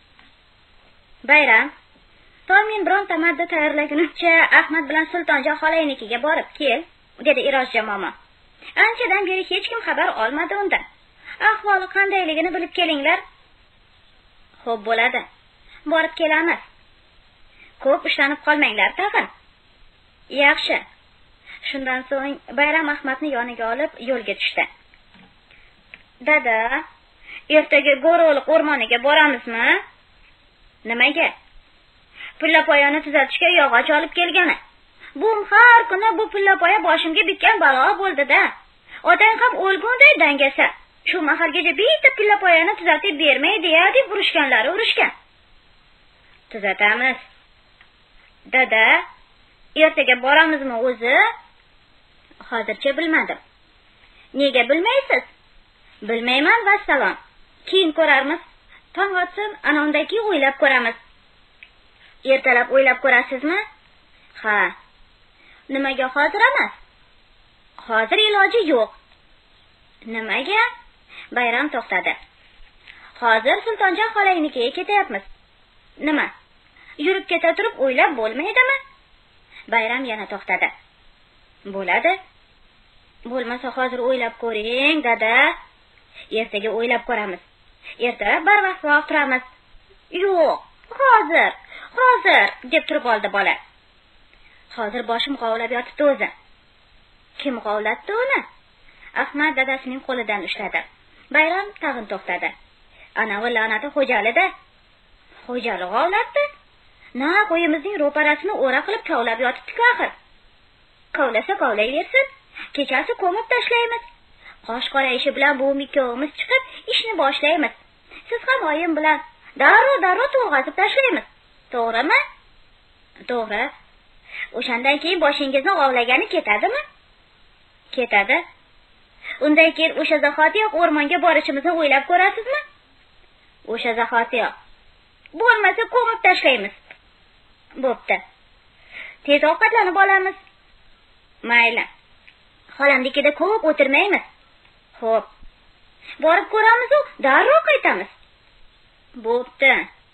Bayram, men bironta marda tayyorlagunimcha Ahmad bilan Sultonjon xolaynikiga borib kel, dedi Irojja momo. Anchadan beri hech kim xabar olmadi undan. Ahvoli qandayligini bilib kelinglar. Xo'p bo'ladi. Borib kelamiz. Ko'p ishlanib qolmanglar tag'in. Yaxshi. Shundan so'ng Bayram Ahmadni yoniga olib yo'lga tushdi. Dada, ertaga Go'ro'liq o'rmoniga boramizmi? Nimaga? Pullapoyani tuzatishga yog'och olib kelgani. Bu har kuni bu pullapoya boshimga bitgan balo bo'ldi-da. Otang ham o'lgunday dangasa. Shu mahalgacha bitta pullapoyani tuzatib bermaydi ya deb urushgan. Tuzatamiz. Dada, ertaga boramizmi o'zi? Hozircha bilmadim. Nega bilmaysiz? Bilmayman, vassalom. Keyin ko'rarmiz. Tong otsin, ana undaki o'ylab ko'ramiz. Ertalab o'ylab ko'rasizmi? Ha. Nimaga hozir emas? Hozir iloji yo'q. Nimaga? Bayram to'xtadi. Hozir Sultonjon xolaynikiga ketyapmiz. Nima? Yurib keta turib o'ylab bo'lmaydimi? Bayram yana to'xtadi. Bo'ladi. Bo'lmasa hozir o'ylab ko'ring, dada. Ertaga o'ylab ko'ramiz. Ertalab barvaqtroq turamiz. Yo'q, hozir deb turib oldi bola. Hozir boshim g'ovlab yotibdi o'zi. Kim g'ovlatdi uni? Ahmad dadasining qo'lidan ushladi. Bayram tag'in to'xtadi. Ana va la'nati Xo'jalida. Xo'jali g'ovlatdi. Na qo'yimizning ro'parasini o'ra qilib kovlab yotibdi-ku axir. Kovlasa kovlayversin. Kechasi ko'mib tashlaymiz. Qosh qorayishi bilan bu ikkovimiz chiqib ishni boshlaymiz. Siz ham oyim bilan darrov to'g'azib tashlaymiz. To'g'rimi? To'g'ri. O'shandan keyin boshingizni g'ovlagani ketadimi? Ketadi. Undan keyin o'sha zahotiyoq o'rmonga borishimizni o'ylab ko'rasizmi? O'sha zahotiyoq. Bo'lmasa ko'mib tashlaymiz. Bo'pti. Tez ovqatlanib olamiz. Mayli. Xolamnikida ko'p o'tirmaymiz. Xo'p. Borib ko'ramiz-ku, darrov qaytamiz. Bo'pti.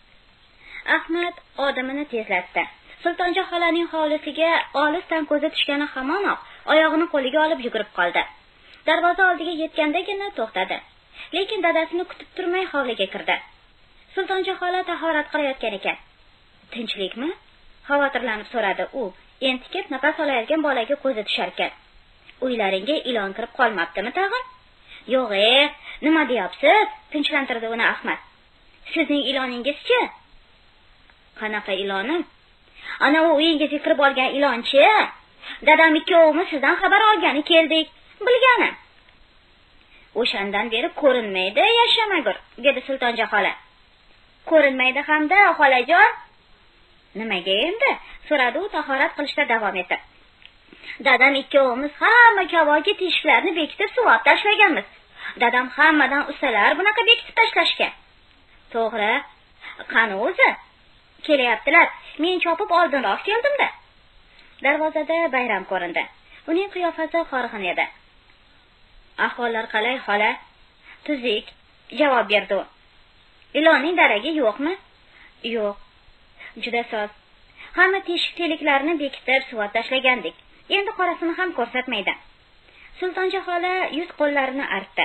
Ahmad odamini tezlatdi. Sultonjon xolaning hovlisiga olisdan ko'zi tushgani hamonoq oyog'ini qo'liga olib yugurib qoldi. Darvoza oldiga yetgandagina to'xtadi. Lekin dadasini kutib turmay hovliga kirdi. Sultonja xola tahorat qilayotgan ekan. "Tinchlikmi?" xavotirlanib so'radi u. Entikib nafas olayotgan bolaga ko'zi tushar ekan. "Uylaringga ilon kirib qolmabdimi tag'in?" "Yo'q, nima deyapsiz?" tinchlantirdi uni Ahmad. "Sizning iloningiz-chi?" "Qanaqa ilonim?" "Ana u uyingizga kirib olgan ilonchi. Dadam ikkovimiz sizdan xabar olgani keldik, bilgani." "O'shandan beri ko'rinmaydi, yashamagur", dedi Sultonja xola. "Ko'rinmaydi hamda, xolajon." "Nimaga endi?" so'radi u tahorat qilishda davom etib. "Dadam ikkovimiz hamma kavogi teshiklarni bekitib suvab tashlaganmiz. Dadam hammadan ustalar bunaqa bekitib tashlashgan." "To'g'ri. Qani o'zi?" "Kelyaptilar. Men chopib oldinroq keldim-da." Darvozada Bayram ko'rindi. Uning qiyofasi horg'in edi. "Ahvollar qalay, xola?" "Tuzuk", javob berdi u. "Ilonning daragi yo'qmi?" "Yo'q." "Juda soz. Hamma teshik teliklarni bekitib suvab tashlagandik. Endi qorasini ham ko'rsatmaydi." Sultonja xola yuz qo'llarini artdi.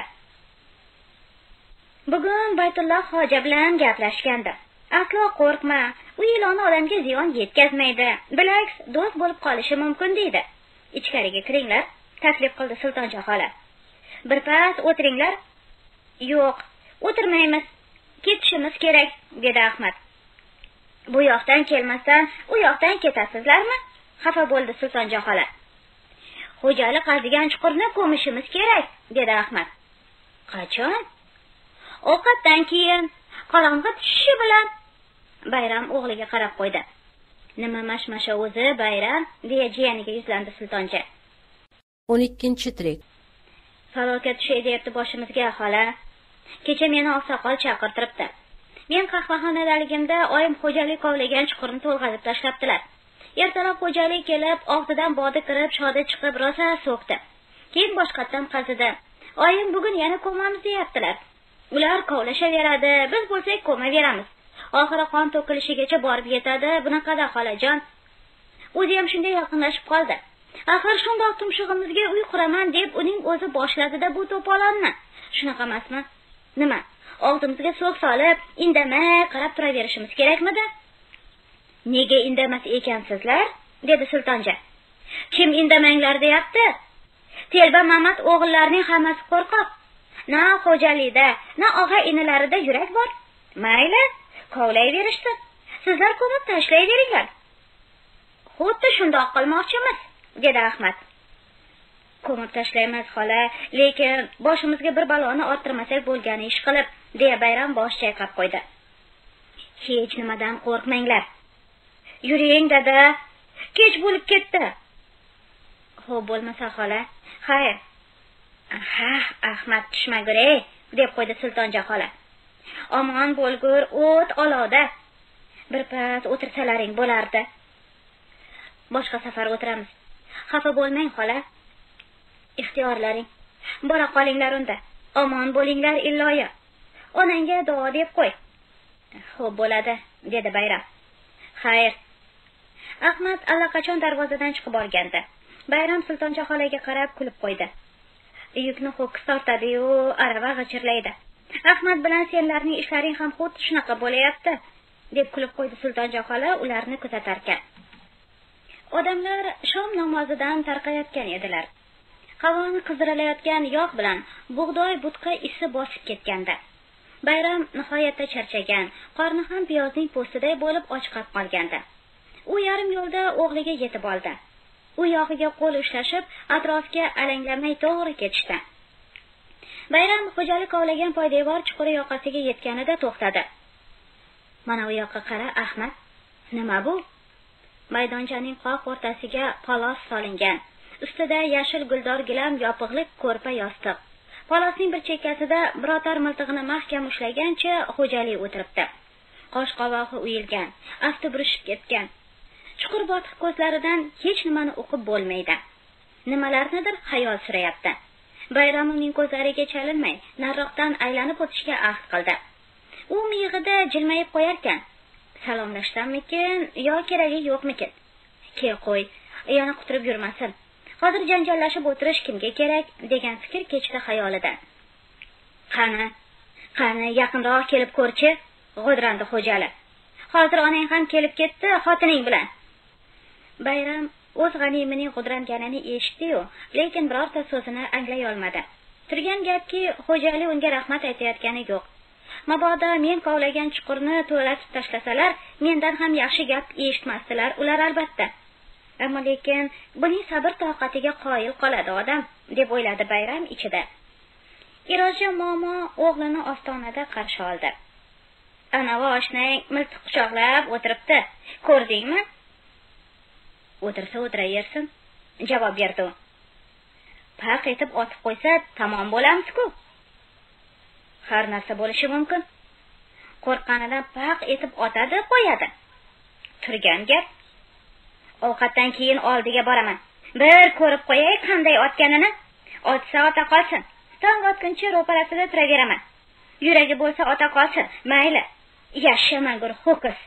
Bugun Baytulloh hoja bilan gaplashgandi. "Aslo qo'rqma, u ilon odamga ziyon yetkazmaydi. Bilaks, do'st bo'lib qolishi mumkin" deydi. "Ichkariga kiringlar", taklif qildi Sultonja xola. "Birpas o'tiringlar." "Yo'q, o'tirmaymiz. Ketishimiz kerak", dedi Ahmad. "Bu yoqdan kelmasdan u yoqdan ketasizlarmi?" xafa bo'ldi Sultonja xola. "Xo'jali qazigan chuqurni ko'mishimiz kerak", dedi Ahmad. "Qachon?" "Ovqatdan keyin, qorong'i tushishi bilan." Bayram o'g'liga qarab qo'ydi. "Nima mashmasha o'zi, Bayram?" deya jiyaniga yuzlandi Sultonja. 12-tirik. "Falokat tushay deyapti boshimizga, xola. Kecha meni oqsoqol chaqirtiribdi. Men qahvaxonadaligimda oyim xo'jalik kovlagan chuqurni to'lg'azib tashlabdilar. Ertalab xo'jalik kelib, og'zidan bodi kirib, shodi chiqib rosa so'kdi. Keyin boshqatdan qazidi. Oyim bugun yana ko'mamiz deyaptilar. Ular kovlashaveradi, biz bo'lsak ko'maveramiz. Oxiri qon to'kilishigacha borib yetadi. Bunaqada, xolajon." O'zi ham shunday yaqinlashib qoldi. Axir shundoq tumshug'imizga uy quraman deb uning o'zi boshladi-da bu to'polonni. Shunaqa emasmi? Nima? Og'zimizga so'q solib, indamay qarab turaverishimiz kerakmidi? "Nega indamas ekansizlar?" dedi Sultonja. "Kim indamanglar deyapti? Telba Mamat o'g'illarining hammasi qo'rqoq. Na xo'jalikda, na og'a-inilarida yurak bor. Mayli, kovlayverishsin. Sizlar ko'mib tashlayveringlar." "Xuddi shundoq qilmoqchimiz", dedi Ahmad. "Ko'mib tashlaymiz, xola, lekin boshimizga bir baloni orttirmasak bo'lgani ish qilib", deya Bayram bosh chayqab qo'ydi. "Hech nimadan qo'rqmanglar. Yuring, dada. Kech bo'lib ketdi." "Xo'p bo'lmasa, xola. Xayr." "Ha, Ahmad tushmagur-ey", deb qo'ydi Sultonja xola. "Omon bo'lgur, o't olovda. Birpas o'tirsalaring bo'lardi." "Boshqa safar o'tiramiz. Xafa bo'lmang, xola. Ixtiyorlaring. Bora qolinglar unda. Omon bo'linglar illoyi. Onangga duo deb qo'y." "Xo'p bo'ladi", dedi Bayram. "Xayr." Ahmad allaqachon darvozadan chiqib olgandi. Bayram Sultonja xolaga qarab kulib qo'ydi. "Yukni ho'kiz tortadi-yu, arava g'ijirlaydi. Ahmad bilan senlarning ishlaring ham xuddi shunaqa bo'layapti", deb kulib qo'ydi Sultonja xola ularni kuzatarkan. Odamlar shom namozidan tarqayotgan edilar. Havoni qiziralayotgan yog' bilan bug'doy butqa isi bosib ketgandi. Bayram nihoyatda charchagan, qorni ham piyozning po'stiday bo'lib ochqab qolgandi. U yarim yo'lda o'g'liga yetib oldi. U yog'iga qo'l ushlashib, atrofga alanglamay to'g'ri ketishdi. Bayram xo'jalik kovlagan poydevor chuquri yoqasiga yetganida to'xtadi. "Mana u yoqqa qara, Ahmad." "Nima bu?" Maydonchaning qoq o'rtasiga palos solingan. Ustida yashil guldor gilam yopiqlik ko'rpa yostiq. Palosning bir chekkasida birotar miltig'ini mahkam ushlagancha xo'jalik o'tiribdi. Qosh qovog'i uyilgan, asti burishib ketgan. Chuqur botiq ko'zlaridan hech nimani o'qib bo'lmaydi. Nimalarnidir xayol surayapti. Bayram uning ko'zlariga chalinmay, nariroqdan aylanib o'tishga ahd qildi. U miyig'ida jilmayib qo'yarkan, salomlashsammikin yo keragi yo'qmikin? "Kel qo'y, yana quturib yurmasin. Hozir janjallashib o'tirish kimga kerak degan fikr kechdi xayolidan. Qani yaqinroq kelib ko'rchi, g'o'drandi Xo'jali. Hozir onang ham kelib ketdi xotining bilan. Bayram o'z g'animining g'udranganini eshitdi-yu, lekin birorta so'zini anglay olmadi. Turgan gapki, Xo'jali unga rahmat aytayotgani yo'q. Mabodo men kovlagan chuqurni to'latib tashlasalar, mendan ham yaxshi gap eshitmasdilar ular albatta. Ammo lekin buning sabr toqatiga qoyil qoladi odam, deb o'yladi Bayram ichida. Iroja momo o'g'lini ostonada qarshi oldi. Ana oshnang miltiq quchoqlab o'tiribdi. Ko'rdingmi? O'tirsa o'tiraversin, javob berdi u. Paq etib otib qo'ysa tamom bo'lamiz-ku. Har narsa bo'lishi mumkin. Qo'rqqanidan paq etib otadi, qo'yadi. Turgan gap. Ovqatdan keyin oldiga boraman. Bir ko'rib qo'yay qanday otganini. Otsa ota qolsin. Tong otguncha ro'parasida turaveraman. Yuragi bo'lsa ota qolsin, mayli. Yashamangur ho'kiz.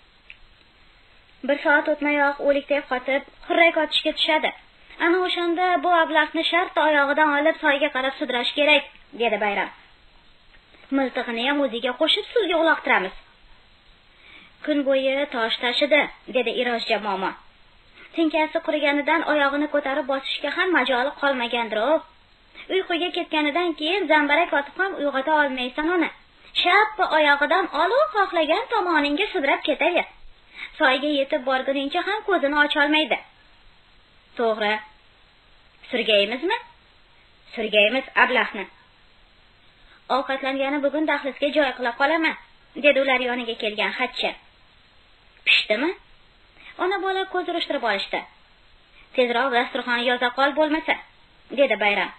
Bir soat o'tmayoq o'likdek qotib, xurrak otishga tushadi. Ana o'shanda bu ablahni shart oyog'idan olib soyga qarab sudrash kerak, dedi Bayram. Miltig'ini ham o'ziga qo'shib suvga uloqtiramiz. Kun bo'yi tosh tashidi, dedi Irojja momo. Tinkasi quriganidan oyog'ini ko'tarib bosishga ham majoli qolmagandir-ku. Uyquga ketganidan keyin zambarak otib ham uyg'ota olmaysan uni. Shappa oyog'idan olib xohlagan tomoningga sudrab ketaver. Soyga yetib borguningcha ham ko'zini ocha olmaydi. To'g'ri. Surgaymizmi? Surgaymiz ablahni. Ovqatlangani bugun dahlizga joy qila qolaman, dedi ular yoniga kelgan xatchi. Pishdimi? Ona bola ko'z urishtirib olishdi. Tezroq dasturxonni yoza qol bo'lmasa, dedi Bayram.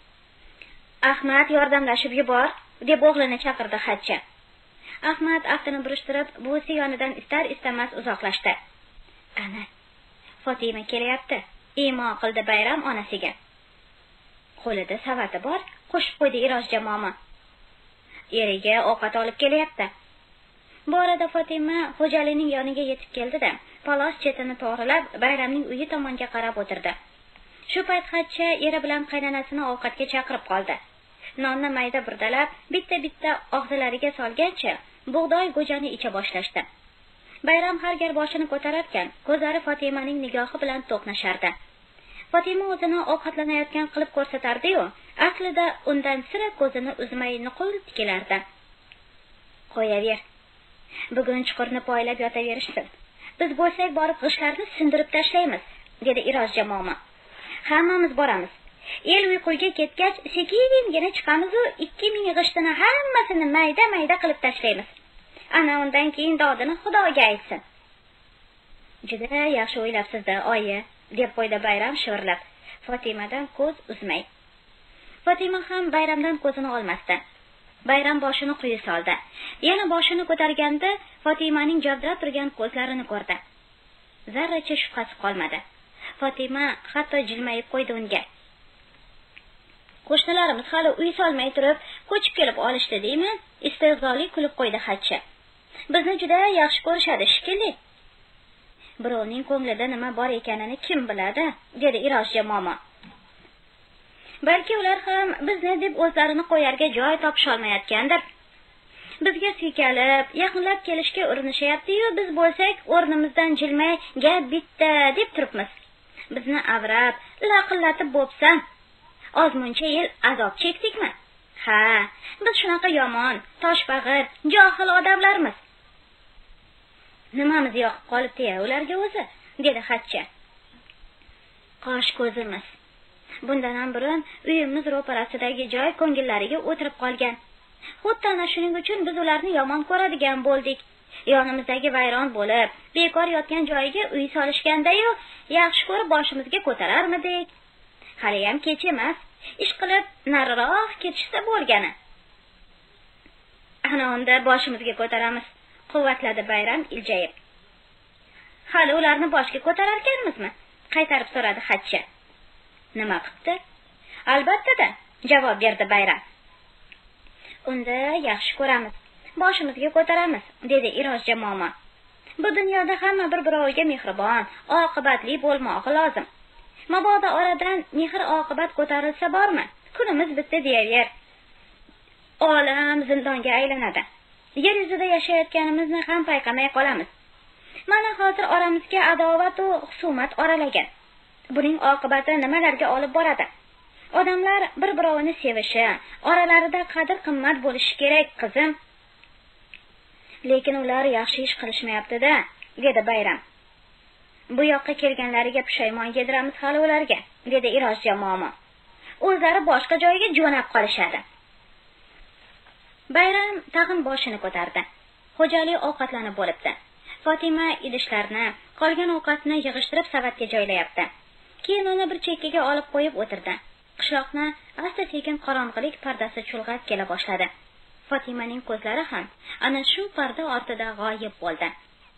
Ahmad yordamlashib yubor, deb o'g'lini chaqirdi xatchi. Ahmad aftini burishtirib, buvisi yonidan istar-istamas uzoqlashdi. Ana, Fotima kelyapti, imo qildi Bayram onasiga. Qo'lida savati bor, qo'shib qo'ydi Irojja momo. Eriga ovqat olib kelyapti. Bu orada Fotima Xo'jalining yoniga yetib keldi-da, palos chetini to'g'rilab, Bayramning uyi tomonga qarab o'tirdi. Shu payt xatchi eri bilan qaynonasini ovqatga chaqirib qoldi. Nonni mayda burdalab, bitta-bitta og'zilariga solgancha bug'doy go'jani icha boshlashdi. Bayram har gal boshini ko'tararkan, ko'zlari Fotimaning nigohi bilan to'qnashardi. Fotima o'zini ovqatlanayotgan qilib ko'rsatardi-yu, aslida undan sira ko'zini uzmay nuqul tikilardi. Qo'yaver. Bugun chuqurni poylab yotaverishsin. Biz bo'lsak borib g'ishlarni sindirib tashlaymiz, dedi Irojja momo. Hammamiz boramiz. El uyquga ketgach, sekingina chiqamiz-u 2000 g'ishtini hammasini mayda-mayda qilib tashlaymiz. Ana undan keyin dodini Xudoga aytsin. Juda yaxshi o'ylabsiz-da, oyi, deb qo'ydi Bayram shivirlab, Fotimadan ko'z uzmay. Fotima ham Bayramdan ko'zini olmasdi. Bayram boshini quyi soldi. Yana boshini ko'targanda Fotimaning javdirab turgan ko'zlarini ko'rdi. Zarracha shubhasi qolmadi. Fotima hatto jilmayib qo'ydi unga. Qo'shnilarimiz hali uy solmay turib, ko'chib kelib olishdi, deymi? Istehzoli kulib qo'ydi xatchi. Bizni juda yaxshi ko'rishadi shekilli. Birovning ko'nglida nima bor ekanini kim biladi, dedi Irojja momo. Balki ular ham bizni deb o'zlarini qo'yarga joy topisha olmayotgandir. Bizga suykalib, yaqinlab kelishga urinishyapti-yu, biz bo'lsak o'rnimizdan jilmay, gap bitta deb turibmiz. Bizni avrab, laqillatib bo'psan. Ozmuncha yil azob chekdikmi? Ha, biz shunaqa yomon, toshbag'ir, johil odamlarmiz. Nimamiz yoqib qolibdi-ya ularga o'zi, dedi xatchi. Qosh ko'zimiz. Bundan ham burun uyimiz ro'parasidagi joy ko'ngillariga o'tirib qolgan. Xuddi ana shuning uchun biz ularni yomon ko'radigan bo'ldik. Yonimizdagi vayron bo'lib, bekor yotgan joyiga uy solishganda-yu, yaxshi ko'rib boshimizga ko'tararmidik. Hali ham kech emas, ish qilib nariroq ketishsa bo'lgani. Ana unda boshimizga ko'taramiz, quvvatladi Bayram iljayib. Hali ularni boshga ko'tarar ekanmizmi? Qaytarib so'radi xatchi. Nima qilibdi? Albatta-da, javob berdi Bayram. Unda yaxshi ko'ramiz, boshimizga ko'taramiz, dedi Irojja momo. Bu dunyoda hamma bir-biroviga mehribon, oqibatli bo'lmog'i lozim. Mabodo oradan mehr oqibat ko'tarilsa bormi? Kunimiz bitta deyaver. Olam zindonga aylanadi. Yer yuzida yashayotganimizni ham payqamay qolamiz. Mana hozir oramizga adovat va husumat oralagan. Buning oqibati nimalarga olib boradi? Odamlar bir-birovini sevishi, oralarida qadr-qimmat bo'lishi kerak, qizim. Lekin ular yaxshi ish qilishmayapti-da, dedi Bayram. Bu yoqqa kelganlariga pushaymon yediramiz hali ularga, dedi Iroz jamoa. O'zlari boshqa joyga jo'nab qolishadi. Bayram tag'in boshini ko'tardi. Xo'jali ovqatlanib bo'libdi. Fatima idishlarni, qolgan ovqatni yig'ishtirib savatga joylayapti. Keyin uni bir chekkaga olib qo'yib o'tirdi. Qishloqni asta-sekin qorong'ilik pardasi chulg'ab kela boshladi. Fatimaning ko'zlari ham ana shu parda ortida g'oyib bo'ldi.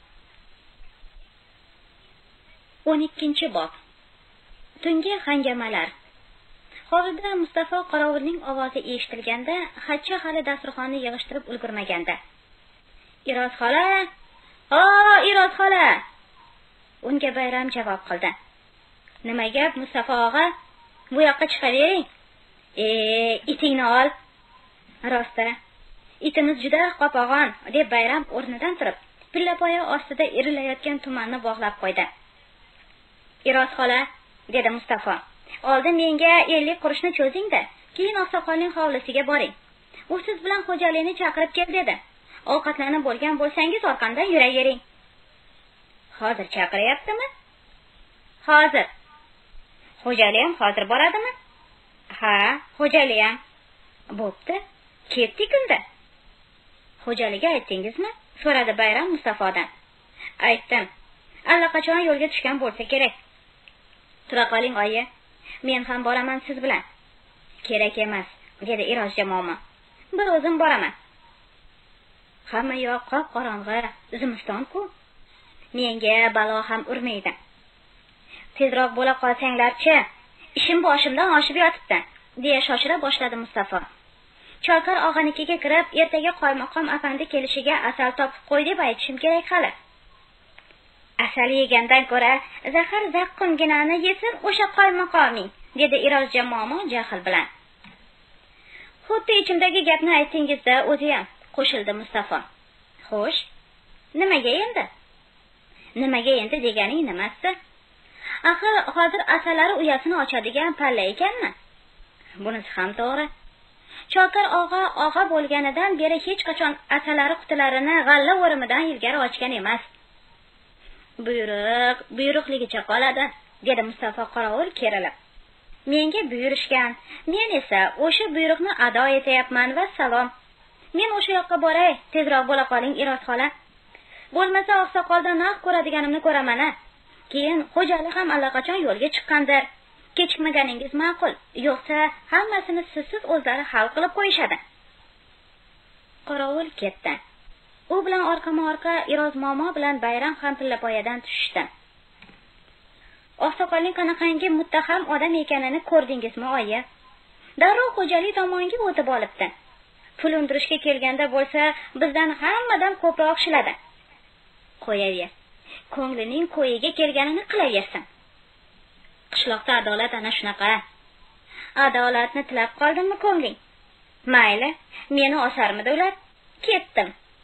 12-bob. Tungi hangamalar. Hovlida Mustafa qorovulning ovozi eshitilganda, Hajcha hali dasturxonni yig'ishtirib ulgurmagandi. Iroz xola! "O, Iroz xola!" Unga Bayram javob qildi. "Nima gap, Mustafa og'a? Bu yoqqa chiqavering. Itingni ol." "Rosta, itimiz juda qopag'on", deb Bayram o'rnidan turib, pillapoya ostida irilayotgan tumanni bog'lab qo'ydi. "Iroz xola", dedi Mustafa. "Oldin menga 50 qurishni cho'zing-da, keyin oqsoqolning hovlisiga boring. U siz bilan xo'jalikni chaqirib kel dedi. Ovqatlanib bo'lgan bo'lsangiz orqamdan yuravering." "Hozir chaqiryaptimi?" "Hozir." "Xo'jalik ham hozir boradimi?" "Ha, xo'jalik ham." "Bo'pti, ketdik unda." "Xo'jaliga aytdingizmi?" so'radi Bayram Mustafodan. "Aytdim. Allaqachon yo'lga tushgan bo'lsa kerak." "Tura qoling, oyi. Men ham boraman siz bilan." "Kerak emas", dedi Iroz jamoa. "Bir o'zim boraman." "Hamma yoq qop-qorong'i, zimiston-ku. Menga balo ham urmaydi." "Tezroq bo'la qolsanglar-chi, ishim boshimdan oshib yotibdi", deya shoshira boshladi Mustafa. "Chokar og'anikiga kirib, ertaga Qoymoqom afandi kelishiga asal topib qo'y deb aytishim kerak hali." "Asal yegandan ko'ra zahar zaqqumginani yesin o'sha Qoymoqoming", dedi Iroz jamoa jahl bilan. "Xuddi ichimdagi gapni aytdingizda o'zi ham", qo'shildi Mustafa. "Xo'sh, nimaga endi?" "Nimaga endi deganing nimasi? Axir hozir asalari uyasini ochadigan palla ekanmi?" "Bunisi ham to'g'ri. Chokar og'a bo'lganidan beri hech qachon asalari qutilarini g'alla o'rimidan ilgari ochgan emas." Buyruqligicha qoladi", dedi Mustafa qorovul kerilib. "Menga buyurishgan, men esa o'sha buyruqni ado etayapman va salom. Men o'sha yoqqa boray, tezroq bo'la qoling Iroz xola. Bo'lmasa oqsoqoldan naq ko'radiganimni ko'raman-a. Keyin xo'jalik ham allaqachon yo'lga chiqqandir. Kechikmaganingiz ma'qul, yo'qsa hammasini sizsiz o'zlari hal qilib qo'yishadi." Qorovul ketdi. U bilan orqama-orqa Iroz momo bilan Bayram ham pillapoyadan tushishdi. "Oqsoqolning qanaqangi muttaham odam ekanini ko'rdingizmi, oyi? Darrov xo'jalik tomonga o'tib olibdi. Pul undirishga kelganda bo'lsa, bizdan hammadan ko'proq shiladi." "Qo'yaver. Ko'nglining ko'yiga kelganini qilaversin. Qishloqda adolat ana shunaqa. Adolatni tilab qoldimmi ko'ngling? Mayli, meni osarmidi ular? Ketdim."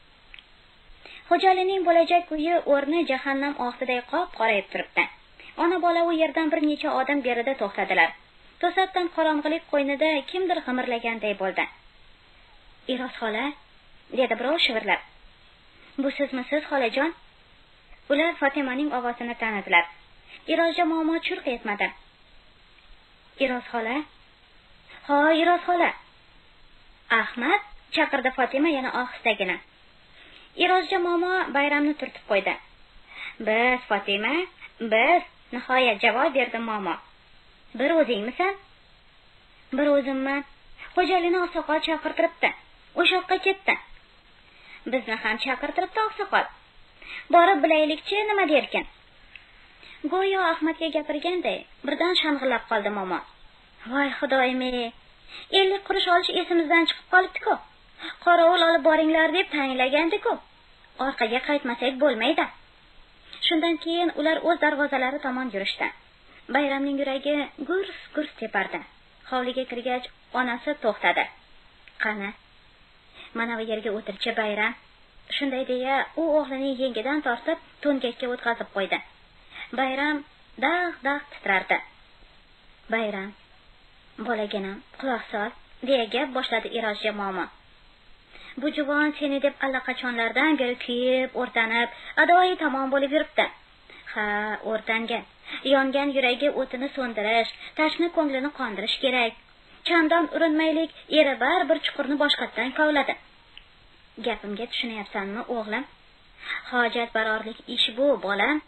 Xo'jalining bo'lajak uyi o'rni jahannam og'ziday qop-qorayib turibdi. Ona bola u yerdan bir necha odam berida to'xtadilar. To'satdan qorong'ilik qo'ynida kimdir g'imirlaganday bo'ldi. "Iroz xola", dedi birov shivirlab. "Bu sizmisiz, xolajon?" Ular Fatimaning ovozini tanidilar. Iroz jamoa churq etmadi. "Iroz xola?" "Ha, Iroz xola." "Ahmad", chaqirdi Fatima yana ohistagina. Iroz jamoa Bayramni turtib qo'ydi. "Biz, Fatima, biz", nihoyat javob berdi momo. "Bir o'zingmisan?" "Bir o'zimman. Xo'jalikni oqsoqol chaqirtiribdi. O'sha yoqqa ketdi." "Bizni ham chaqirtiribdi oqsoqol. Borib bilaylikchi, nima derkin?" Go'yo Ahmadga gapirganday birdan shang'illab qoldi momo. "Voy xudoyim-ey, 50 qurish olish esimizdan chiqib qolibdi-ku. Qorovul olib boringlar deb tayinlagandi-ku. Orqaga qaytmasak bo'lmaydi." Shundan keyin ular o'z darvozalari tomon yurishdi. Bayramning yuragi gurs tepardi. Hovliga kirgach, onasi to'xtadi. "Qani, mana bu yerga o'tirchi Bayram." Shunday deya, u o'g'lining yengidan tortib, to'ngakka o'tkazib qo'ydi. Bayram dag' titrardi. "Bayram, bolaginam, quloq sol", deya gap boshladi Irojja momo. "Bu juvon seni deb allaqachonlardan beri kuyib, o'rtanib, adoyi tamom bo'lib yuribdi." "Ha, o'rtangan. Yongan yuragi o'tini so'ndirish, tashni ko'nglini qondirish kerak. Chandon urinmaylik, eri bir chuqurni boshqatdan kovladi." "Gapimga tushunyapsanmi, o'g'lim? Hojat barorlik ish bu, bolam."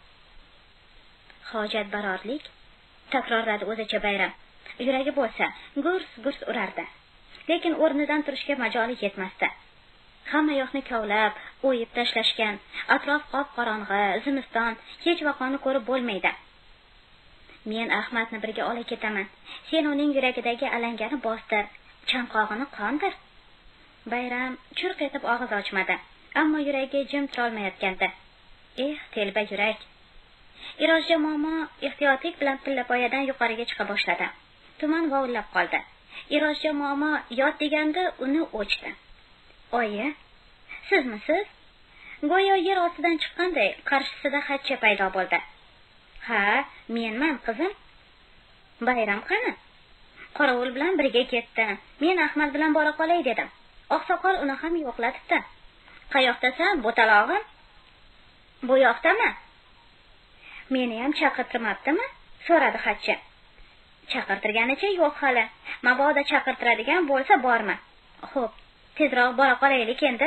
"Hojat barorlik?" takrorladi o'zicha Bayram. Yuragi bo'lsa gurs urardi, lekin o'rnidan turishga majoli yetmasdi. Hamma yoqni kovlab, o'yib tashlashgan, atrof qop-qorong'i, zimiston, hech vaqoni ko'rib bo'lmaydi. "Men Ahmadni birga olib ketaman. Sen uning yuragidagi alangani bostir, chanqog'ini qondir." Bayram churq etib og'iz ochmadi, ammo yuragi jim turolmayotgandi. Telba yurak. Irojja momo ehtiyotlik bilan pillapoyadan yuqoriga chiqa boshladi. Tuman vovullab qoldi. Irojja momo yot deganda uni o'chdi. "Oyi, sizmisiz?" Go'yo yer ostidan chiqqanday qarshisida xatcha paydo bo'ldi. "Ha, menman, qizim." "Bayram qani?" "Qorovul bilan birga ketdi. Men Ahmad bilan bora qolay dedim. Oqsoqol uni ham yo'qlatibdi." "Qayoqdasan, bo'talog'im?" "Bu yoqdami?" "Meni ham chaqirtirmabdimi?" so'radi xatchi. "Chaqirtirganicha yo'q hali. Mabodo chaqirtiradigan bo'lsa borma." "Xo'p, tezroq bora qolaylik endi."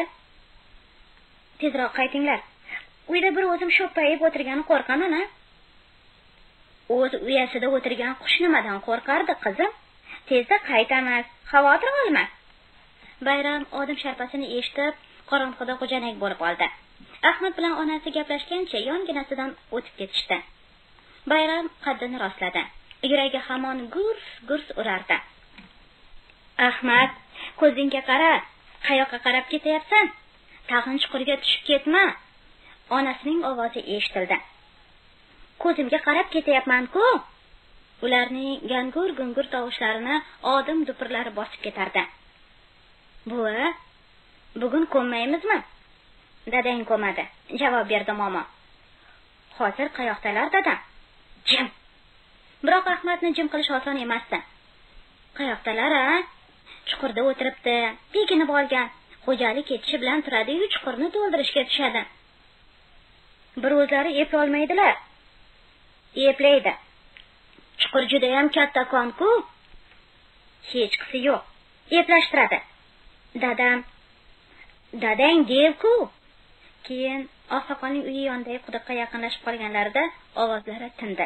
"Tezroq qaytinglar. Uyda bir o'zim sho'ppayib o'tirgani qo'rqaman-a?" "O'z uyasida o'tirgan qush nimadan qo'rqardi, qizim? Tezda qaytamiz, xavotir olma." Bayram odim sharpasini eshitib, qorong'ida g'ujanak bo'lib oldi. Ahmad bilan onasi gaplashgancha yonginasidan o'tib ketishdi. Bayram qaddini rostladi. Yuragi hamon gurs urardi. "Ahmad, ko'zingga qara. Qayoqqa qarab ketyapsan? Tag'in chuqurga tushib ketma." Onasining ovozi eshitildi. "Ko'zimga qarab ketyapman-ku." Ularning gangur-gungur tovushlarini odim dupurlari bosib ketardi. "Buvi, bugun ko'nmaymizmi?" "Dadang ko'madi", javob berdi momo. "Hozir qayoqdalar, dadam?" "Jim." Biroq Ahmadni jim qilish oson emasdi. "Qayoqdalar-a?" "Chuqurda o'tiribdi. Bekinib olgan. Xo'jalik ketishi bilan turadi-yu, chuqurni to'ldirishga tushadi." "Bir o'zlari eplolmaydilar." "Eplaydi. Chuqur juda ham katta kon-ku." "Hech qisi yo'q. Eplashtiradi." Dadang dev-ku." Keyin oqsoqolning uyi yonidagi quduqqa yaqinlashib qolganlarida ovozlari tindi.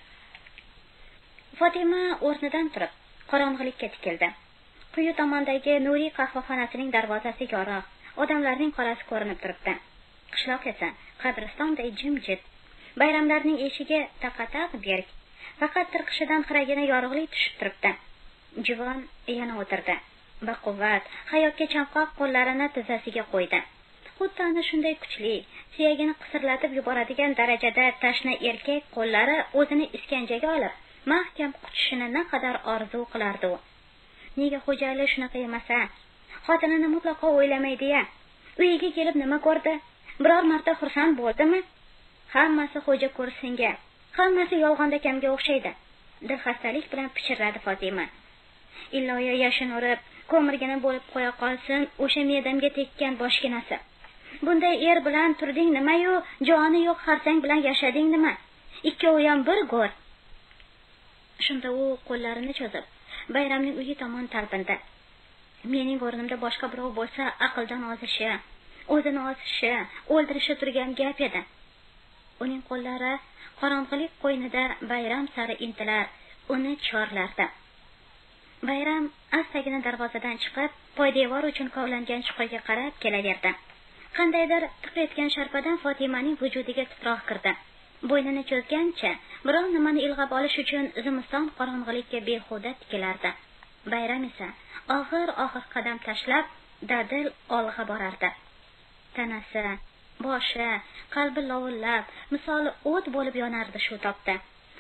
Fatima o'rnidan turib, qorong'ilikka tikildi. Quyi tomondagi nuriy qahvaxonasining darvozasi yoriq, odamlarning qorasi ko'rinib turibdi. Qishloq esa qabristonday jimjit. Bayramlarning eshigi taqataq berk. Faqat tirqishidan xiragina yorug'lik tushib turibdi. Juvon yana o'tirdi. Baquvvat, hayotga chanqoq qo'llarini tizzasiga qo'ydi. Xuddi ana shunday kuchli, suyagini qisirlatib yuboradigan darajada tashna erkak qo'llari o'zini iskanjaga olib, mahkam quchishini naqadar orzu qilardi u. Nega xo'jali shunaqa emasa? Xotinini mutlaqo o'ylamaydi-ya. Uyiga kelib nima ko'rdi? Biror marta xursand bo'ldimi? Hammasi xo'ja ko'rsinga, hammasi yolg'onda kamga o'xshaydi. Dil xastalik bilan pichirladi Fatima. Illoya yashin urib, ko'mirgina bo'lib qo'ya qolsin o'sha medamga tekkan boshginasi. Bunday er bilan turding nima-yu, joni yo'q xarsang bilan yashading nima? Ikkovi ham bir go'r. Shunda u qo'llarini cho'zib, Bayramning uyi tomon talpindi. Mening o'rnimda boshqa birov bo'lsa, aqldan ozishi, o'zini osishi, o'ldirishi turgan gap edi. Uning qo'llari qorong'ilik qo'ynida Bayram sari intilar, uni chorlardi. Bayram astagina darvozadan chiqib, poydevor uchun kovlangan chuqurga qarab kelaverdi. Qandaydir tiq etgan sharpadan Fotimaning vujudiga titroq kirdi. Bo'ynini cho'zgancha, birov nimani ilg'ab olish uchun zimiston qorong'ilikka behuda tikilardi. Bayram esa og'ir qadam tashlab, dadil olg'a borardi. Tanasi, boshi, qalbi lovullab, misoli o't bo'lib yonardi shu topda.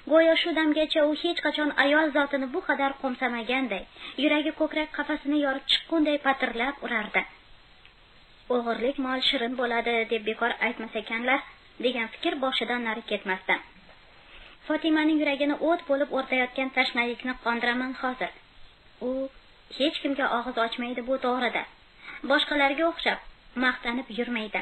Go'yo shu damgacha u hech qachon ayol zotini bu qadar qo'msamaganday, yuragi ko'krak qafasini yorib chiqqunday patirlab urardi. O'g'irlik mol shirin bo'ladi deb bekor aytmas ekanlar, degan fikr boshidan nari ketmasdi. Fotimaning yuragini o't bo'lib o'rtayotgan tashnalikni qondiraman hozir. U hech kimga og'iz ochmaydi, bu to'g'rida. Boshqalarga o'xshab maqtanib yurmaydi.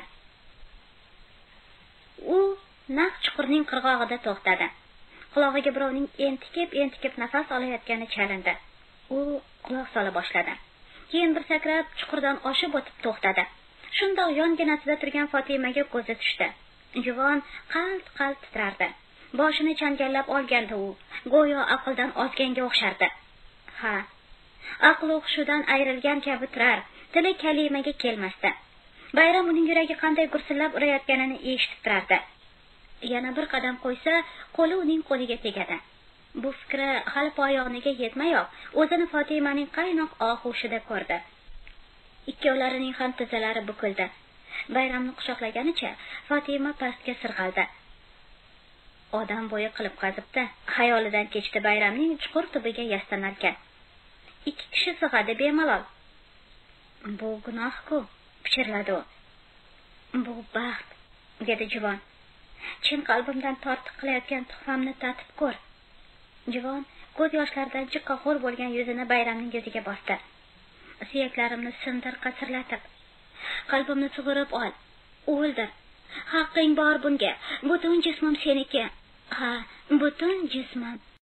U naq chuqurning qirg'og'ida to'xtadi. Qulog'iga birovning entikib nafas olayotgani chalindi. U quloq sola boshladi. Keyin bir sakrab chuqurdan oshib o'tib to'xtadi. Shundoq yonginasida turgan Fotimaga ko'zi tushdi. Juvon qalt titrardi. Boshini changallab olgandi u, go'yo aqldan ozganga o'xshardi. Ha, aql o'qishudan ayrilgan kabi tirar, tili kalimaga kelmasdi. Bayram uning yuragi qanday gursillab urayotganini eshitib turardi. Yana bir qadam qo'ysa, qo'li uning qo'liga tegadi. Bu fikri hali poyog'iga yetmayoq, o'zini Fotimaning qaynoq og'ushida ko'rdi. Ikkovlarining ham tizzalari bukildi. Bayramni quchoqlaganicha Fotima pastga sirg'aldi. Odam bo'yi qilib qazibdi. Xayolidan kechdi Bayramning chuqur tubiga yastanarkan. Ikki kishi sig'adi bemalol. Bu gunoh-ku, pichirladi u. Bu baxt, dedi juvon. Chin qalbimdan tortiq qilayotgan tuhfamni tatib ko'r. Juvon ko'z yoshlaridan jiqqa xo'r bo'lgan yuzini Bayramning yuziga bosdi. Suyaklarimni sindir qasirlatib, qalbimni sug'urib ol, o'ldir. Haqqing bor bunga. Butun jismim seniki. Ha, butun jismim.